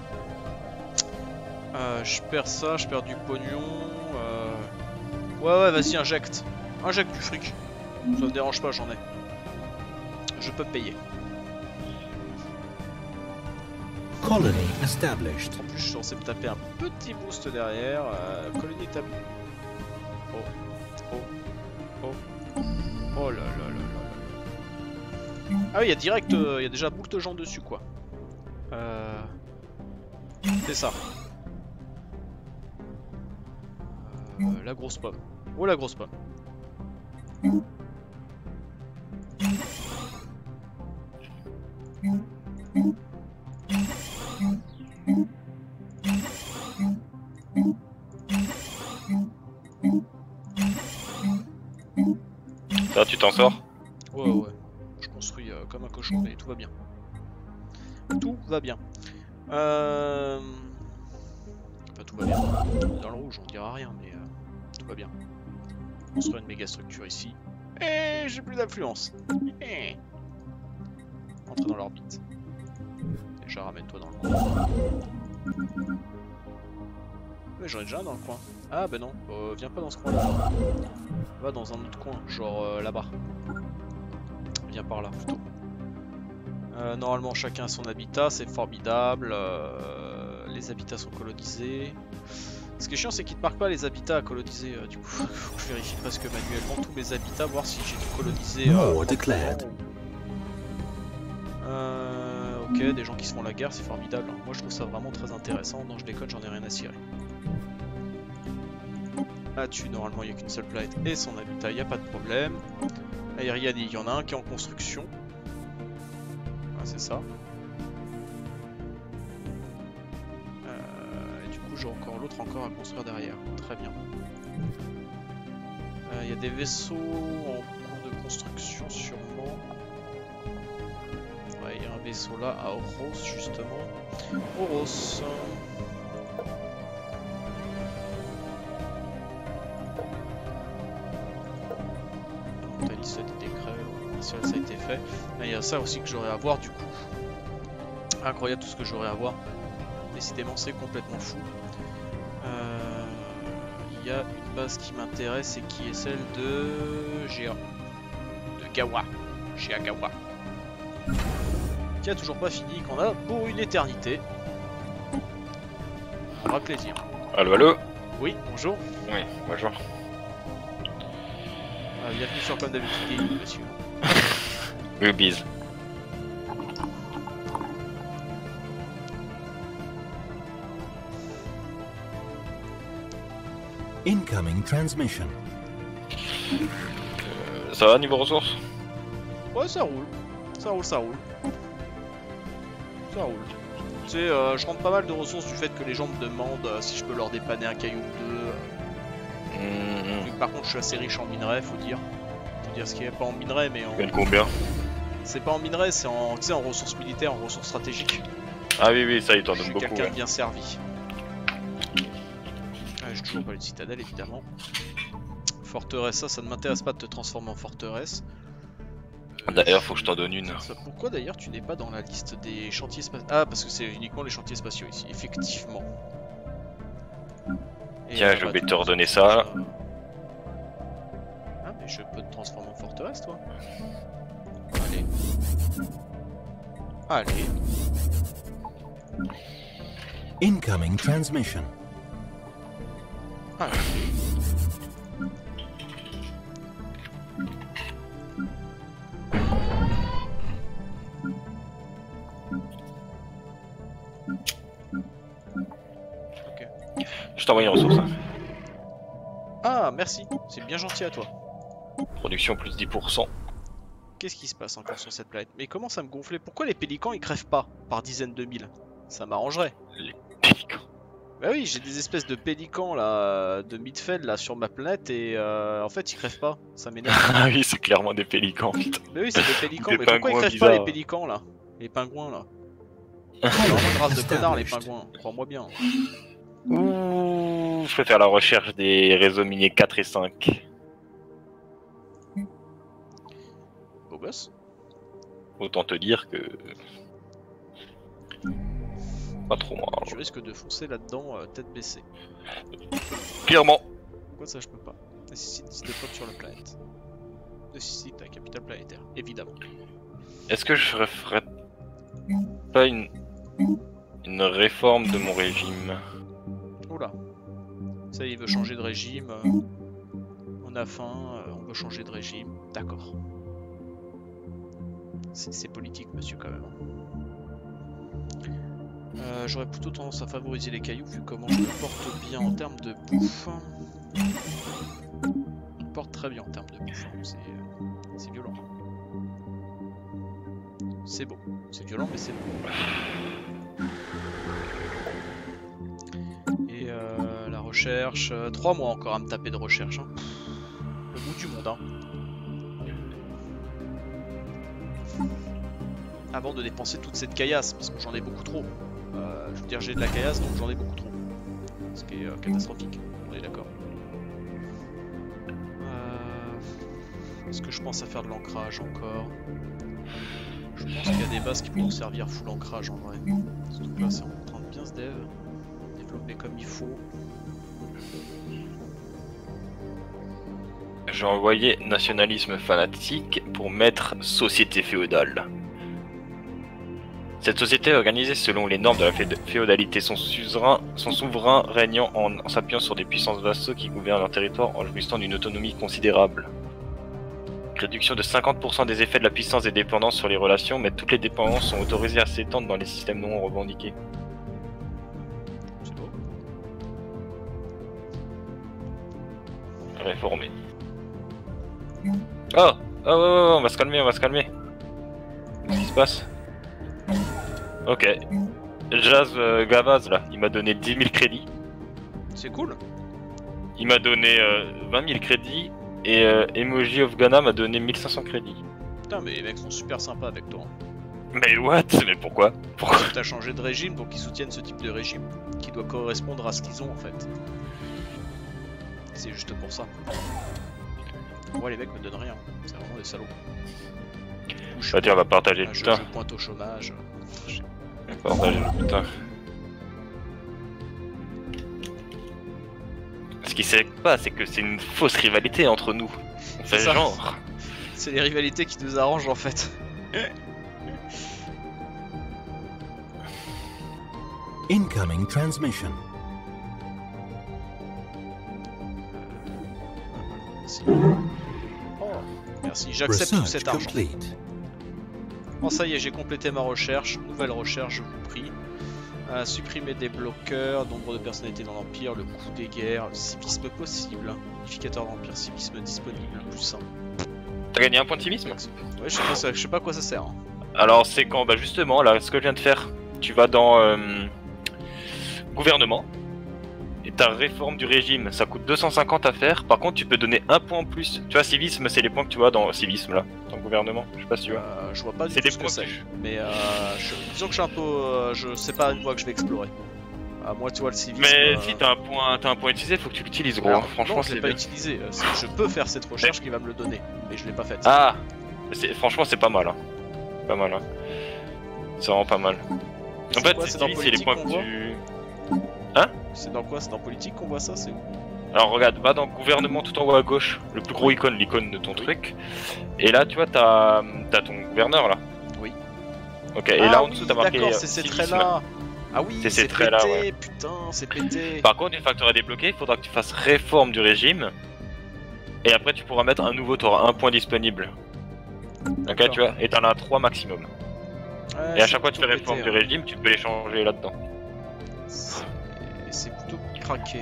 Je perds ça, je perds du pognon. Ouais, vas-y, injecte. Injecte du fric. Ça me dérange pas, j'en ai. Je peux payer. Colony established. En plus, je suis censé me taper un petit boost derrière. Colonie établie. Oh là là là là. Ah oui, il y a direct, il y a déjà beaucoup de gens dessus, quoi. C'est ça. La grosse pomme. Oh la grosse pomme. Ça, tu t'en sors? Ouais. Je construis comme un cochon, mais tout va bien. Tout va bien. Enfin, tout va bien. Dans le rouge, on dira rien, mais tout va bien. Construire une méga structure ici. Et j'ai plus d'influence. Entre dans l'orbite. Déjà, ramène-toi dans le coin. Mais j'en ai déjà un dans le coin. Ah bah non, viens pas dans ce coin-là. Va dans un autre coin, genre là-bas. Viens par là plutôt. Normalement chacun a son habitat, c'est formidable. Les habitats sont colonisés. Ce qui est chiant, c'est qu'il te marque pas les habitats à coloniser. Du coup, faut que je vérifie presque manuellement tous mes habitats, voir si j'ai tout colonisé. Ok, des gens qui se font la guerre, c'est formidable. Moi je trouve ça vraiment très intéressant. Non, je déconne, j'en ai rien à cirer. Là-dessus, normalement, il n'y a qu'une seule planète et son habitat, il n'y a pas de problème. Aérienne, il y en a un qui est en construction. Ah, c'est ça. Et du coup, j'ai encore l'autre encore à construire derrière. Très bien. Il y a des vaisseaux en cours de construction, sûrement. Ouais, il y a un vaisseau là à Oros, justement. Oros. Ça a été fait. Il y a ça aussi que j'aurais à voir du coup. Incroyable tout ce que j'aurais à voir. Décidément c'est complètement fou. Il y a une base qui m'intéresse et qui est celle de Géa. De Gawa. Géa Gawa. Qui a toujours pas fini, qu'on a pour une éternité. Ça fera plaisir. Allo? Oui, bonjour. Oui, bonjour. Bienvenue sur Comme d'habitude Gaming, monsieur. Rubies. Incoming transmission. Ça va niveau ressources? Ouais, ça roule. Ça roule. Ça roule. Tu sais, je rentre pas mal de ressources du fait que les gens me demandent si je peux leur dépanner un caillou ou deux. Par contre, je suis assez riche en minerais, faut dire. Faut dire ce qu'il n'y a pas en minerais, mais en. Combien? C'est pas en minerais, c'est en, en ressources militaires, en ressources stratégiques. Ah oui, ça il t'en donne beaucoup. Quelqu'un de bien servi. toujours pas une citadelle évidemment. Forteresse, ça ne m'intéresse pas de te transformer en forteresse. D'ailleurs, faut que je t'en donne une. Pourquoi d'ailleurs tu n'es pas dans la liste des chantiers spatiaux? Ah, parce que c'est uniquement les chantiers spatiaux ici, effectivement. Et Tiens, je vais te redonner ça. Ah, mais je peux te transformer en forteresse, toi. Allez. Allez. Incoming transmission. Allez. Ok. Je t'envoie une ressource. Hein. Ah, merci. C'est bien gentil à toi. Production plus 10%. Qu'est-ce qui se passe encore sur cette planète? Mais comment ça me gonflait? Pourquoi les pélicans ils crèvent pas par dizaines de mille? Ça m'arrangerait. Les pélicans. Bah oui, j'ai des espèces de pélicans là, de Midfeld là sur ma planète et en fait ils crèvent pas. Ça m'énerve. Ah oui, c'est clairement des pélicans, putain. Mais oui, c'est des pélicans. Des Mais pourquoi ils pingouins crèvent pas les bizarres. pélicans là? Les pingouins là. C'est vraiment une race de connards les pingouins, crois-moi bien. Ouh, je peux faire la recherche des réseaux miniers 4 et 5. Beau gosse. Autant te dire que... Pas trop moi. Tu risques de foncer là-dedans tête baissée. Clairement. Pourquoi ça je peux pas? Nécessite 10 de pop sur la planète. Nécessite un capital planétaire, évidemment. Est-ce que je ferais pas une réforme de mon régime? Oula. Ça il veut changer de régime. On a faim, on veut changer de régime. D'accord. C'est politique monsieur quand même. J'aurais plutôt tendance à favoriser les cailloux vu comment je me porte bien en termes de bouffe. Je me porte très bien en termes de bouffe, hein. C'est violent. C'est beau. C'est violent mais c'est beau. Et la recherche... 3 mois encore à me taper de recherche. Hein. Le bout du monde. Hein. Avant de dépenser toute cette caillasse, parce que j'en ai beaucoup trop. Je veux dire, j'ai de la caillasse, donc j'en ai beaucoup trop. Ce qui est catastrophique, on est d'accord. Est-ce que je pense à faire de l'ancrage encore? Je pense qu'il y a des bases qui pourront servir full ancrage en vrai. Surtout que là, c'est en train de bien se développer comme il faut. J'ai envoyé nationalisme fanatique pour mettre société féodale. Cette société est organisée selon les normes de la féodalité. Son souverain régnant en s'appuyant sur des puissances vassaux qui gouvernent leur territoire en jouissant d'une autonomie considérable. Réduction de 50% des effets de la puissance des dépendances sur les relations, mais toutes les dépendances sont autorisées à s'étendre dans les systèmes non revendiqués. C'est beau. Réformé. Oh, on va se calmer, on va se calmer. Qu'est-ce qui se passe? Ok. Jazz Gavaz là, il m'a donné 10 000 crédits. C'est cool. Il m'a donné 20 000 crédits. Et Emoji of Ghana m'a donné 1500 crédits. Putain, mais les mecs sont super sympas avec toi. Mais what? Mais pourquoi? Pourquoi? T'as changé de régime pour qu'ils soutiennent ce type de régime qui doit correspondre à ce qu'ils ont en fait. C'est juste pour ça. Moi les mecs me donnent rien, c'est vraiment des salauds. Bah tiens, on va partager le Je putain. pointe au chômage. On va partager le putain. Ce qui sait pas, c'est que c'est une fausse rivalité entre nous. On fait ça. genre. C'est les rivalités qui nous arrangent en fait. Incoming transmission. Merci. Oh, merci, j'accepte tout Research cet argent. complete. Bon, ça y est, j'ai complété ma recherche. Nouvelle recherche, je vous prie. Supprimer des bloqueurs, nombre de personnalités dans l'Empire, le coût des guerres, civisme possible, modificateur d'Empire, civisme disponible, plus 1. T'as gagné un point de civisme? Ouais, je sais pas à quoi ça sert. Hein. Alors c'est quand? Bah justement, là, ce que je viens de faire, tu vas dans gouvernement, et ta réforme du régime, ça coûte 250 à faire. Par contre, tu peux donner un point en plus. Tu vois, civisme, c'est les points que tu vois dans civisme là, dans gouvernement. Je sais pas si tu vois. Je vois pas du C'est tout des ce que points c'est. que tu- Mais disons que je suis un peu... je sais pas une voie que je vais explorer. Ah, moi, tu vois, le civisme. Mais si t'as un point utilisé, faut que tu l'utilises, gros. Alors, Franchement, non, je l'ai c'est pas bien. utilisé. Je peux faire cette recherche qui va me le donner, mais je l'ai pas faite. Ah, franchement, c'est pas mal. Hein. Pas mal. Hein. C'est vraiment pas mal. En fait, quoi, c'est dans c'est les politique points qu'on que voit tu. C'est dans quoi? C'est dans politique qu'on voit ça? C'est où? Alors regarde, va dans gouvernement tout en haut à gauche, le plus gros icône, l'icône de ton truc. Et là, tu vois, t'as ton gouverneur là. Oui. Ok, et là en dessous, t'as marqué. D'accord, c'est ces civisme. traits-là. Ah oui, C'est ces c'est traits-là, pété, ouais. putain, c'est pété. Par contre, une fois que tu auras débloqué, il faudra que tu fasses réforme du régime. Et après, tu pourras mettre un nouveau, tu auras un point disponible. Ok, D'accord. tu vois, et t'en as 3 maximum. Ouais, Et à c'est chaque fois que tu fais plutôt réforme pété, du hein. régime, tu peux les changer là-dedans. C'est plutôt craqué.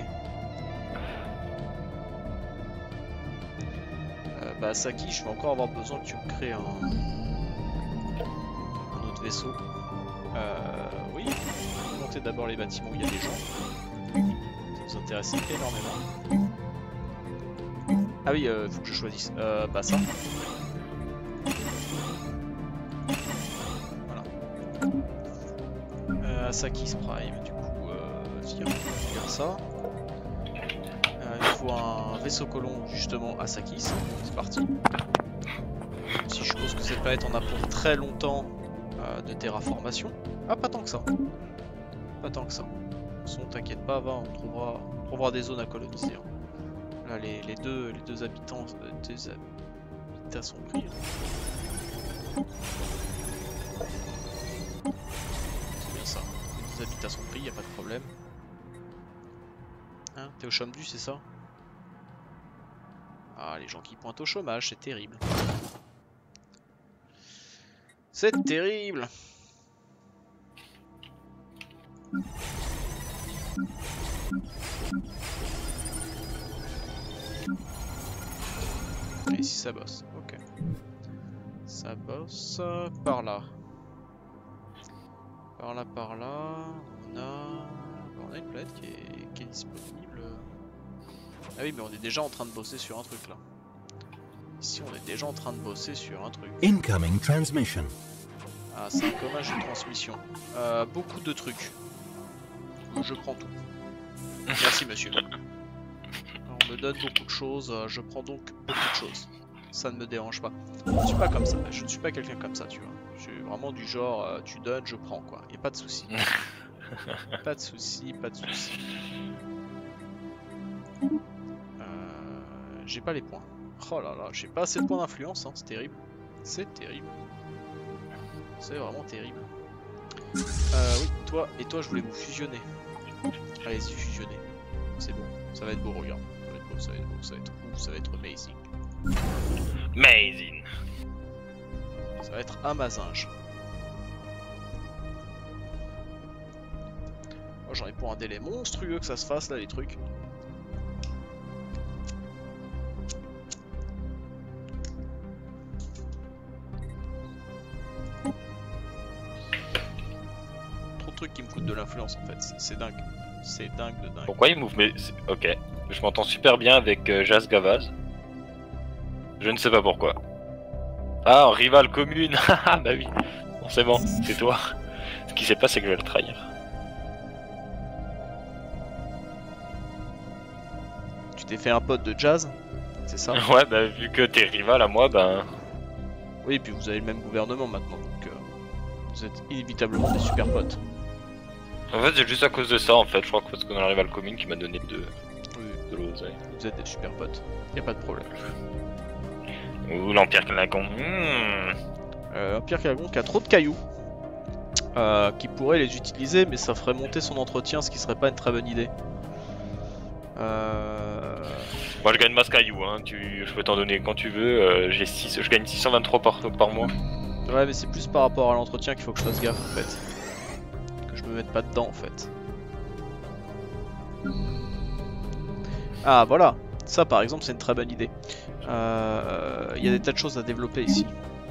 Bah, Saki, je vais encore avoir besoin que tu me crées un autre vaisseau. Oui, monter d'abord les bâtiments où il y a des gens. Ça nous intéresse énormément. Ah oui, faut que je choisisse. Bah ça. Voilà. Asakis Prime, du coup, tiens, on va faire ça. Il faut un vaisseau colon justement à Sakis. C'est parti. Si je suppose que cette planète en a pour très longtemps de terraformation. Ah, pas tant que ça. Pas tant que ça. De toute façon, t'inquiète pas, va, on trouvera des zones à coloniser. Hein. Là, les deux habitants, des habitats sont pris. C'est bien ça. Les deux habitats sont pris, y a pas de problème. Hein, t'es au chômage, c'est ça? Ah, les gens qui pointent au chômage, c'est terrible. C'est terrible. Et ici ça bosse, ok. Ça bosse par là. Par là, on a une planète qui est disponible. Ah oui, mais on est déjà en train de bosser sur un truc là. Ici, on est déjà en train de bosser sur un truc. Incoming transmission. Ah, c'est un commage de transmission. Beaucoup de trucs. Je prends tout. Merci, monsieur. On me donne beaucoup de choses, je prends donc beaucoup de choses. Ça ne me dérange pas. Je ne suis pas comme ça, je ne suis pas quelqu'un comme ça, tu vois. Je suis vraiment du genre, tu donnes, je prends, quoi. Y a pas de souci. Pas de souci, pas de souci. J'ai pas les points. Oh là là, j'ai pas assez de points d'influence, hein. C'est terrible. C'est terrible. C'est vraiment terrible. Oui, toi et toi, je voulais vous fusionner. Allez-y, fusionner. C'est bon, ça va être beau, regarde. Ça va être beau, ça va être beau, ça va être ouf, ça va être amazing. Amazing. Ça va être amazinge. Moi j'en ai pour un délai monstrueux que ça se fasse là les trucs. Trop de trucs qui me coûtent de l'influence en fait, c'est dingue. C'est dingue de dingue. Pourquoi il m'ouvre mes... Ok, je m'entends super bien avec Jas Gavaz. Je ne sais pas pourquoi. Ah, un rival commune. Ah bah oui, bon, c'est bon, c'est toi. Ce qui s'est passé, c'est que je vais le trahir. Tu t'es fait un pote de Jazz, c'est ça? Ouais, bah vu que t'es rival à moi, ben... Oui, et puis vous avez le même gouvernement maintenant, donc vous êtes inévitablement des super potes. En fait, c'est juste à cause de ça, en fait. Je crois que parce qu'on a un rival commune qui m'a donné de l'oseille. Vous êtes des super potes, y a pas de problème. Ou l'Empire Calagon. Empire Calagon qui a trop de cailloux, qui pourrait les utiliser, mais ça ferait monter son entretien, ce qui serait pas une très bonne idée. Moi je gagne masse caillou, hein. Je peux t'en donner quand tu veux. Je gagne 623 par mois. Ouais, mais c'est plus par rapport à l'entretien qu'il faut que je fasse gaffe en fait. Que je me mette pas dedans en fait. Ah voilà, ça par exemple c'est une très bonne idée. Il y a des tas de choses à développer ici.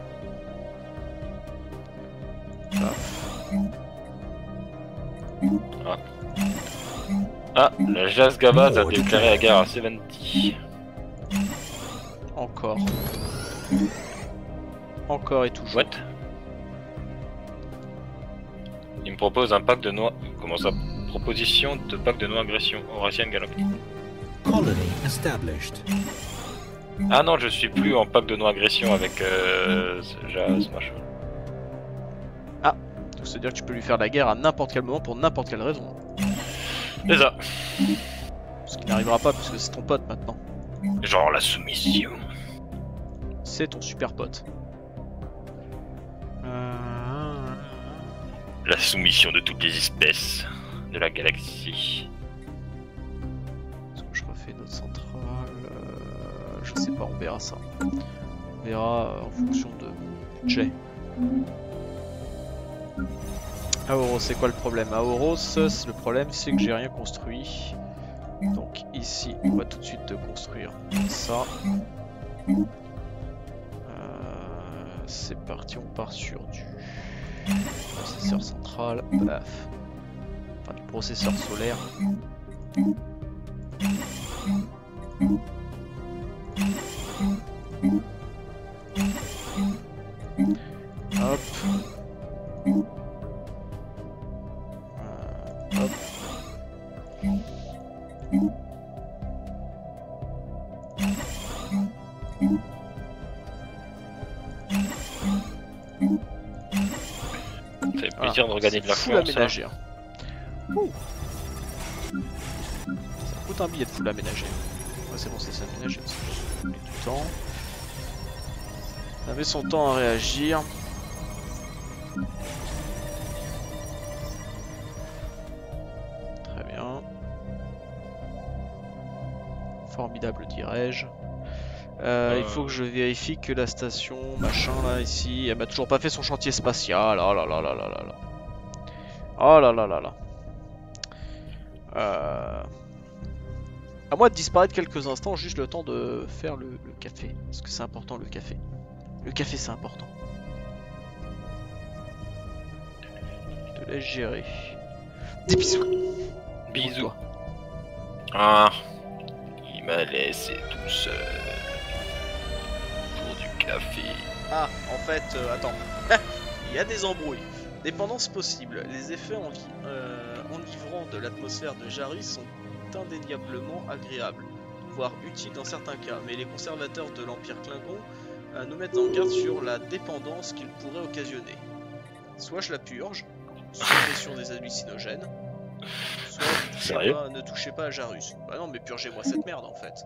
Ah, la Jas Gavaz a déclaré la guerre à 70. Encore. Encore et toujours. What? Il me propose un pack de noix. Comment ça? proposition de pacte de non-agression. Eurasian Galactic. Colony established. Ah non, je suis plus en pacte de non-agression avec Jazz, machin. Donc c'est-à-dire que tu peux lui faire la guerre à n'importe quel moment pour n'importe quelle raison. C'est ça. Ce qui n'arrivera pas puisque c'est ton pote maintenant. Genre la soumission. C'est ton super pote. La soumission de toutes les espèces de la galaxie. Est-ce que je refais notre centrale je sais pas, on verra ça. On verra en fonction de mon budget. Aoros, c'est quoi le problème? Aoros, le problème c'est que j'ai rien construit. Donc ici, on va tout de suite construire ça. C'est parti, on part sur du processeur central. Paf. Enfin, du processeur solaire. Hop. Hop. Ça fait plaisir de regagner de la full France. aménagé. Ouh. Ça coûte un billet de full aménagé. Ouais, c'est bon, ça s'est aménagé. Ça met du temps. Ça met son temps à réagir. Très bien. Formidable, dirais-je. Il faut que je vérifie que la station machin là ici, elle m'a toujours pas fait son chantier spatial. Oh là là là là là là. Oh là là là là. À moi de disparaître quelques instants, juste le temps de faire le café. Parce que c'est important le café. Le café c'est important. Je te laisse gérer. Des bisous. Bisous. Ah, il m'a laissé tout seul. Pour du café. Ah, en fait, attends. Il y a des embrouilles. Dépendance possible. Les effets enivrants de l'atmosphère de Jarus sont indéniablement agréables, voire utiles dans certains cas, mais les conservateurs de l'Empire Klingon nous mettent en garde sur la dépendance qu'ils pourraient occasionner. Soit je la purge, suppression des hallucinogènes, soit ne touchez pas à Jarus. Bah non, mais purgez-moi cette merde en fait.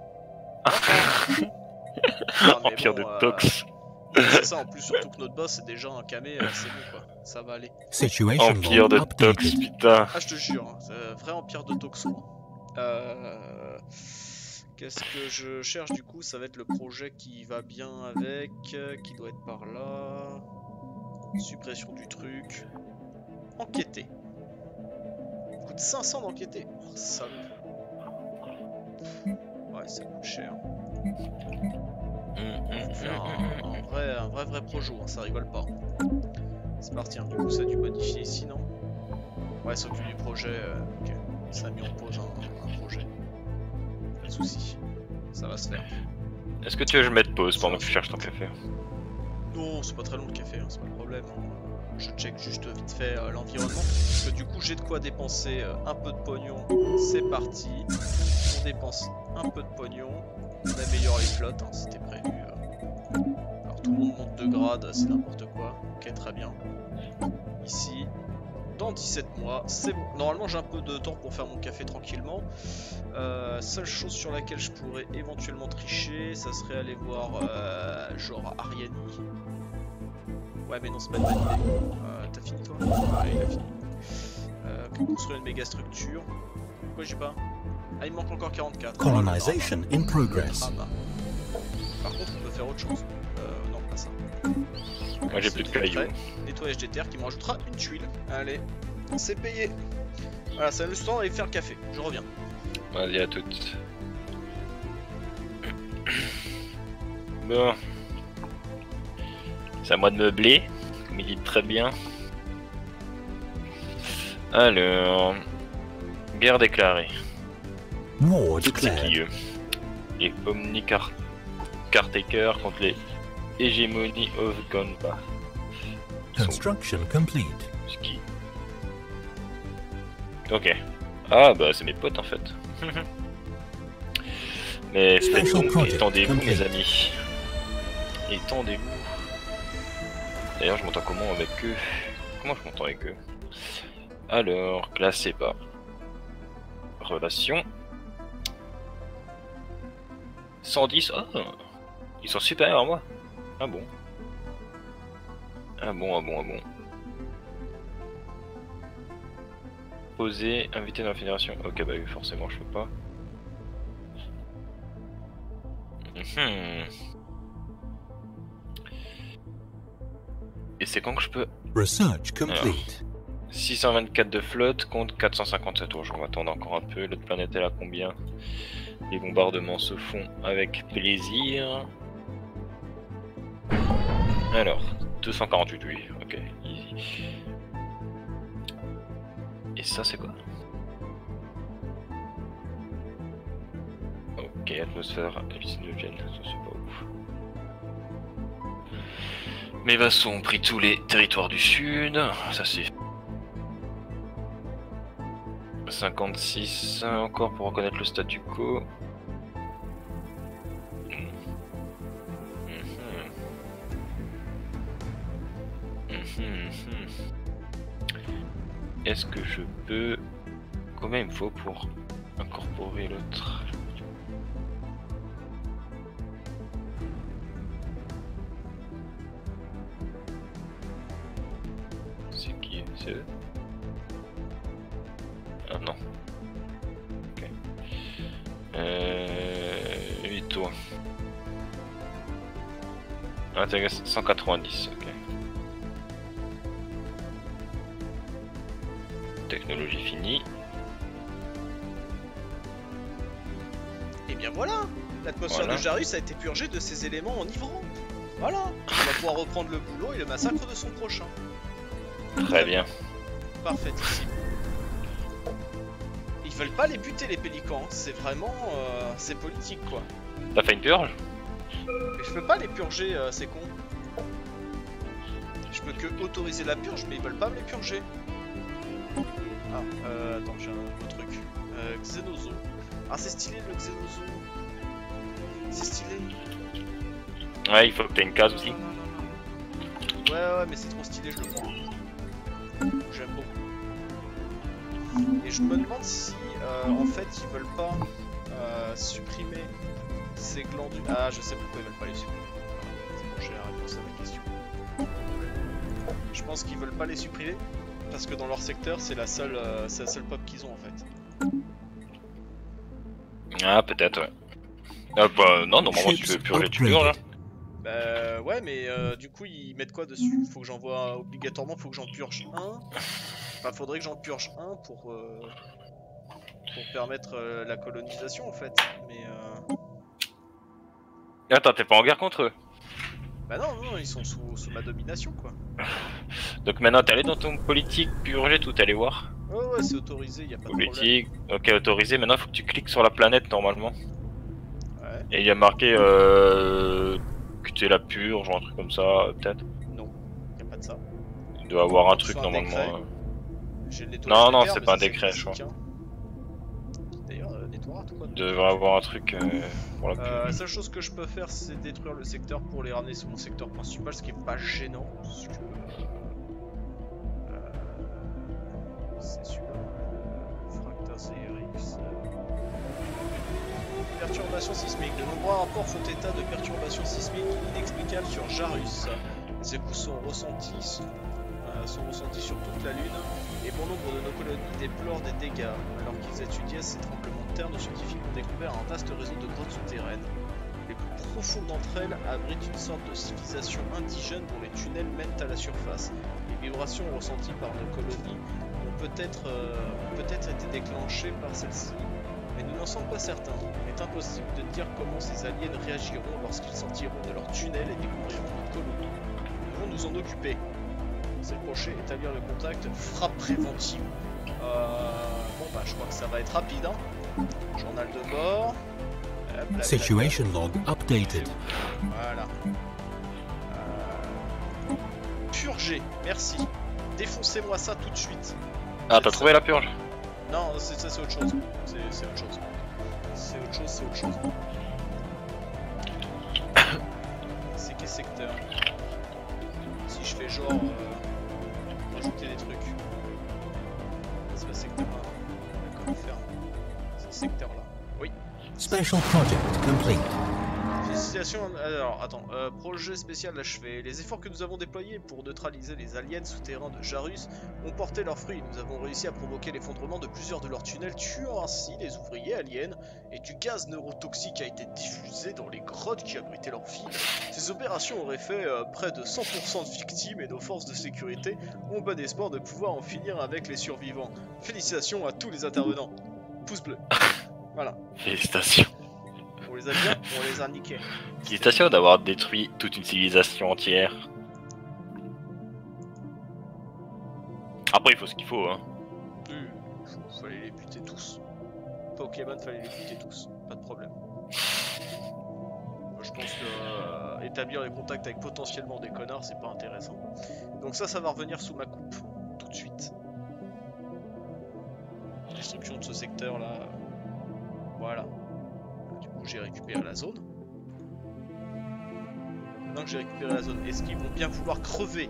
Empire de Tox. C'est ça, en plus, surtout que notre boss c'est déjà un camé, c'est bon quoi, ça va aller. Situation Empire de log Tox, updated. putain. Ah, je te jure, hein, c'est un vrai empire de Toxo. Qu'est-ce que je cherche du coup? Ça va être le projet qui va bien avec, qui doit être par là. Suppression du truc. Enquêter. Coûte 500 d'enquêter. Oh, salaud. Ouais, ça coûte cher. Faut faire un vrai projo, hein, ça rigole pas. C'est parti, hein. Du coup ça a dû modifier ici, non? Ouais, s'occupe du projet, ok. Ça a mis en pause un projet. Pas de soucis, ça va se faire. Est-ce que tu veux que je mette pause pendant que je cherche ton café? Non, c'est pas très long le café, hein, c'est pas le problème. Hein. Je check juste vite fait l'environnement. Parce que du coup j'ai de quoi dépenser un peu de pognon. C'est parti. On dépense un peu de pognon. On améliore les flottes, hein, c'était prévu. Alors tout le monde monte de grade, c'est n'importe quoi. Ok, très bien. Ici, dans 17 mois, c'est bon. Normalement j'ai un peu de temps pour faire mon café tranquillement. Seule chose sur laquelle je pourrais éventuellement tricher, ça serait aller voir genre Ariani. Ouais mais non, c'est pas une bonne idée. T'as fini toi? Ouais, il a fini. Construire une méga structure. Pourquoi j'ai pas? Ah, il me manque encore 44. Colonization in progress. Ah bah. Par contre, on peut faire autre chose. Non, pas ça. Moi j'ai plus de cailloux. Nettoyage des terres qui me rajoutera une tuile. Allez, c'est payé. Voilà, ça laisse le temps d'aller faire le café. Je reviens. Vas-y, à toutes. Bon. C'est à moi de meubler, comme il dit très bien. Alors... Guerre déclarée. War C'est qui declared. eux? Les Cartakers contre les Hégémonies of Gonpa. Construction complete. Ski. Ok. Ah bah c'est mes potes en fait. Mais faites donc, étendez-vous mes amis. Étendez-vous. D'ailleurs je m'entends comment avec eux? Comment je m'entends avec eux? Alors, classez pas. Relation. 110, oh, ils sont supérieurs à moi. Ah bon. Ah bon. Poser, invité dans la fédération. Ok, bah oui, forcément, je peux pas. Et c'est quand que je peux? Research complete. Alors, 624 de flotte contre 457. Oh, je vais m'attendre encore un peu. L'autre planète, elle a combien? Les bombardements se font avec plaisir. Alors, 248, oui, ok, easy. Et ça, c'est quoi? Ok, atmosphère hallucinogène, ça c'est pas ouf. Mes vassaux ont pris tous les territoires du sud, ça c'est... 56 encore pour reconnaître le statu quo. Est-ce que je peux... Combien il me faut pour incorporer l'autre? C'est qui? C'est eux? Ah non. Ok. 8 tours. Intéressant, 190, ok. Technologie finie. Et bien voilà, l'atmosphère de Jarus a été purgée de ses éléments enivrants. Voilà, on va pouvoir reprendre le boulot et le massacre de son prochain. Très bien. Parfaitissime. Ils veulent pas les buter les pélicans, c'est vraiment... c'est politique quoi. T'as fait une purge? Mais je peux pas les purger, c'est con. Je peux que autoriser la purge, mais ils veulent pas me les purger. Ah, attends, j'ai un autre truc. Xenozo. Ah, c'est stylé le Xenozo. C'est stylé. Ouais, il faut que t'aies une case aussi. Ouais, mais c'est trop stylé, je le prends. J'aime beaucoup. Et je me demande si, en fait, ils veulent pas supprimer ces glandules. Ah, je sais pourquoi ils veulent pas les supprimer. C'est bon, j'ai la réponse à ma question. Je pense qu'ils veulent pas les supprimer parce que dans leur secteur, c'est la seule pop qu'ils ont en fait. Ah, peut-être, ouais. Ah, bah, non, normalement, tu peux purger, tu purges, là. Bah, ouais, mais du coup, ils mettent quoi dessus? Faut que j'envoie obligatoirement, faut que j'en purge un. Enfin, faudrait que j'en purge un pour permettre la colonisation en fait. Mais Attends, t'es pas en guerre contre eux? bah non, ils sont sous ma domination quoi. Donc maintenant, t'es allé dans ton politique purger tout, t'es allé voir? Ouais, c'est autorisé, y a pas de problème. Politique, ok, autorisé. Maintenant, faut que tu cliques sur la planète normalement. Ouais. Et il y a marqué que tu es la purge ou un truc comme ça, peut-être? Non, y a pas de ça. Il doit avoir un truc Soit un normalement. J'ai le nettoyage Non, des terres, c'est mais pas un ça, décret, je classique, crois. hein. D'ailleurs, nettoiera tout quoi. Il devrait avoir un truc pour la purge. La seule chose que je peux faire, c'est détruire le secteur pour les ramener sur mon secteur principal, ce qui est pas gênant. Parce que, c'est celui-là. Fractas et Erix. Perturbations sismiques. De nombreux rapports font état de perturbations sismiques inexplicables sur Jarus. Ces coups sont ressentis sur toute la Lune, et bon nombre de nos colonies déplorent des dégâts. Alors qu'ils étudiaient ces tremblements de terre, nos scientifiques ont découvert un vaste réseau de grottes souterraines. Les plus profondes d'entre elles abritent une sorte de civilisation indigène dont les tunnels mènent à la surface. Les vibrations ressenties par nos colonies ont peut-être été déclenchées par celles-ci, mais nous n'en sommes pas certains. Il est impossible de dire comment ces aliens réagiront lorsqu'ils sortiront de leur tunnel et découvriront notre colonie. Nous devons nous en occuper. C'est le prochain, établir le contact, frappe préventive. Bon bah je crois que ça va être rapide hein. Journal de bord. Situation log updated. Voilà. Purger, merci. Défoncez-moi ça tout de suite. Ah, t'as trouvé la purge? Non, ça c'est autre chose. C'est autre chose. C'est autre chose, c'est autre chose. C'est quel secteur? Si je fais genre rajouter des trucs. C'est le secteur là. Comment faire? C'est le secteur là. Oui. Special project complete. Félicitations. Alors attends, projet spécial achevé. Les efforts que nous avons déployés pour neutraliser les aliens souterrains de Jarus ont porté leurs fruits. Nous avons réussi à provoquer l'effondrement de plusieurs de leurs tunnels, tuant ainsi les ouvriers aliens, et du gaz neurotoxique a été diffusé dans les grottes qui abritaient leurs filles. Ces opérations auraient fait près de 100% de victimes et nos forces de sécurité ont bon espoir de pouvoir en finir avec les survivants. Félicitations à tous les intervenants. Pouce bleu. Voilà. Félicitations. On les a bien, on les a niqués. Félicitations d'avoir détruit toute une civilisation entière. Après, il faut ce qu'il faut, hein. Fallait les buter tous. Pokémon, fallait les buter tous. Pas de problème. Moi, je pense que établir les contacts avec potentiellement des connards, c'est pas intéressant. Donc ça va revenir sous ma coupe. Tout de suite. Destruction de ce secteur là. Voilà. Du coup, j'ai récupéré la zone. Maintenant que j'ai récupéré la zone, est-ce qu'ils vont bien vouloir crever?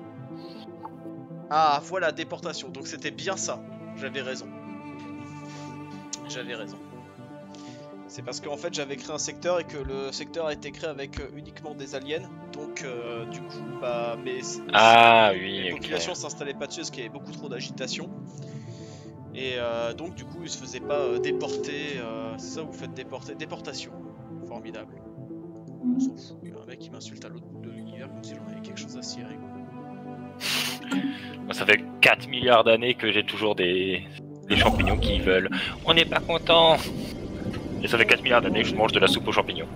Ah, voilà, déportation. Donc c'était bien ça. J'avais raison. J'avais raison. C'est parce qu'en fait j'avais créé un secteur et que le secteur a été créé avec uniquement des aliens. Donc du coup, bah, les populations s'installaient pas dessus parce qu'il y avait beaucoup trop d'agitation. Et donc du coup ils se faisaient pas déporter, c'est ça, vous faites déporter, déportation. Formidable. On s'en fout, il y a un mec qui m'insulte à l'autre bout de l'univers comme si j'en avais quelque chose à cirer. Moi, ça fait 4 milliards d'années que j'ai toujours des champignons qui veulent. On n'est pas content. Et ça fait 4 milliards d'années que je mange de la soupe aux champignons.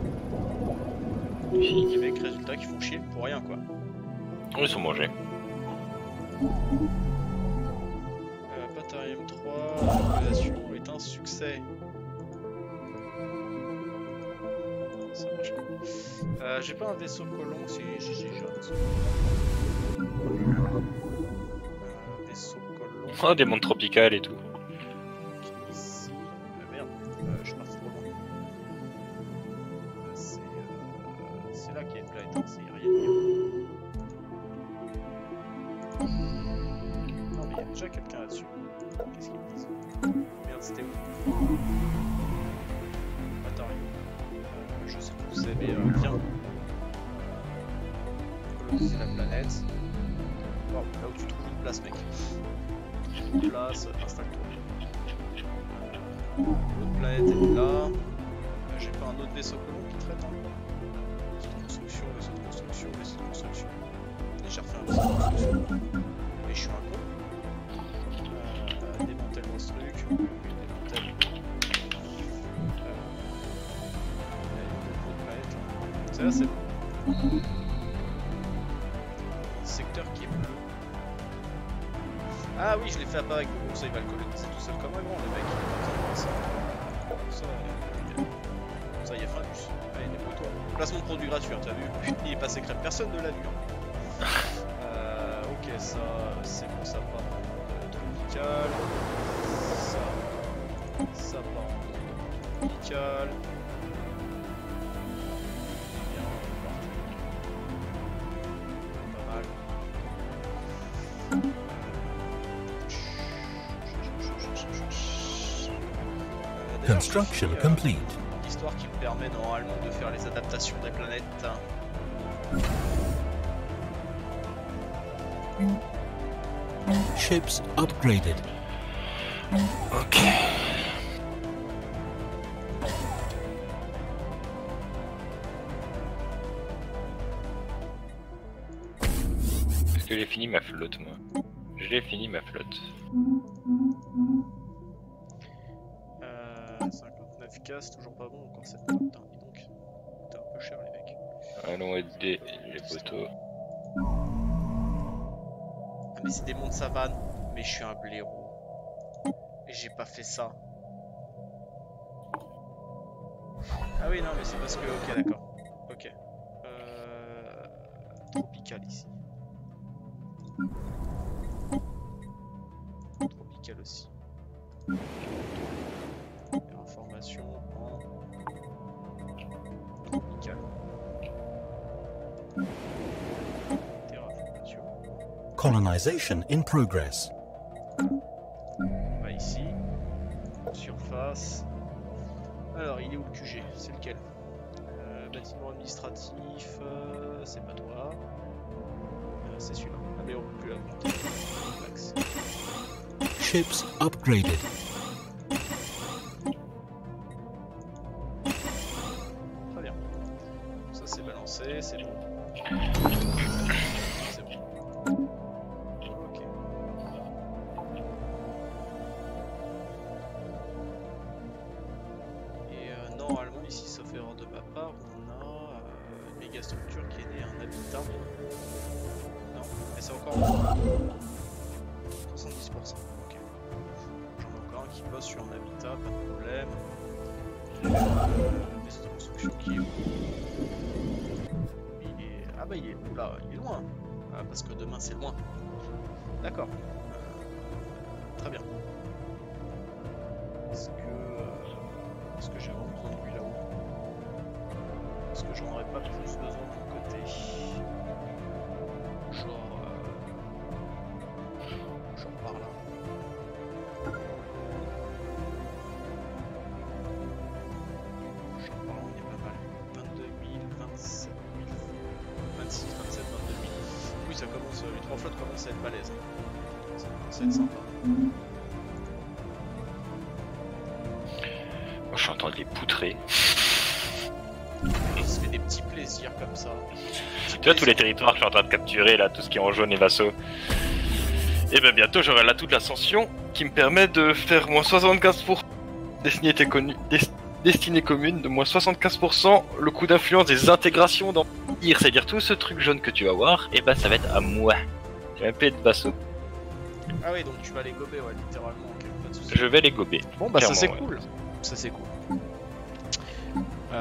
Et les mecs, résultat, qui font chier pour rien quoi. Ils sont mangés. Patarium 3, l'organisation est un succès. Ça marche pas. J'ai pas un vaisseau colon, si j'ai un vaisseau colon. Vaisseau colon. Oh, des mondes tropicales et tout. Ici. Merde, je suis parti trop loin. C'est là qu'il y a une planète, hein, c'est rien de mieux. Non, mais il y a déjà quelqu'un là-dessus. Qu'est-ce qu'ils me disent? Merde, c'était où? Attends, je sais que vous avez bien coloniser la planète. Wow, là où tu trouves une place, mec. J'ai une place, installe-toi. L'autre planète est là. J'ai pas un autre vaisseau colon qui traite, hein. Vaisseau de construction, vaisseau de construction, vaisseau de construction. Et j'ai refait un vaisseau de construction. Mais je suis un con. Démantèle-moi ce truc. Démantèle. C'est là, c'est bon. Secteur qui est bleu. Ah oui, je l'ai fait apparaître. Bon, ça, il va le coloniser tout seul comme un grand, le mec. Ça, il y a Findus. Allez, débrouille-toi. Placement de produit gratuit, hein, t'as vu? Putain, il est passé crème. Personne ne l'a vu. Hein. Ok, ça, c'est bon, ça part en tropical. Ça part en tropical. Pas mal. Construction complete. L'histoire qui me permet normalement de faire les adaptations des planètes. Ships upgraded. Ok. Est-ce que j'ai fini ma flotte, moi? J'ai fini ma flotte. 59K, c'est toujours pas bon encore cette flotte. Hein, dis donc. T'es un peu cher les mecs. Allons aider les poteaux. Ah mais c'est des monts de savane. Mais je suis un blaireau. Et j'ai pas fait ça. Ah oui non mais c'est parce que... Ok d'accord. Ok. Tropical ici. Tropical aussi. Information en tropical. Terraformation. Colonization in progress. On va ici. Surface. Alors, il est où le QG? C'est lequel? Bâtiment administratif, c'est pas toi. C'est celui-là. Ah mais on peut plus la monter. Max. Ships upgraded. Très bien. Ça c'est balancé, c'est bon. C'est bon. Ok. Et normalement ici, sauf erreur de ma part, on a une méga structure qui est née un habitat. Non, mais c'est encore 70%. Ok. J'en ai encore un qui bosse sur un habitat, pas de problème. Vaisseau de construction qui est où? Il est... Ah bah il est... Oula, il est loin. Ah, parce que demain c'est loin. D'accord. Très bien. Est-ce que j'ai vraiment besoin de lui là-haut? Est-ce que j'en aurais pas plus besoin de mon côté? Genre par là. Genre par là on est pas mal. 22 000, 27 000, 26, 27, 22 000. Oui ça commence, les 3 flottes commencent à être balèzes. Ça commence à être sympa. Moi je suis en train de les poutrer. On se fait des petits plaisirs comme ça. Tu vois tous les territoires que je suis en train de capturer là, tout ce qui est en jaune et vassaux. Et ben bientôt j'aurai l'atout de l'ascension qui me permet de faire moins 75% destinée commune, de moins 75% le coût d'influence des intégrations dans l'Empire. C'est-à-dire tout ce truc jaune que tu vas voir, et ben ça va être à moi. J'ai un peu de vassaux. Ah oui donc tu vas les gober ouais littéralement, ok, pas de soucis. Je vais les gober. Bon bah ça c'est ouais. cool. Ça c'est cool. Il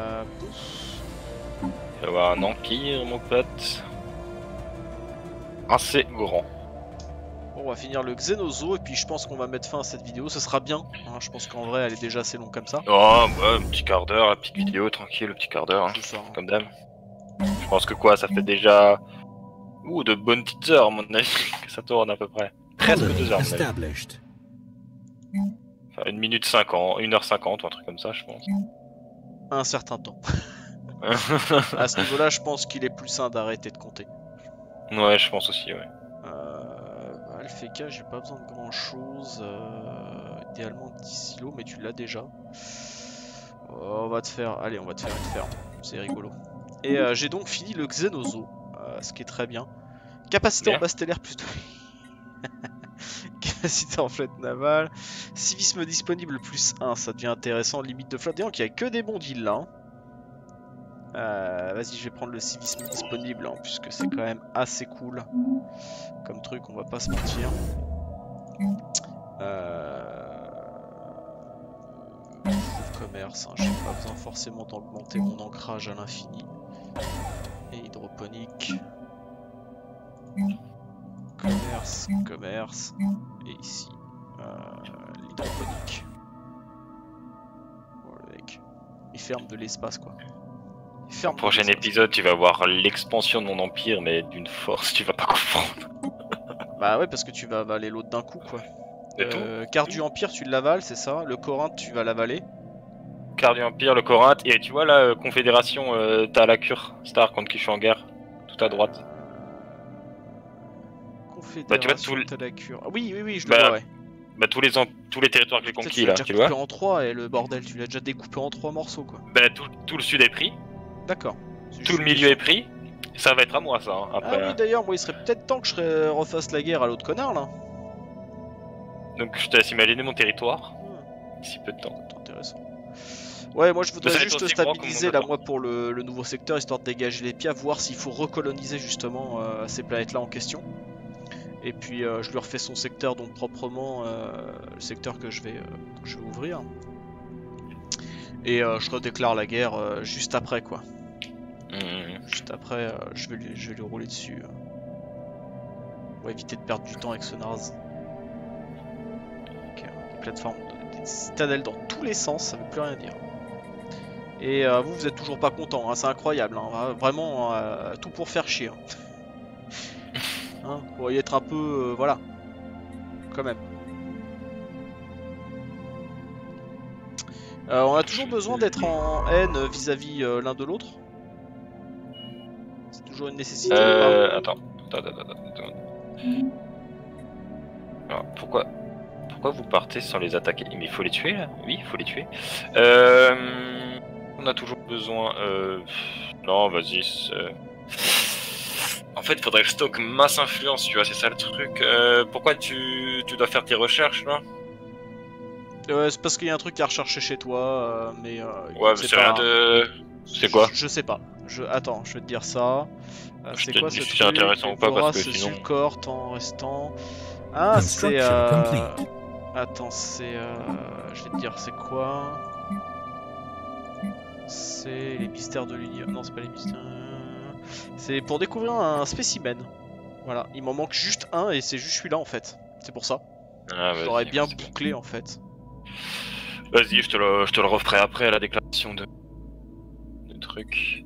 va y avoir un empire mon pote. Assez grand. Bon, on va finir le Xenozo et puis je pense qu'on va mettre fin à cette vidéo, ce sera bien. Hein, je pense qu'en vrai elle est déjà assez longue comme ça. Oh ouais, un petit quart d'heure, la petite vidéo, tranquille, le petit quart d'heure, hein, C'est ça, hein. comme d'hab. Je pense que quoi, ça fait déjà... Ouh, de bonnes petites heures à mon avis, que ça tourne à peu près. Presque 2 heures à mon avis. Established. Enfin, 1 minute 50, 1h50 ou un truc comme ça je pense. Un certain temps. À ce niveau-là je pense qu'il est plus sain d'arrêter de compter. Ouais, je pense aussi, ouais. Alpheka, j'ai pas besoin de grand chose. Idéalement 10 silos, mais tu l'as déjà. On va te faire. Allez, on va te faire une ferme. C'est rigolo. Et j'ai donc fini le Xenozo, ce qui est très bien. Capacité en base stellaire plus 2. Capacité en flotte navale. Civisme disponible plus 1, ça devient intéressant. Limite de flotte. D'ailleurs, il y a que des bons deals là. Hein. Vas-y, je vais prendre le civisme disponible hein, puisque c'est quand même assez cool comme truc, on va pas se mentir. Commerce, hein, j'ai pas besoin forcément d'augmenter mon ancrage à l'infini. Et hydroponique. Commerce. Et ici, l'hydroponique. Voilà, mec. Il ferme de l'espace quoi. Au prochain épisode, tu vas voir l'expansion de mon empire, mais d'une force, tu vas pas comprendre. Bah ouais, parce que tu vas avaler l'autre d'un coup, quoi. Carte du Empire, tu l'avales, c'est ça. Le Corinthe, tu vas l'avaler. Carte du Empire, le Corinthe, et tu vois la Confédération, t'as la cure, Star contre qui je suis en guerre, tout à droite. Confédération, t'as la cure. Ah, oui, je le vois, ouais. Bah tous les territoires que j'ai conquis là, tu le vois. Tu l'as déjà coupé en 3 et le bordel, tu l'as déjà découpé en 3 morceaux, quoi. Bah tout le sud est pris. D'accord. Tout le milieu est pris. Ça va être à moi ça, hein, après. Ah oui d'ailleurs, moi il serait peut-être temps que je refasse la guerre à l'autre connard là. Donc je te laisse imaginer mon territoire. D'ici peu de temps. C'est intéressant. Ouais, moi je voudrais juste stabiliser là moi pour le nouveau secteur, histoire de dégager les pieds, voir s'il faut recoloniser justement ces planètes là en question. Et puis je lui refais son secteur donc proprement, le secteur que je vais ouvrir. Et je redéclare la guerre juste après quoi. Juste après, je vais lui rouler dessus. On va éviter de perdre du temps avec ce naze. Ok. plateformes, des citadelles dans tous les sens, ça veut plus rien dire. Et vous êtes toujours pas content, hein, c'est incroyable, hein, vraiment tout pour faire chier. Hein, vous pourriez être un peu, voilà, quand même. On a toujours besoin d'être en haine vis-à-vis l'un de l'autre. C'est toujours une nécessité. Attends. Alors, pourquoi vous partez sans les attaquer? Mais il faut les tuer là? Oui, il faut les tuer. On a toujours besoin. Non, vas-y. En fait, faudrait que je stocke masse influence, tu vois, c'est ça le truc. Pourquoi tu dois faire tes recherches là? C'est parce qu'il y a un truc à rechercher chez toi, mais. Ouais, mais c'est rien de. C'est quoi? Je sais pas. Attends, je vais te dire ça. C'est quoi ce truc? C'est intéressant ou pas parce que sinon. Corps en restant. Ah, c'est. Attends, c'est. Je vais te dire, c'est quoi? C'est les mystères de l'univers. Non, c'est pas les mystères. C'est pour découvrir un spécimen. Voilà, il m'en manque juste un et c'est juste celui-là en fait. C'est pour ça. Ah, j'aurais bien bouclé en fait. Vas-y, je te le referai après à la déclaration de truc.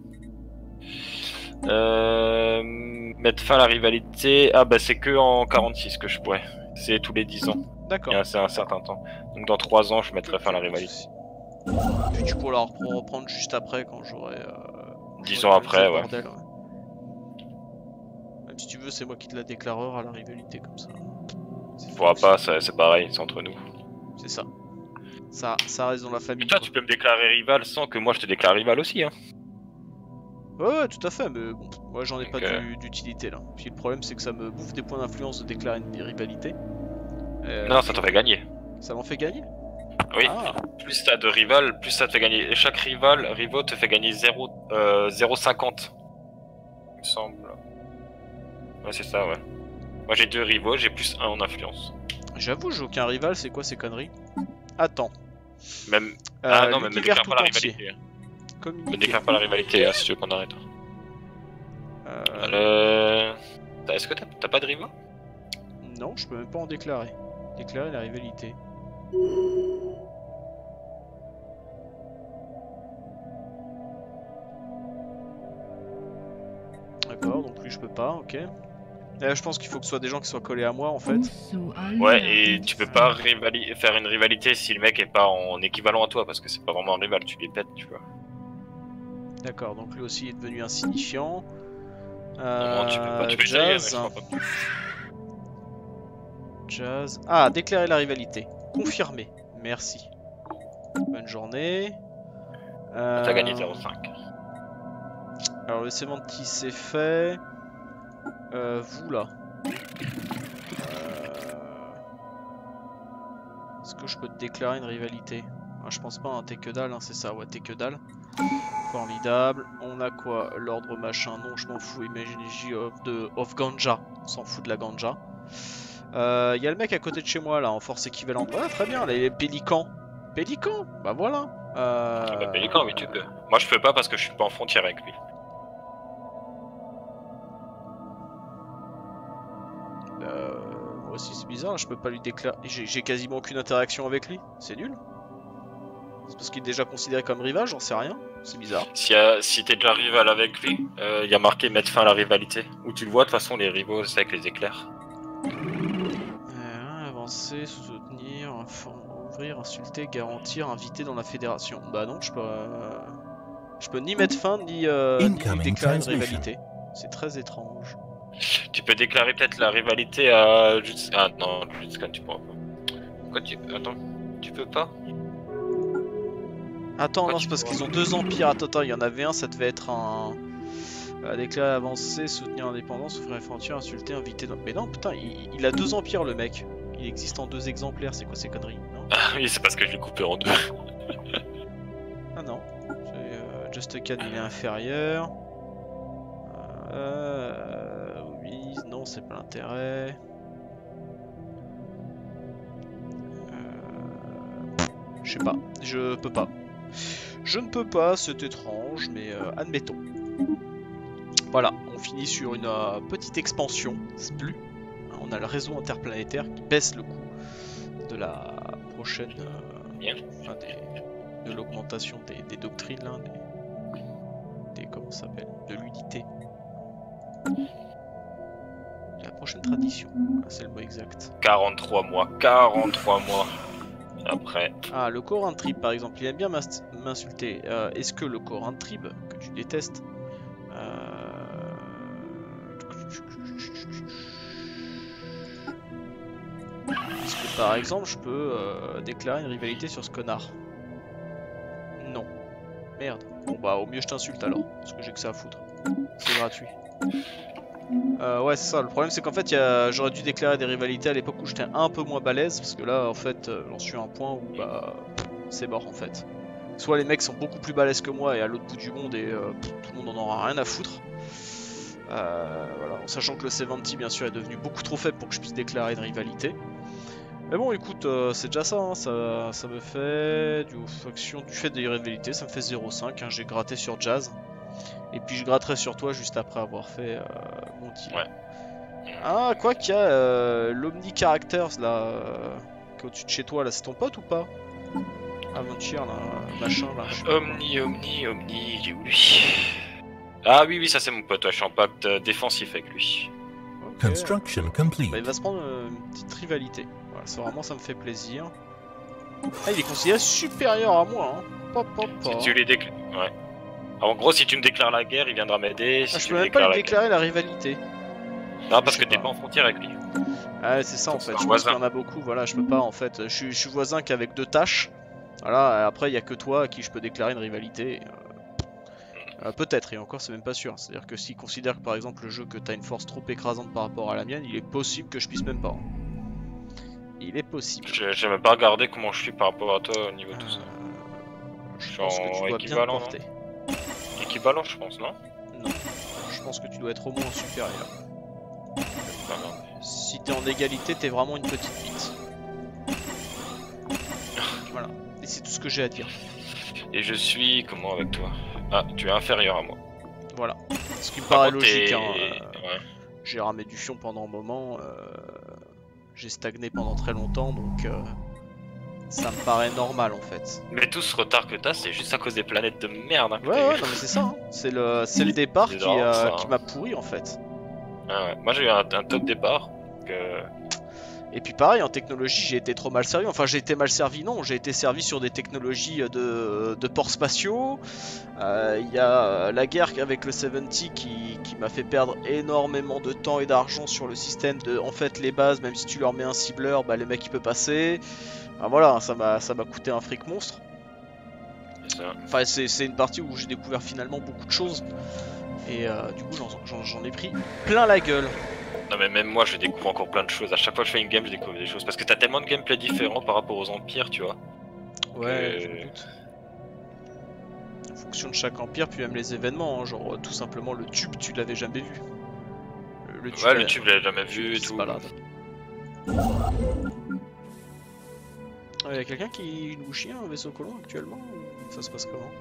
Mettre fin à la rivalité. Ah bah c'est que en 46 que je pourrais. C'est tous les 10 ans. D'accord. C'est un certain temps. Donc dans 3 ans je mettrai fin à la rivalité. Puis tu pourras la reprendre juste après quand j'aurai... 10 ans après, ouais. Bordel, ouais. Même si tu veux, c'est moi qui te la déclarera à la rivalité comme ça. Tu pourras pas, c'est pareil, c'est entre nous. C'est ça. Ça reste dans la famille. Mais toi, tu peux me déclarer rival sans que moi je te déclare rival aussi, hein. Ouais, tout à fait, mais bon, moi j'en ai pas d'utilité là. Puis le problème, c'est que ça me bouffe des points d'influence de déclarer une rivalité. Non, ça t'en fait gagner. Ça m'en fait gagner? Oui, plus t'as de rival, plus ça te fait gagner. Et chaque rivaux te fait gagner 0,50. Il me semble. Ouais, c'est ça, ouais. Moi j'ai 2 rivaux, j'ai plus 1 en influence. J'avoue, j'ai aucun rival, c'est quoi ces conneries? Attends. Même. Ah non, mais me déclare pas la rivalité. Me déclare pas la rivalité, hein, si tu veux qu'on arrête. Est-ce que t'as pas de rivaux? Non, je peux même pas en déclarer. Déclarer la rivalité. D'accord, donc lui je peux pas, ok. Je pense qu'il faut que ce soit des gens qui soient collés à moi en fait. Ouais, et tu peux pas faire une rivalité si le mec est pas en équivalent à toi, parce que c'est pas vraiment un rival, tu les pètes, tu vois. D'accord, donc lui aussi est devenu insignifiant. Non, tu peux pas, tu peux Jazz. Jazz. Ah, déclarer la rivalité. Confirmé. Merci. Bonne journée. T'as gagné 0,5. Alors le sémantique c'est fait. Vous là. Est-ce que je peux te déclarer une rivalité? Je pense pas, hein, t'es que dalle, hein, c'est ça, ouais, t'es que dalle. Formidable. On a quoi? L'ordre machin, non, je m'en fous. Imagine of Ganja. On s'en fout de la Ganja. Y a le mec à côté de chez moi là, en force équivalente. Ouais, très bien, les pélicans. Pélicans? Bah voilà. Pélican, oui, tu peux. Moi je peux pas parce que je suis pas en frontière avec lui. Moi aussi c'est bizarre, je peux pas lui déclarer. J'ai quasiment aucune interaction avec lui. C'est nul. C'est parce qu'il est déjà considéré comme rival, j'en sais rien. C'est bizarre. Si t'es déjà rival avec lui, y a marqué mettre fin à la rivalité. Où tu le vois, de toute façon, les rivaux, c'est avec les éclairs. Avancer, soutenir, ouvrir, insulter, garantir, inviter dans la fédération. Bah non, je peux ni mettre fin, ni déclarer une rivalité. C'est très étrange. Tu peux déclarer peut-être la rivalité à... Ah non, jusqu'à tu pourras pas. Pourquoi tu... Attends, tu peux pas? Attends, non, c'est parce qu'ils ont 2 empires. Attends, il y en avait un, ça devait être un... déclarer, avancer, soutenir l'indépendance, ouvrir les frontières, insulter, inviter dans... Mais non, putain, il a 2 empires le mec. Il existe en 2 exemplaires, c'est quoi ces conneries? Non. Ah oui, c'est parce que je l'ai coupé en 2. Ah non. Just a Can, il est inférieur. Oui, non, c'est pas l'intérêt. Je sais pas, je peux pas. Je ne peux pas, c'est étrange, mais admettons. Voilà, on finit sur une petite expansion, c'est plus. On a le réseau interplanétaire qui baisse le coût de la prochaine, Bien. enfin, de l'augmentation des doctrines, là, comment ça s'appelle, de l'unité. La prochaine tradition, c'est le mot exact. 43 mois, 43 mois. Après. Ah, le Corin Trib par exemple, il aime bien m'insulter. Est-ce que le Corin Trib, que tu détestes, est-ce que par exemple je peux déclarer une rivalité sur ce connard? Non. Merde. Bon bah au mieux je t'insulte alors, parce que j'ai que ça à foutre. C'est gratuit. Ouais c'est ça, le problème c'est qu'en fait j'aurais dû déclarer des rivalités à l'époque où j'étais un peu moins balèze, parce que là en fait j'en suis à un point où bah c'est mort en fait. Soit les mecs sont beaucoup plus balèzes que moi et à l'autre bout du monde et tout le monde en aura rien à foutre. Voilà, en sachant que le C20 bien sûr est devenu beaucoup trop faible pour que je puisse déclarer une rivalité. Mais bon écoute, c'est déjà ça, hein. Ça me fait du fait des rivalités, ça me fait 0,5, hein. J'ai gratté sur Jazz. Et puis je gratterai sur toi juste après avoir fait mon deal. Ouais. Ah, quoi qu'il y a l'Omni Characters là, qui est au-dessus de chez toi là, c'est ton pote ou pas? Aventure là, machin là. Omni, il est où lui? Ah oui, ça c'est mon pote, ouais, je suis en pacte défensif avec lui. Okay. Construction complete. Bah, il va se prendre une petite rivalité. Voilà, vraiment ça me fait plaisir. Ah, il est considéré supérieur à moi, hein. Si tu les déclares... Ouais. Alors, en gros, si tu me déclares la guerre, il viendra m'aider. Si je tu peux me même pas lui déclares déclarer la rivalité. Non, parce Je que sais t'es pas. pas en frontière avec lui. Ah c'est ça en fait, un je pense voisin. qu'il y en a beaucoup, voilà, je peux pas en fait, je suis voisin qu'avec 2 tâches. Voilà, après il y a que toi à qui je peux déclarer une rivalité. Peut-être, et encore c'est même pas sûr. C'est-à-dire que s'il considère que par exemple le jeu que t'as une force trop écrasante par rapport à la mienne, il est possible que je puisse même pas. Il est possible. J'ai même pas regardé comment je suis par rapport à toi au niveau de tout ça. Je pense que tu dois bien te équivalent, porter. Équivalent, je pense, non? Non, je pense que tu dois être au moins supérieur. Non, non. Si t'es en égalité, t'es vraiment une petite bite. Voilà, et c'est tout ce que j'ai à dire. Et je suis comment avec toi? Ah, tu es inférieur à moi. Voilà, ce qui me Par paraît contre, logique. t'es- Hein, Ouais. j'ai ramé du fion pendant un moment, j'ai stagné pendant très longtemps, donc ça me paraît normal en fait. Mais tout ce retard que t'as, c'est juste à cause des planètes de merde. Hein, que Ouais, t'as ouais, eu. non mais c'est ça, hein. C'est le départ C'est qui drôle, ça, qui hein. m'a pourri en fait. Ah ouais. Moi j'ai eu un top départ. Et puis pareil, en technologie, j'ai été trop mal servi. Enfin, j'ai été mal servi, non. J'ai été servi sur des technologies de ports spatiaux. Il y a la guerre avec le 70 qui m'a fait perdre énormément de temps et d'argent sur le système de... En fait, les bases, même si tu leur mets un cibleur, bah, les mecs, ils peuvent passer. Enfin, voilà, ça m'a coûté un fric monstre. C'est ça. Enfin, c'est une partie où j'ai découvert finalement beaucoup de choses. Et du coup, j'en ai pris plein la gueule. Non mais même moi je découvre encore plein de choses. À chaque fois que je fais une game, je découvre des choses. Parce que t'as tellement de gameplay différents par rapport aux empires, tu vois. Ouais, je me doute. En fonction de chaque empire, puis même les événements, hein, genre tout simplement le tube, tu l'avais jamais vu. Le tube, Ouais, le tube, je l'avais jamais vu et qui se tout. balade. Y'a quelqu'un qui nous chie un vaisseau colon actuellement ou ça se passe comment?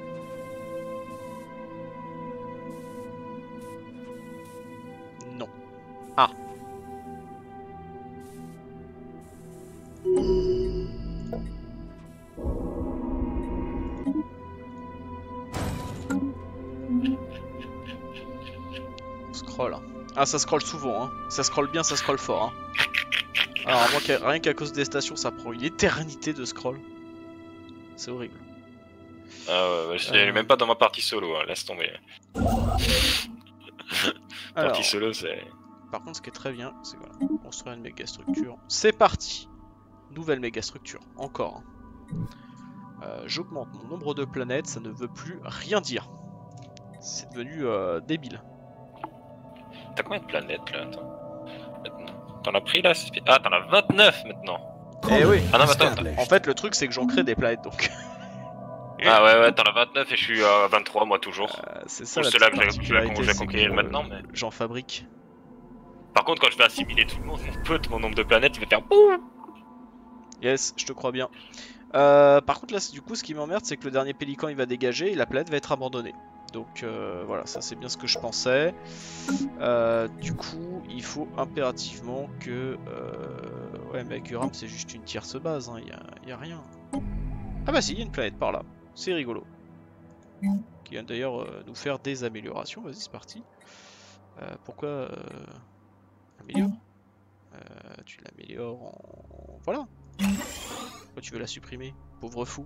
Non. Ah. On scroll. Ah, ça scroll souvent, hein. Ça scroll bien, ça scroll fort, hein. Alors, moi, rien qu'à cause des stations, ça prend une éternité de scroll. C'est horrible. Ah ouais, je suis même pas dans ma partie solo, hein. Laisse tomber. Alors, Partie solo, c'est... par contre, ce qui est très bien, c'est voilà, construire une méga structure. C'est parti. Nouvelle méga structure, encore. J'augmente mon nombre de planètes, ça ne veut plus rien dire. C'est devenu débile. T'as combien de planètes là? Attends. Maintenant. T'en as pris là? Ah, t'en as 29 maintenant. Eh oui. Ah non, mais attends. Established. En fait, le truc, c'est que j'en crée des planètes, donc. Ah ouais, t'en as 29 et je suis à 23 moi toujours. C'est ça Ou la ceux-là petite que particularité, j'ai c'est conquérir que, maintenant, mais... j'en fabrique. Par contre, quand je vais assimiler tout le monde, mon pote, mon nombre de planètes, il va faire boum. Yes, je te crois bien. Par contre, là, du coup, ce qui m'emmerde, c'est que le dernier pélican, il va dégager et la planète va être abandonnée. Donc voilà, ça c'est bien ce que je pensais. Du coup, il faut impérativement que Ouais, mais Guram, c'est juste une tierce base, hein. Y a rien. Ah bah si, il y a une planète par là. C'est rigolo. Qui vient d'ailleurs nous faire des améliorations. Vas-y, c'est parti. Pourquoi améliore tu l'améliores en... Voilà. Pourquoi tu veux la supprimer, pauvre fou?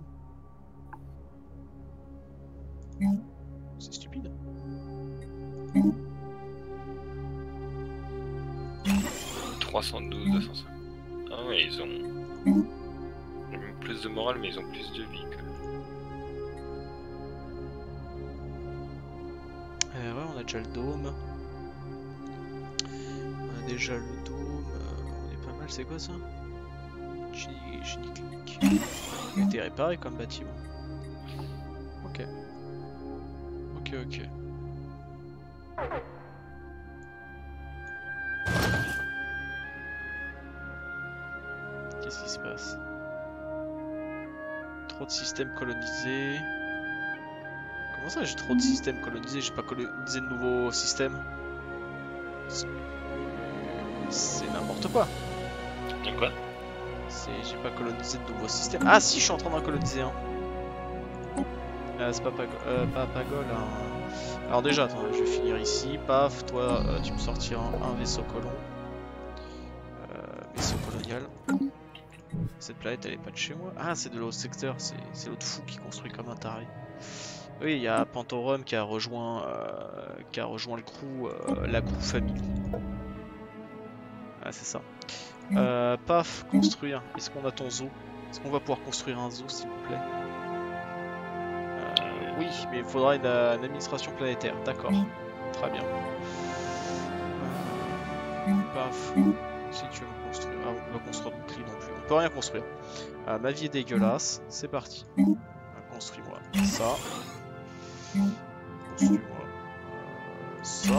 C'est stupide. « 312, 205. Ah ouais, ils ont plus de morale, mais ils ont plus de vie. Ouais, on a déjà le dôme. On a déjà le dôme. On est pas mal, c'est quoi ça? Génie clinique. Il a été réparé comme bâtiment. Ok. Ok. Qu'est-ce qui se passe? Trop de systèmes colonisés. Comment ça j'ai trop de systèmes colonisés? J'ai pas colonisé de nouveaux systèmes? C'est n'importe quoi. De quoi? J'ai pas colonisé de nouveaux systèmes. Ah si, je suis en train d'en coloniser un. C'est pas Pagol. Hein. Alors déjà, attends, je vais finir ici. Paf, toi, tu me sortiras un vaisseau colon. Vaisseau colonial. Cette planète, elle est pas de chez moi. Ah, c'est de l'autre secteur. C'est l'autre fou qui construit comme un taré. Oui, il y a Pantorum qui a rejoint le crew, la crew family. Ah, c'est ça. Paf, construire. Est-ce qu'on a ton zoo? Est-ce qu'on va pouvoir construire un zoo, s'il vous plaît? Oui, mais il faudra une administration planétaire. D'accord. Très bien. Paf. Si tu veux me construire. Ah, on peut construire de bouclier non plus. On peut rien construire. Ma vie est dégueulasse. C'est parti. Construis-moi ça. Construis-moi ça.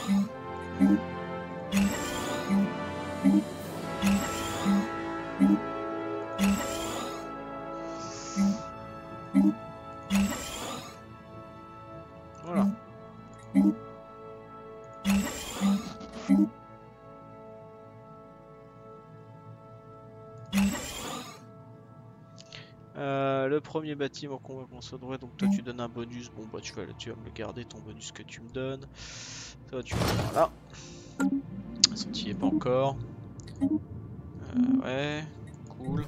Voilà. Le premier bâtiment qu'on va construire, donc toi tu donnes un bonus, bon bah tu vas me le garder ton bonus que tu me donnes. Toi tu vas là. Ça t'y est pas encore. Ouais, cool.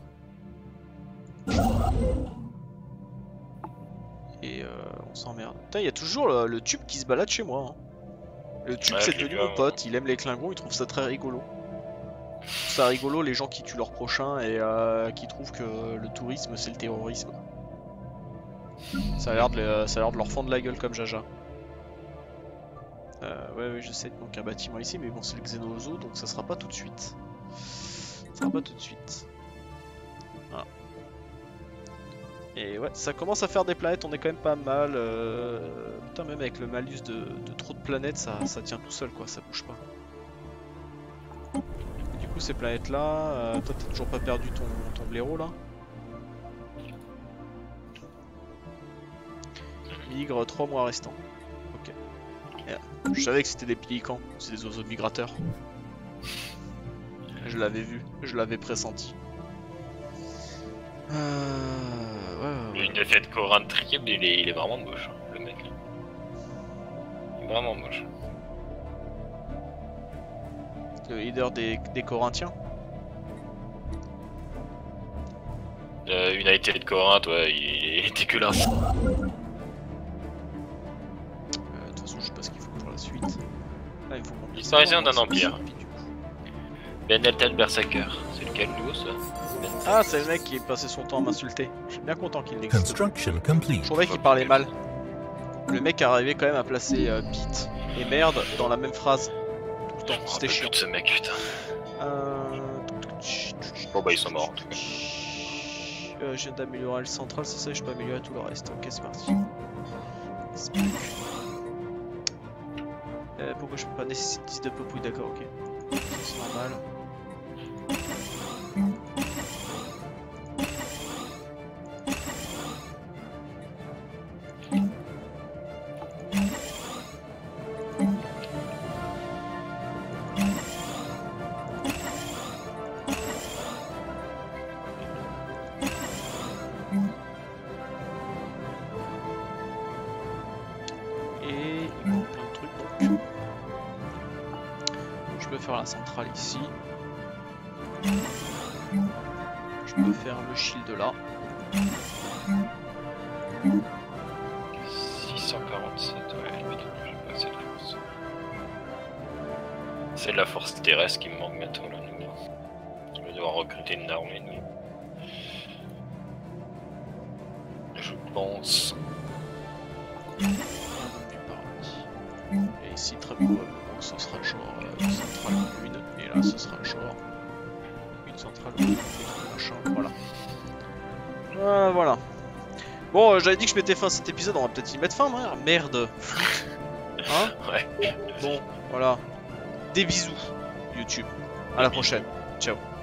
Et on s'emmerde. Putain, il y a toujours le tube qui se balade chez moi. Hein. Le tube, c'est devenu mon pote. Il aime les Klingons, il trouve ça très rigolo. Je trouve ça rigolo les gens qui tuent leur prochain et qui trouvent que le tourisme c'est le terrorisme. Ça a l'air de leur fendre la gueule comme Jaja. Ouais, je sais, donc un bâtiment ici, mais bon, c'est le Xenozo, donc ça sera pas tout de suite. Ça sera pas tout de suite. Voilà. Et ouais, ça commence à faire des planètes, on est quand même pas mal. Putain, même avec le malus de trop de planètes, ça tient tout seul, quoi, ça bouge pas. Et du coup, ces planètes-là, toi, t'as toujours pas perdu ton blaireau, là? Migre 3 mois restants. Ok. Je savais que c'était des pélicans, c'est des oiseaux migrateurs. Je l'avais vu, je l'avais pressenti. Ouais. Une défaite Corin triple, il est vraiment moche, hein, le mec. Il est vraiment moche. Le leader des Corinthiens. United de Corinthe, ouais, il est dégueulasse. De toute façon, je sais pas ce qu'il faut pour la suite. Là, il faut qu'on Disparition d'un empire. Beneltel Berserker, c'est lequel nouveau ça? Ah, c'est le mec qui est passé son temps à m'insulter. Je suis bien content qu'il n'existe pas. Construction complete. Je trouvais qu'il parlait mal. Le mec arrivait quand même à placer bite et merde dans la même phrase. Tout le temps, c'était chiant. Ce mec, putain. Bon bah ils sont morts en tout cas. Je viens d'améliorer le central, c'est ça, je peux améliorer tout le reste. Ok, c'est parti. Pourquoi je peux pas nécessiter 10 de pop? Oui, d'accord, ok. C'est normal. Et il manque plein de trucs donc. Je peux faire la centrale ici. Je peux faire le shield là. 647, ouais, putain, j'ai pas assez de force. C'est de la force terrestre qui me manque maintenant là, nous. On va devoir recruter une armée, nous. Je pense. Et ici, très probablement, ce sera genre une centrale une, et là, ce sera genre une centrale machin, voilà. Voilà. Bon, j'avais dit que je mettais fin à cet épisode, on va peut-être y mettre fin, hein. Merde. Hein? Ouais. Bon, voilà. Des bisous, YouTube. À la prochaine. Ciao.